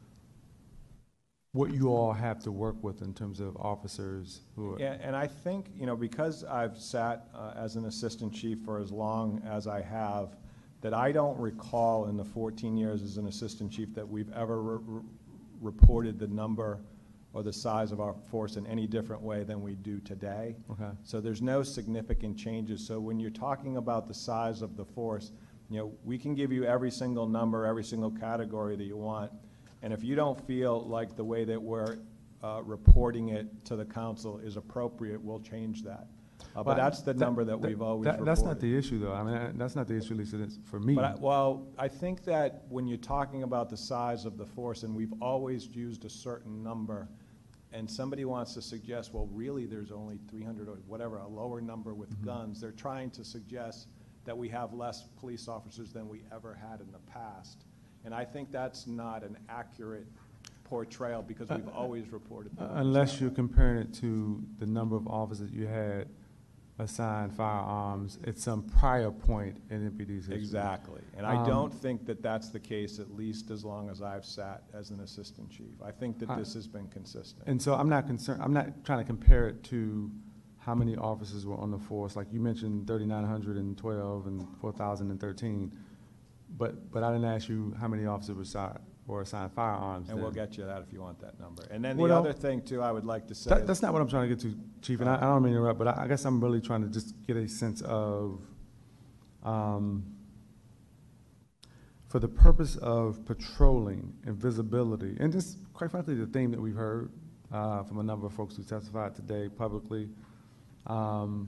what you all have to work with in terms of officers who are. Yeah, and I think, you know, because I've sat uh, as an assistant chief for as long as I have, that I don't recall in the fourteen years as an assistant chief that we've ever re re reported the number or the size of our force in any different way than we do today. Okay. So there's no significant changes. So when you're talking about the size of the force, you know, we can give you every single number, every single category that you want. And if you don't feel like the way that we're uh, reporting it to the council is appropriate, we'll change that. Uh, but Well, that's the number that we've always that- reported. That's not the issue, though. I mean, that- that's not the issue, at least it's for me. But I, well, I think that when you're talking about the size of the force, and we've always used a certain number, and somebody wants to suggest, well, really, there's only three hundred or whatever, a lower number with Mm-hmm. guns, they're trying to suggest that we have less police officers than we ever had in the past. And I think that's not an accurate portrayal, because we've always reported that. Unless you're comparing it to the number of officers you had assigned firearms at some prior point in M P D's history. Exactly. And I Um, don't think that that's the case, at least as long as I've sat as an assistant chief. I think that I- this has been consistent. And so I'm not concerned, I'm not trying to compare it to how many officers were on the force. Like you mentioned thirty-nine hundred twelve and four thousand thirteen, but, but I didn't ask you how many officers were assigned, or assigned firearms. And we'll then. get you that if you want that number. And then the Well, other thing, too, I would like to say. That, that's not what I'm trying to get to, Chief, and I, I don't mean to interrupt, but I, I guess I'm really trying to just get a sense of, um, for the purpose of patrolling and visibility, and just, quite frankly, the theme that we've heard uh, from a number of folks who testified today publicly, um,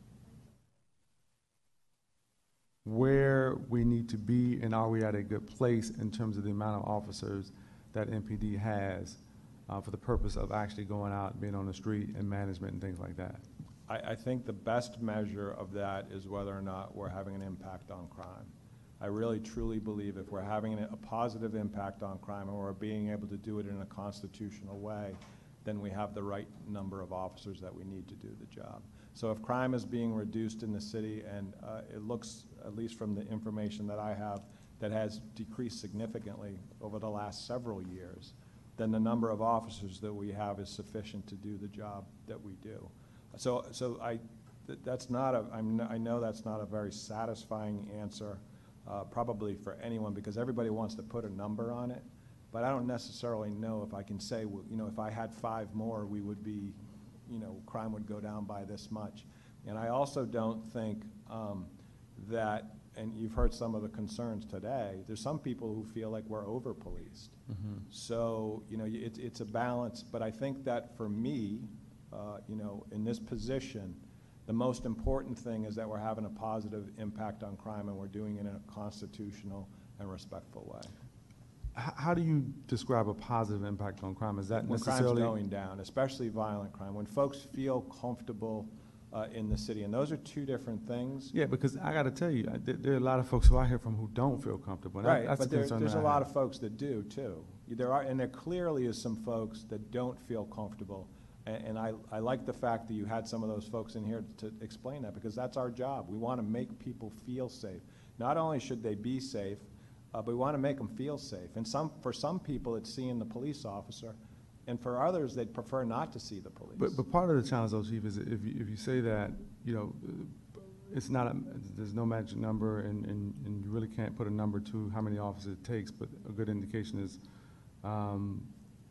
where we need to be, and are we at a good place in terms of the amount of officers that M P D has uh, for the purpose of actually going out, being on the street, and management and things like that? I, I think the best measure of that is whether or not we're having an impact on crime. I really truly believe if we're having a positive impact on crime and we're being able to do it in a constitutional way, then we have the right number of officers that we need to do the job. So if crime is being reduced in the city, and uh, it looks, at least from the information that I have, that has decreased significantly over the last several years, then the number of officers that we have is sufficient to do the job that we do. So, so I, th that's not a, I'm, I know that's not a very satisfying answer, uh, probably for anyone, because everybody wants to put a number on it. but I don't necessarily know if I can say, well, you know, if I had five more, we would be, you know, crime would go down by this much. And I also don't think um, that, and you've heard some of the concerns today, there's some people who feel like we're over-policed. Mm-hmm. So, you know, it, it's a balance, but I think that for me, uh, you know, in this position, the most important thing is that we're having a positive impact on crime, and we're doing it in a constitutional and respectful way. H- How do you describe a positive impact on crime? Is that When necessarily? crime's going down, especially violent crime, when folks feel comfortable uh, in the city, and those are two different things. Yeah, because I got to tell you, I- there, there are a lot of folks who I hear from who don't feel comfortable. and that- Right, that's but the there, concern there's that a I lot have. of folks that do too. There are, and there clearly is some folks that don't feel comfortable. And, and I, I like the fact that you had some of those folks in here to explain that, because that's our job. We want to make people feel safe. Not only should they be safe, uh, but we want to make them feel safe. And some, for some people, it's seeing the police officer, and for others, they'd prefer not to see the police. But, but part of the challenge, though, Chief, is if you, if you say that, you know, uh, it's not a, there's no magic number, and, and, and you really can't put a number to how many officers it takes, but a good indication is um,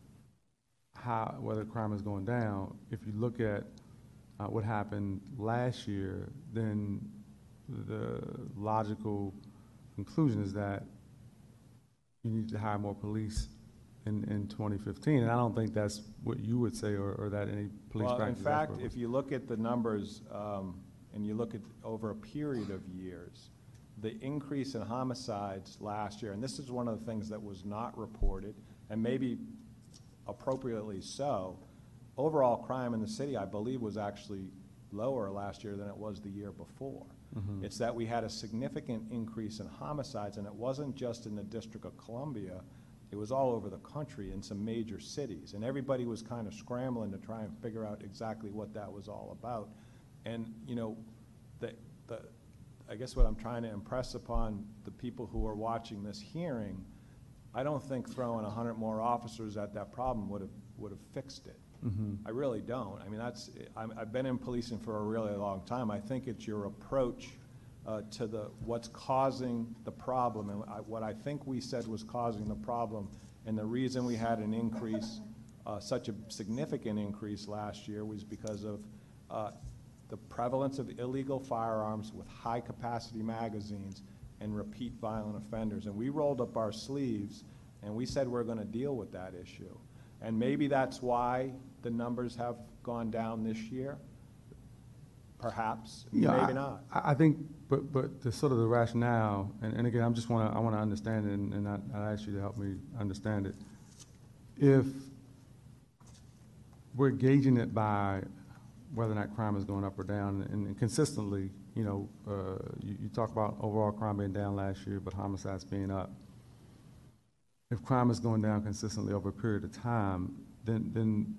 how, whether crime is going down. If you look at uh, what happened last year, then the logical conclusion is that you need to hire more police in, in twenty fifteen, and I don't think that's what you would say, or, or that any police Well, in practice fact, expert would. if you look at the numbers, um, and you look at over a period of years, the increase in homicides last year, and this is one of the things that was not reported, and maybe appropriately so, overall crime in the city, I believe, was actually lower last year than it was the year before. Mm-hmm. It's that we had a significant increase in homicides, and it wasn't just in the District of Columbia, it was all over the country in some major cities, and everybody was kind of scrambling to try and figure out exactly what that was all about. And, you know, the, the, I guess what I'm trying to impress upon the people who are watching this hearing, I don't think throwing a hundred more officers at that problem would have would have fixed it. Mm-hmm. I really don't. I mean, that's I'm, I've been in policing for a really long time. I think it's your approach uh, to the what's causing the problem, and I, what I think we said was causing the problem, and the reason we had an increase, uh, such a significant increase last year, was because of uh, the prevalence of illegal firearms with high-capacity magazines and repeat violent offenders. And we rolled up our sleeves and we said we're going to deal with that issue. And maybe that's why the numbers have gone down this year. Perhaps, Yeah, maybe I, not. I I think, but but the sort of the rationale, and, and again, I'm just want to I want to understand it, and, and I, I ask you to help me understand it. If we're gauging it by whether or not crime is going up or down, and, and consistently, you know, uh, you, you talk about overall crime being down last year, but homicides being up. If crime is going down consistently over a period of time, then then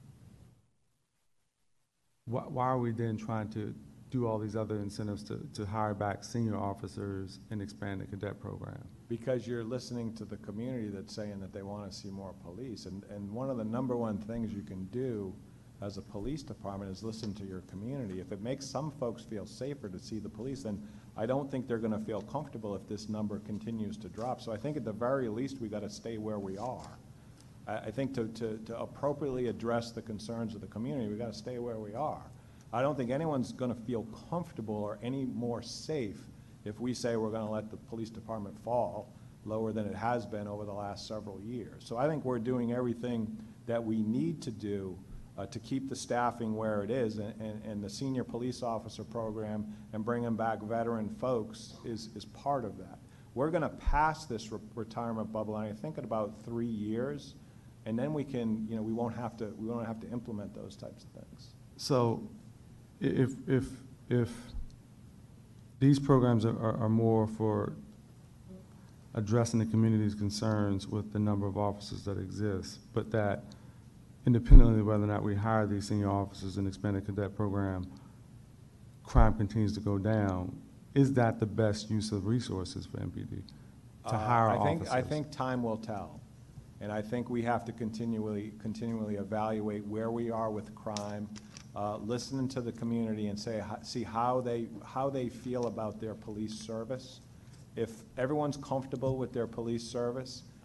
why, why are we then trying to do all these other incentives to, to hire back senior officers and expand the cadet program? Because you're listening to the community that's saying that they want to see more police. And, and one of the number one things you can do as a police department is listen to your community. If it makes some folks feel safer to see the police, then I don't think they're going to feel comfortable if this number continues to drop. So I think at the very least we got to stay where we are. I, I think to, to, to appropriately address the concerns of the community, we got to stay where we are. I don't think anyone's going to feel comfortable or any more safe if we say we're going to let the police department fall lower than it has been over the last several years. So I think we're doing everything that we need to do Uh, to keep the staffing where it is, and, and, and the senior police officer program and bringing back veteran folks is, is part of that. We're going to pass this re retirement bubble, and I think in about three years, and then we can, you know, we won't have to, we won't have to implement those types of things. So, if if if these programs are, are, are more for addressing the community's concerns with the number of officers that exist, but that independently of whether or not we hire these senior officers and expand the cadet program, crime continues to go down, is that the best use of resources for M P D, to Uh, hire I think, officers? I think time will tell. And I think we have to continually, continually evaluate where we are with crime, uh, listen to the community and say, ho- see how they, how they feel about their police service. If everyone's comfortable with their police service,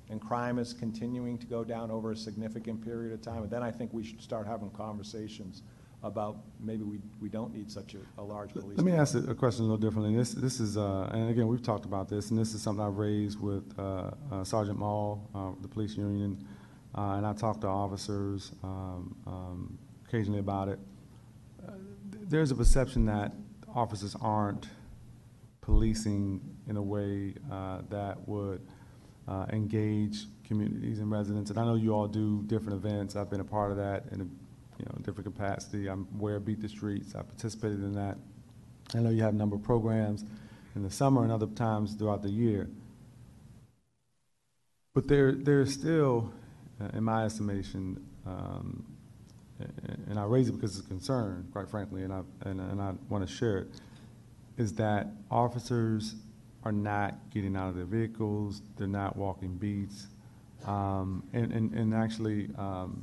and crime is continuing to go down over a significant period of time, and then I think we should start having conversations about maybe we, we don't need such a, a large police Let me department. ask a question a little differently. This, this is, uh, and again, we've talked about this, and this is something I've raised with uh, uh, Sergeant Maul, uh, the police union, uh, and I talk to officers um, um, occasionally about it. Uh, there's a perception that officers aren't policing in a way uh, that would uh, engage communities and residents. And I know you all do different events. I've been a part of that in a you know, different capacity. I'm aware of Beat the Streets. I participated in that. I know you have a number of programs in the summer and other times throughout the year. But there, there's still, uh, in my estimation, um, and, and I raise it because it's a concern, quite frankly, and I, and, and I want to share it, is that officers are not getting out of their vehicles, they're not walking beats, um, and, and, and actually, um,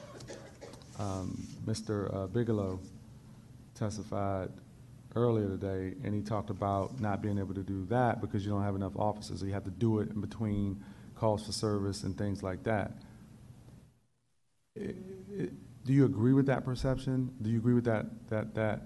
Um, Mister Uh, Bigelow testified earlier today, and he talked about not being able to do that because you don't have enough officers, so you have to do it in between calls for service and things like that. It, it, do you agree with that perception? Do you agree with that that that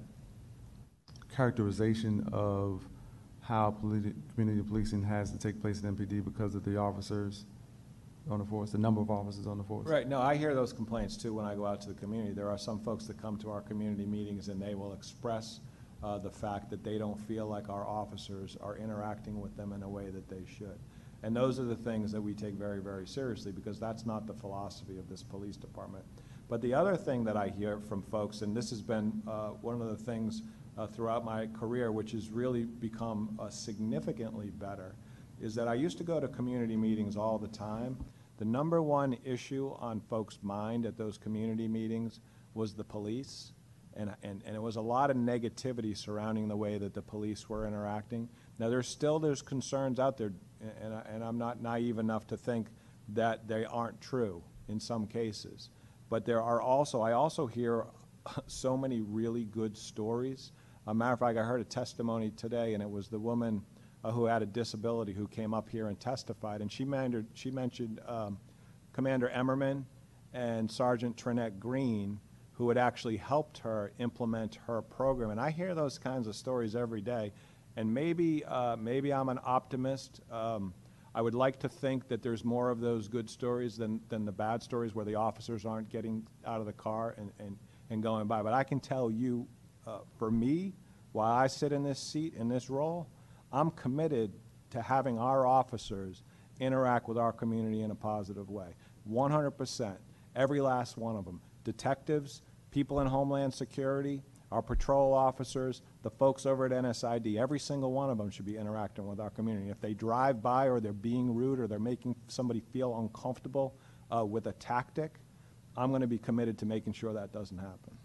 characterization of how politi- community policing has to take place in M P D because of the officers on the force, the number of officers on the force? Right, no, I hear those complaints too when I go out to the community. There are some folks that come to our community meetings and they will express uh, the fact that they don't feel like our officers are interacting with them in a way that they should. And those are the things that we take very, very seriously, because that's not the philosophy of this police department. But the other thing that I hear from folks, and this has been uh, one of the things uh, throughout my career which has really become uh, significantly better, is that I used to go to community meetings all the time. The number one issue on folks' mind at those community meetings was the police, and, and, and it was a lot of negativity surrounding the way that the police were interacting. Now, there's still, there's concerns out there, and, I, and I'm not naive enough to think that they aren't true in some cases. But there are also, I also hear so many really good stories. As a matter of fact, I heard a testimony today, and it was the woman Uh, who had a disability who came up here and testified, and she, mandered, she mentioned um, Commander Emmerman and Sergeant Trinette Green, who had actually helped her implement her program. And I hear those kinds of stories every day, and maybe, uh, maybe I'm an optimist. Um, I would like to think that there's more of those good stories than, than the bad stories where the officers aren't getting out of the car and, and, and going by. But I can tell you, uh, for me, while I sit in this seat, in this role, I'm committed to having our officers interact with our community in a positive way. one hundred percent, every last one of them. Detectives, people in Homeland Security, our patrol officers, the folks over at N S I D, every single one of them should be interacting with our community. If they drive by or they're being rude or they're making somebody feel uncomfortable uh, with a tactic, I'm going to be committed to making sure that doesn't happen.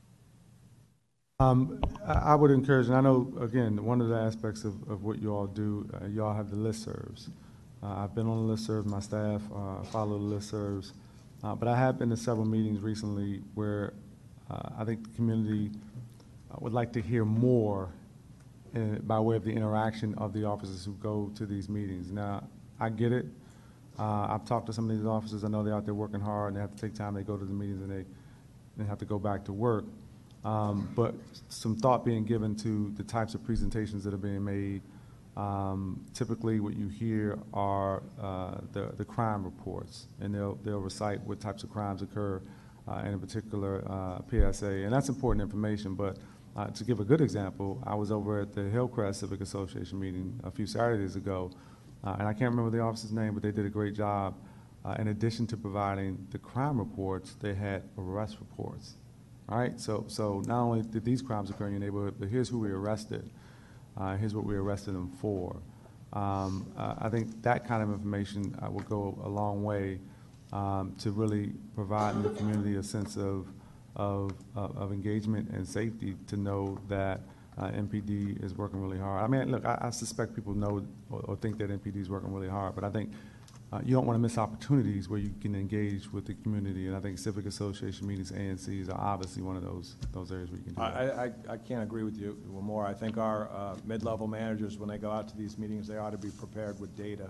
Um, I I would encourage, and I know, again, one of the aspects of, of what you all do, uh, you all have the listservs. Uh, I've been on the listserv, my staff uh, follow the listservs, uh, but I have been to several meetings recently where uh, I think the community uh, would like to hear more in, by way of the interaction of the officers who go to these meetings. Now, I get it. Uh, I've talked to some of these officers. I know they're out there working hard and they have to take time. They go to the meetings and they, they have to go back to work. Um, but some thought being given to the types of presentations that are being made. Um, typically what you hear are uh, the, the crime reports, and they'll, they'll recite what types of crimes occur uh, in a particular uh, P S A, and that's important information. But uh, to give a good example, I was over at the Hillcrest Civic Association meeting a few Saturdays ago, uh, and I can't remember the officer's name, but they did a great job. Uh, in addition to providing the crime reports, they had arrest reports. All right, so, so not only did these crimes occur in your neighborhood, but here's who we arrested. Uh, here's what we arrested them for. Um, uh, I think that kind of information uh, will go a long way um, to really provide in the community a sense of, of, of, of engagement and safety to know that uh, M P D is working really hard. I mean, look, I, I suspect people know or, or think that M P D is working really hard, but I think Uh, you don't want to miss opportunities where you can engage with the community, and I think civic association meetings, A N Cs, are obviously one of those those areas where you can do that. I, I, I can't agree with you more. I think our uh, mid-level managers, when they go out to these meetings, they ought to be prepared with data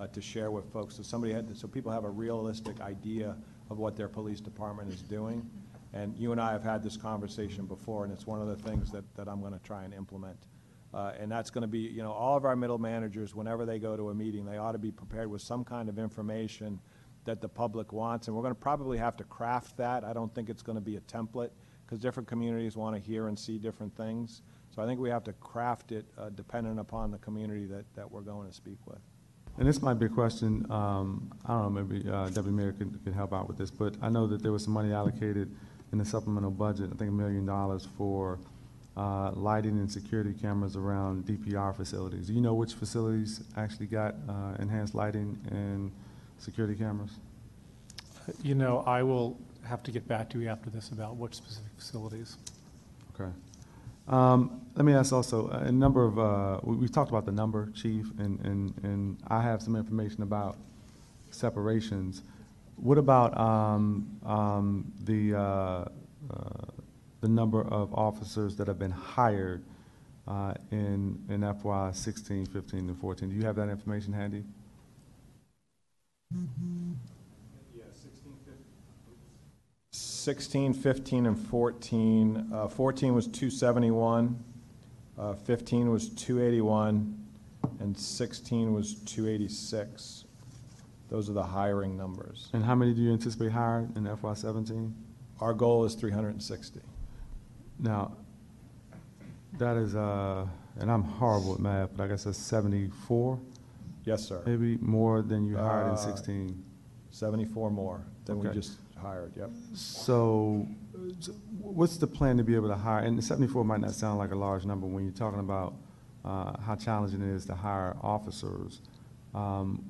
uh, to share with folks, so somebody had, to, so people have a realistic idea of what their police department is doing. And you and I have had this conversation before, and it's one of the things that, that I'm going to try and implement. Uh, and that's going to be, you know, all of our middle managers, whenever they go to a meeting, they ought to be prepared with some kind of information that the public wants. And we're going to probably have to craft that. I don't think it's going to be a template, because different communities want to hear and see different things. So I think we have to craft it uh, dependent upon the community that, that we're going to speak with. And this might be a question, um, I don't know, maybe uh, Deputy Mayor can, can help out with this, but I know that there was some money allocated in the supplemental budget, I think a million dollars for uh, lighting and security cameras around D P R facilities. Do you know which facilities actually got uh, enhanced lighting and security cameras? You know, I will have to get back to you after this about what specific facilities. Okay. Um, let me ask also, a number of, uh, we, we've talked about the number, Chief, and, and, and I have some information about separations. What about um, um, the, uh, uh, the number of officers that have been hired uh, in, in F Y sixteen, fifteen, and fourteen? Do you have that information handy? Yeah, sixteen, fifteen, and fourteen. Uh, fourteen was two seventy-one, uh, fifteen was two eighty-one, and sixteen was two eighty-six. Those are the hiring numbers. And how many do you anticipate hiring in F Y seventeen? Our goal is three hundred sixty. Now, that is, uh, and I'm horrible at math, but I guess that's seventy-four, Yes, sir. maybe more than you hired in Uh, sixteen. seventy-four more than we Okay. just hired, yep. So, so what's the plan to be able to hire? And the seventy-four might not sound like a large number when you're talking about uh, how challenging it is to hire officers. Um,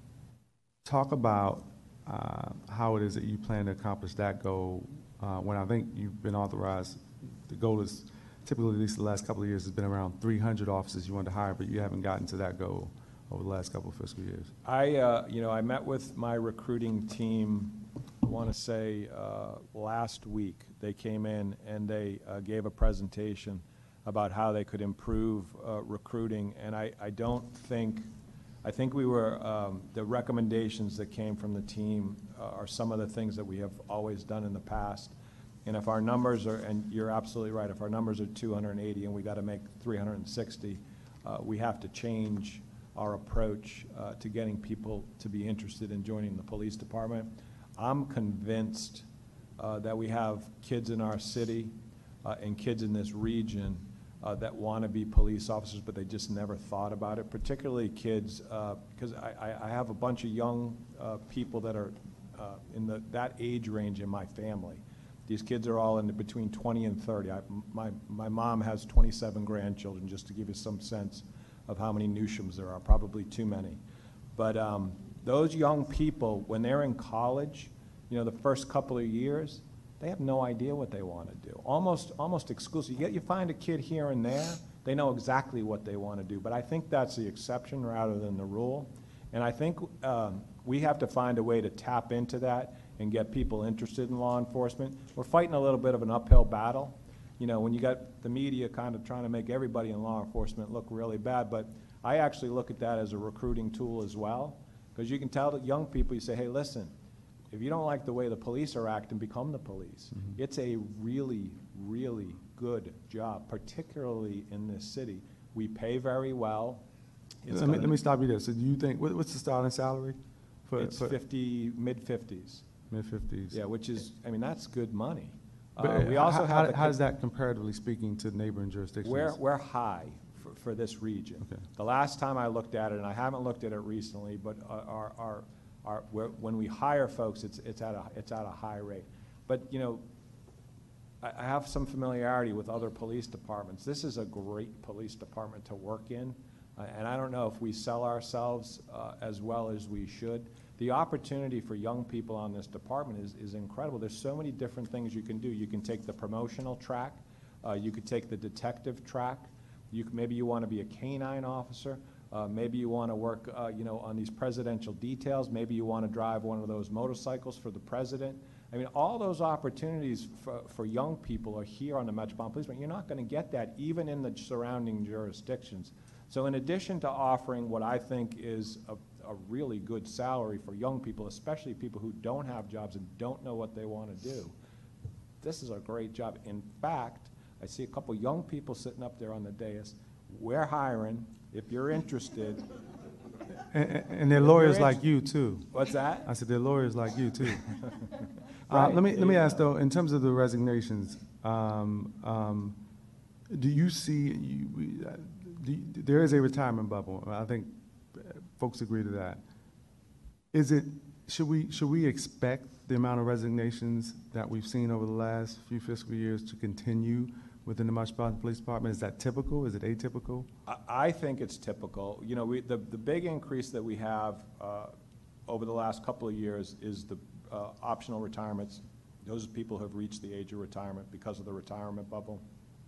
talk about uh, how it is that you plan to accomplish that goal uh, when I think you've been authorized. The goal is typically, at least the last couple of years, has been around three hundred officers you want to hire, but you haven't gotten to that goal over the last couple of fiscal years. I, uh, you know, I met with my recruiting team, I want to say, uh, last week. They came in and they uh, gave a presentation about how they could improve uh, recruiting, and I, I don't think, I think we were, um, the recommendations that came from the team uh, are some of the things that we have always done in the past. And if our numbers are, and you're absolutely right, if our numbers are two hundred eighty and we got to make three hundred sixty, uh, we have to change our approach uh, to getting people to be interested in joining the police department. I'm convinced uh, that we have kids in our city uh, and kids in this region uh, that want to be police officers, but they just never thought about it, particularly kids, because uh, I, I have a bunch of young uh, people that are uh, in the, that age range in my family. These kids are all in the, between twenty and thirty. I, my, my mom has twenty-seven grandchildren, just to give you some sense of how many Newshams there are, probably too many. But um, those young people, when they're in college, you know, the first couple of years, they have no idea what they want to do. Almost, almost exclusive. You, get, you find a kid here and there, they know exactly what they want to do. But I think that's the exception rather than the rule. And I think um, we have to find a way to tap into that and get people interested in law enforcement. We're fighting a little bit of an uphill battle. You know, when you got the media kind of trying to make everybody in law enforcement look really bad, but I actually look at that as a recruiting tool as well, because you can tell that young people, you say, hey, listen, if you don't like the way the police are acting, become the police. Mm-hmm. It's a really, really good job, particularly in this city. We pay very well. It's Let me, let me stop you there. So do you think, what, what's the starting salary? For, It's for fifty, mid-fifties. mid-fifties. Yeah, which is, I mean, that's good money. But Uh, we also how, have the how does that comparatively speaking to neighboring jurisdictions? We're, we're high for, for this region. Okay. The last time I looked at it, and I haven't looked at it recently, but our, our, our, we're, when we hire folks, it's, it's at a, it's at a high rate. But, you know, I, I have some familiarity with other police departments. This is a great police department to work in, uh, and I don't know if we sell ourselves uh, as well as we should. The opportunity for young people on this department is, is incredible. There's so many different things you can do. You can take the promotional track. Uh, you could take the detective track. You could, maybe you want to be a canine officer. Uh, maybe you want to work, uh, you know, on these presidential details. Maybe you want to drive one of those motorcycles for the president. I mean, all those opportunities for, for young people are here on the Metropolitan Police. But you're not going to get that even in the surrounding jurisdictions. So in addition to offering what I think is a, a really good salary for young people, especially people who don't have jobs and don't know what they want to do. This is a great job. In fact, I see a couple young people sitting up there on the dais. We're hiring, if you're interested. And, and they're lawyers like you, too. What's that? I said they're lawyers like you, too. uh, Right, let me, there let me you ask, go. though, in terms of the resignations, um, um, do you see, you, we- uh, do you- there is a retirement bubble. I think uh, folks agree to that. Is it, should we, should we expect the amount of resignations that we've seen over the last few fiscal years to continue within the Metropolitan Police Department? Is that typical? Is it atypical? I, I think it's typical. You know, we, the, the big increase that we have uh, over the last couple of years is the uh, optional retirements. Those people who have reached the age of retirement because of the retirement bubble.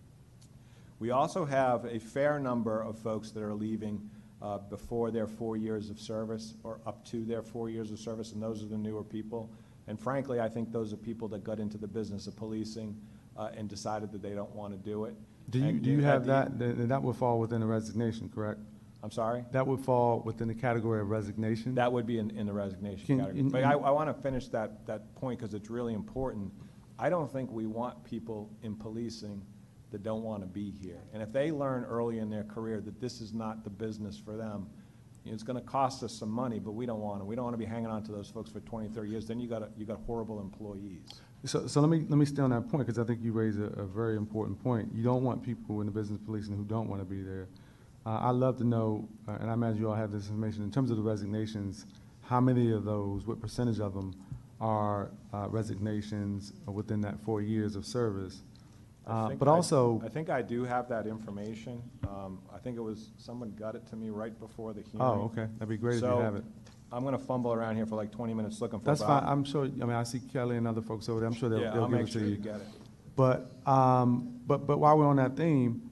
We also have a fair number of folks that are leaving uh, before their four years of service or up to their four years of service, and those are the newer people. And frankly, I think those are people that got into the business of policing uh, and decided that they don't want to do it. Do you, And do you at have the- that, then that would fall within the resignation, correct? I'm sorry? That would fall within the category of resignation? That would be in, in the resignation Can- category. in- But I, I want to finish that, that point because it's really important. I don't think we want people in policing that don't want to be here. And if they learn early in their career that this is not the business for them, you know, it's going to cost us some money, but we don't want to. We don't want to be hanging on to those folks for twenty, thirty years. Then you got a, you got horrible employees. So, so let me, let me stay on that point, because I think you raise a, a very important point. You don't want people in the business of policing who don't want to be there. Uh, I'd love to know, uh, and I imagine you all have this information, in terms of the resignations, how many of those, what percentage of them are uh, resignations within that four years of service? I Uh, think but I- also, I think I do have that information. Um, I think it was, someone got it to me right before the hearing. oh, okay, that'd be great if you So, have it. I'm going to fumble around here for like twenty minutes looking for it. That's but fine, I'll- I'm sure, I mean, I see Kelly and other folks over there, I'm sure they'll, Yeah, they'll I'll give make it to sure you you. get it. But, um, but, but while we're on that theme,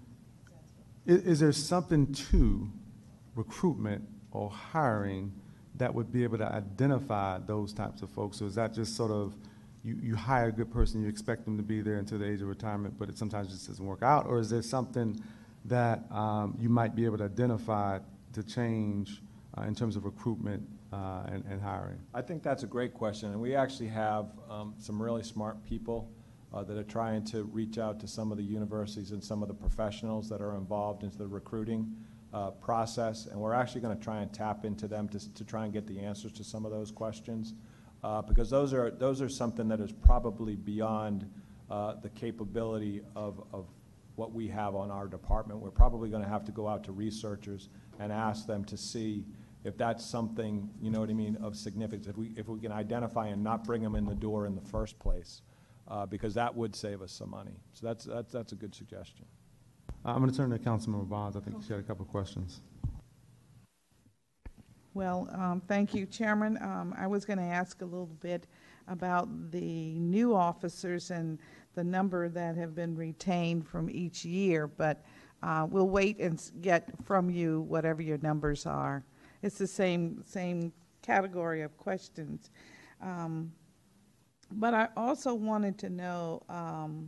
is, is there something to recruitment or hiring that would be able to identify those types of folks? Or is that just sort of, you, you hire a good person, you expect them to be there until the age of retirement, but it sometimes just doesn't work out? Or is there something that um, you might be able to identify to change uh, in terms of recruitment uh, and, and hiring? I think that's a great question, and we actually have um, some really smart people uh, that are trying to reach out to some of the universities and some of the professionals that are involved into the recruiting uh, process, and we're actually going to try and tap into them to, to try and get the answers to some of those questions, uh, because those are, those are something that is probably beyond uh, the capability of, of what we have on our department. We're probably going to have to go out to researchers and ask them to see if that's something, you know what I mean, of significance, if we, if we can identify and not bring them in the door in the first place, uh, because that would save us some money. So that's, that's, that's a good suggestion. Uh, I'm going to turn to Councilmember Bonds. I think she had a couple of questions. Well, um, thank you, Chairman. Um, I was going to ask a little bit about the new officers and the number that have been retained from each year, but uh, we'll wait and s- get from you whatever your numbers are. It's the same, same category of questions. Um, but I also wanted to know, um,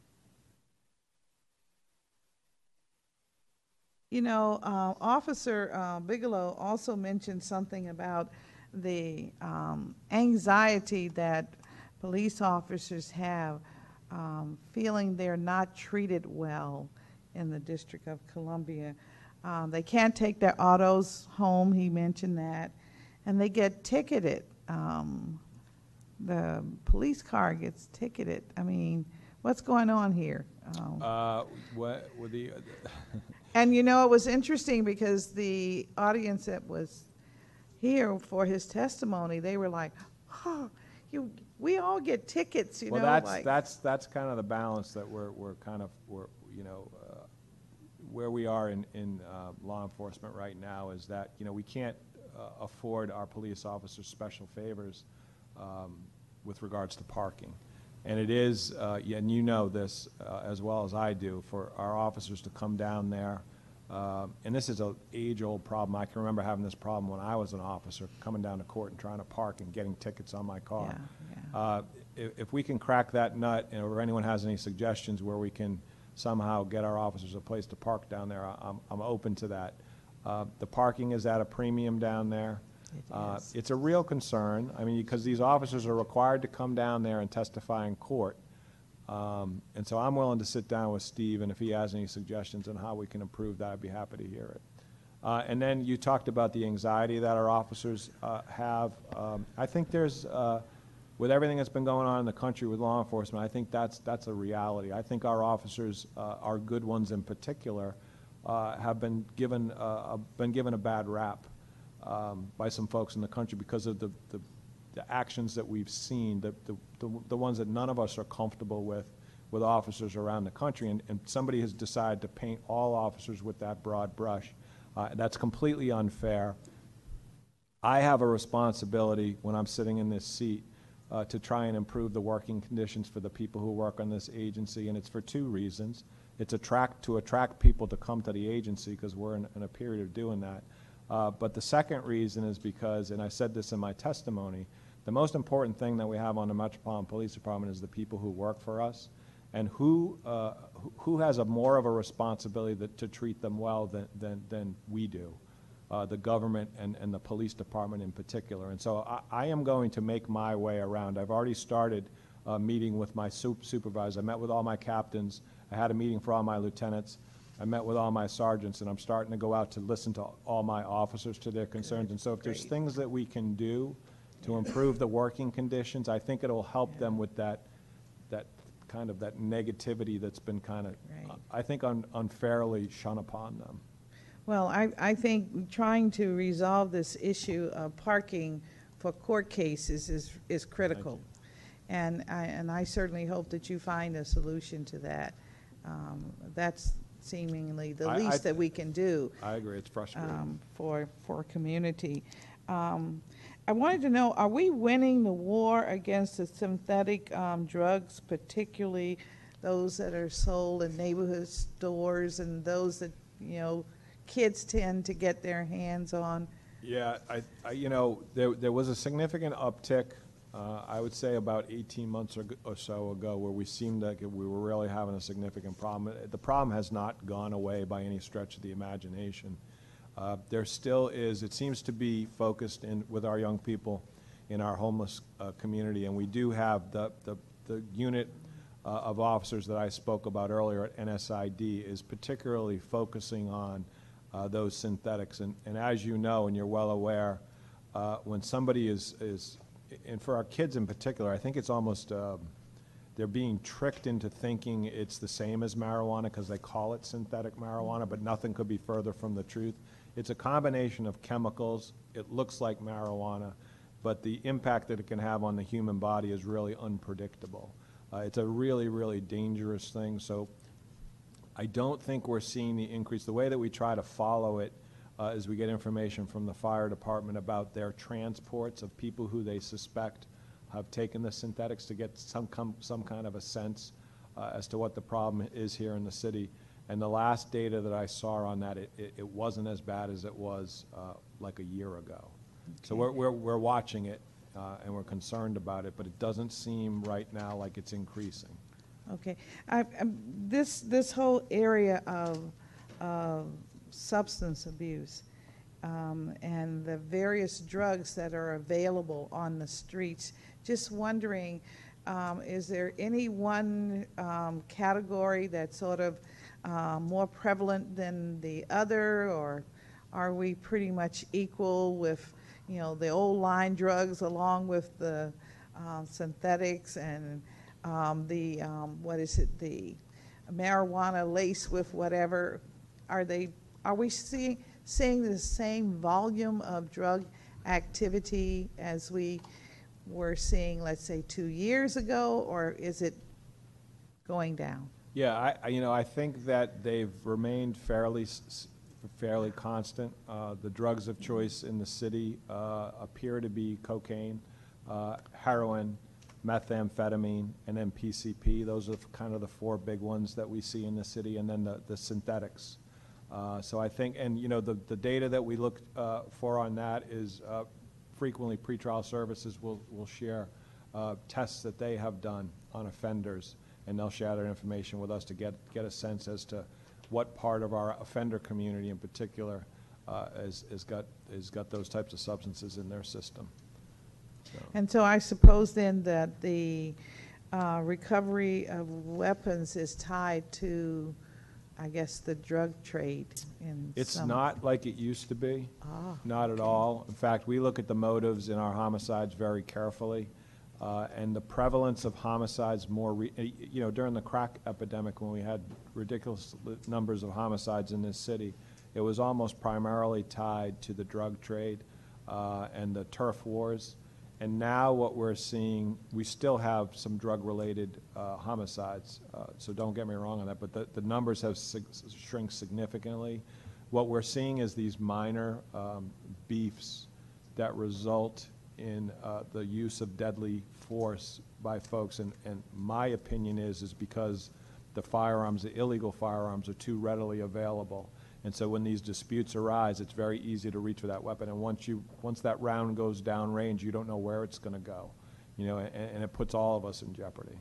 you know, uh, Officer uh, Bigelow also mentioned something about the um, anxiety that police officers have, um, feeling they're not treated well in the District of Columbia. Um, they can't take their autos home, he mentioned that, and they get ticketed. Um, the police car gets ticketed. I mean, what's going on here? Um, Uh, what, with the, And you know, it was interesting because the audience that was here for his testimony, they were like, oh, you, we all get tickets, you well, know, that's, like. that's, that's kind of the balance that we're, we're kind of, we're, you know, uh, where we are in, in uh, law enforcement right now is that, you know, we can't uh, afford our police officers special favors um, with regards to parking. And it is, uh, yeah, and you know this uh, as well as I do, for our officers to come down there. Uh, and this is an age-old problem. I can remember having this problem when I was an officer, coming down to court and trying to park and getting tickets on my car. Yeah, yeah. Uh, if, if we can crack that nut, and or anyone has any suggestions where we can somehow get our officers a place to park down there, I'm, I'm open to that. Uh, the parking is at a premium down there. It Uh, is. It's a real concern, I mean, because these officers are required to come down there and testify in court. Um, And so I'm willing to sit down with Steve, and if he has any suggestions on how we can improve that, I'd be happy to hear it. Uh, And then you talked about the anxiety that our officers uh, have. Um, I think there's, uh, with everything that's been going on in the country with law enforcement, I think that's, that's a reality. I think our officers, uh, our good ones in particular, uh, have been given, uh, a- been given a bad rap um, by some folks in the country because of the, the, the actions that we've seen, the, the, the the ones that none of us are comfortable with, with officers around the country. And, and somebody has decided to paint all officers with that broad brush. Uh, That's completely unfair. I have a responsibility when I'm sitting in this seat uh, to try and improve the working conditions for the people who work on this agency, and it's for two reasons. It's attract, to attract people to come to the agency, because we're in, in a period of doing that. Uh, but the second reason is because, and I said this in my testimony, the most important thing that we have on the Metropolitan Police Department is the people who work for us, and who, uh, who- who has a more of a responsibility that, to treat them well than, than, than we do. Uh, the government and, and the police department in particular. And so I, I am going to make my way around. I've already started uh, meeting with my sup- supervisor. I met with all my captains. I had a meeting for all my lieutenants. I met with all my sergeants, and I'm starting to go out to listen to all my officers to their concerns. And so if there's Great. things that we can do to improve the working conditions, I think it'll help them with that, that kind of that negativity that's been kind of, Right. I think, un- unfairly shun upon them. Well, I, I think trying to resolve this issue of parking for court cases is, is critical. And I, and I certainly hope that you find a solution to that. Um, That's seemingly the I- I least that th- we can do I agree, it's frustrating. um, for, for community. Um, I wanted to know, are we winning the war against the synthetic um, drugs, particularly those that are sold in neighborhood stores and those that, you know, kids tend to get their hands on? Yeah, I, I, you know, there, there was a significant uptick, uh, I would say about eighteen months or, or so ago, where we seemed like we were really having a significant problem. The problem has not gone away by any stretch of the imagination. Uh, there still is, it seems to be focused in, with our young people in our homeless uh, community, and we do have the, the, the unit uh, of officers that I spoke about earlier at N S I D is particularly focusing on uh, those synthetics. And, and as you know, and you're well aware, uh, when somebody is, is, and for our kids in particular, I think it's almost, um, they're being tricked into thinking it's the same as marijuana because they call it synthetic marijuana, but nothing could be further from the truth. It's a combination of chemicals. It looks like marijuana, but the impact that it can have on the human body is really unpredictable. Uh, it's a really, really dangerous thing. So I don't think we're seeing the increase. The way that we try to follow it uh, is we get information from the fire department about their transports of people who they suspect have taken the synthetics to get some, com some kind of a sense uh, as to what the problem is here in the city. And the last data that I saw on that, it, it, it wasn't as bad as it was uh, like a year ago. So we're, we're, we're watching it uh, and we're concerned about it, but it doesn't seem right now like it's increasing. Okay. I, um, this, this whole area of, of substance abuse um, and the various drugs that are available on the streets, just wondering, um, is there any one um, category that's sort of uh, more prevalent than the other, or are we pretty much equal with, you know, the old line drugs along with the uh, synthetics and um, the, um, what is it, the marijuana laced with whatever? Are they, are we seeing, seeing the same volume of drug activity as we were seeing, let's say, two years ago, or is it going down? Yeah, I, I, you know, I think that they've remained fairly, s- fairly constant. Uh, the drugs of choice in the city uh, appear to be cocaine, uh, heroin, methamphetamine, and then P C P. Those are kind of the four big ones that we see in the city, and then the, the synthetics. Uh, so I think, and you know, the, the data that we look uh, for on that is uh, frequently pretrial services will, will share uh, tests that they have done on offenders, and they'll share their information with us to get, get a sense as to what part of our offender community in particular uh, is, is got, is got those types of substances in their system. So, And so I suppose then that the uh, recovery of weapons is tied to, I guess, the drug trade in It's some. not like it used to be, Ah, not at all. In fact, we look at the motives in our homicides very carefully, uh, and the prevalence of homicides more, re- uh, you know, during the crack epidemic when we had ridiculous li- numbers of homicides in this city, it was almost primarily tied to the drug trade uh, and the turf wars. And now what we're seeing, we still have some drug-related uh, homicides, uh, so don't get me wrong on that, but the, the numbers have sig- shrunk significantly. What we're seeing is these minor um, beefs that result in uh, the use of deadly force by folks, and, and my opinion is, is because the firearms, the illegal firearms, are too readily available. And so when these disputes arise, it's very easy to reach for that weapon. And once you, once that round goes downrange, you don't know where it's going to go, you know, and, and it puts all of us in jeopardy.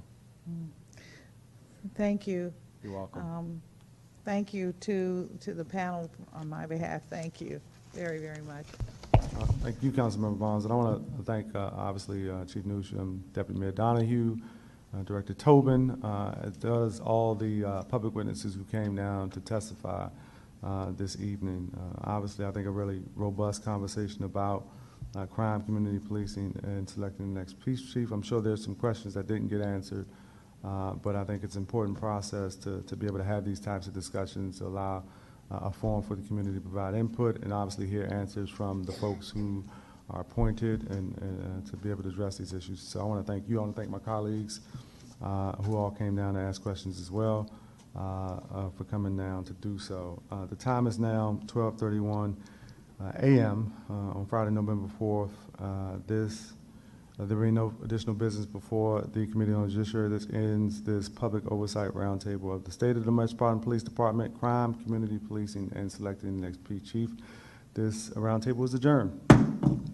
thank you. You're welcome. Um, Thank you to, to the panel on my behalf. Thank you very, very much. Uh, Thank you, Councilmember Barnes, and I want to thank, uh, obviously, uh, Chief Newsham, Deputy Mayor Donahue, uh, Director Tobin, uh, as does all the uh, public witnesses who came down to testify uh, this evening. Uh, Obviously, I think a really robust conversation about uh, crime, community policing, and selecting the next police chief. I'm sure there's some questions that didn't get answered, uh, but I think it's an important process to, to be able to have these types of discussions, to allow uh, a forum for the community to provide input, and obviously hear answers from the folks who are appointed, and, and uh, to be able to address these issues. So I want to thank you. I want to thank my colleagues uh, who all came down to ask questions as well, uh, uh, for coming down to do so. Uh, the time is now twelve thirty-one uh, a m Uh, on Friday, November fourth. Uh, this uh, there will be no additional business before the Committee on the Judiciary. This ends this public oversight roundtable of the State of the Metropolitan Police Department, crime, community policing, and selecting the next P chief. This roundtable is adjourned.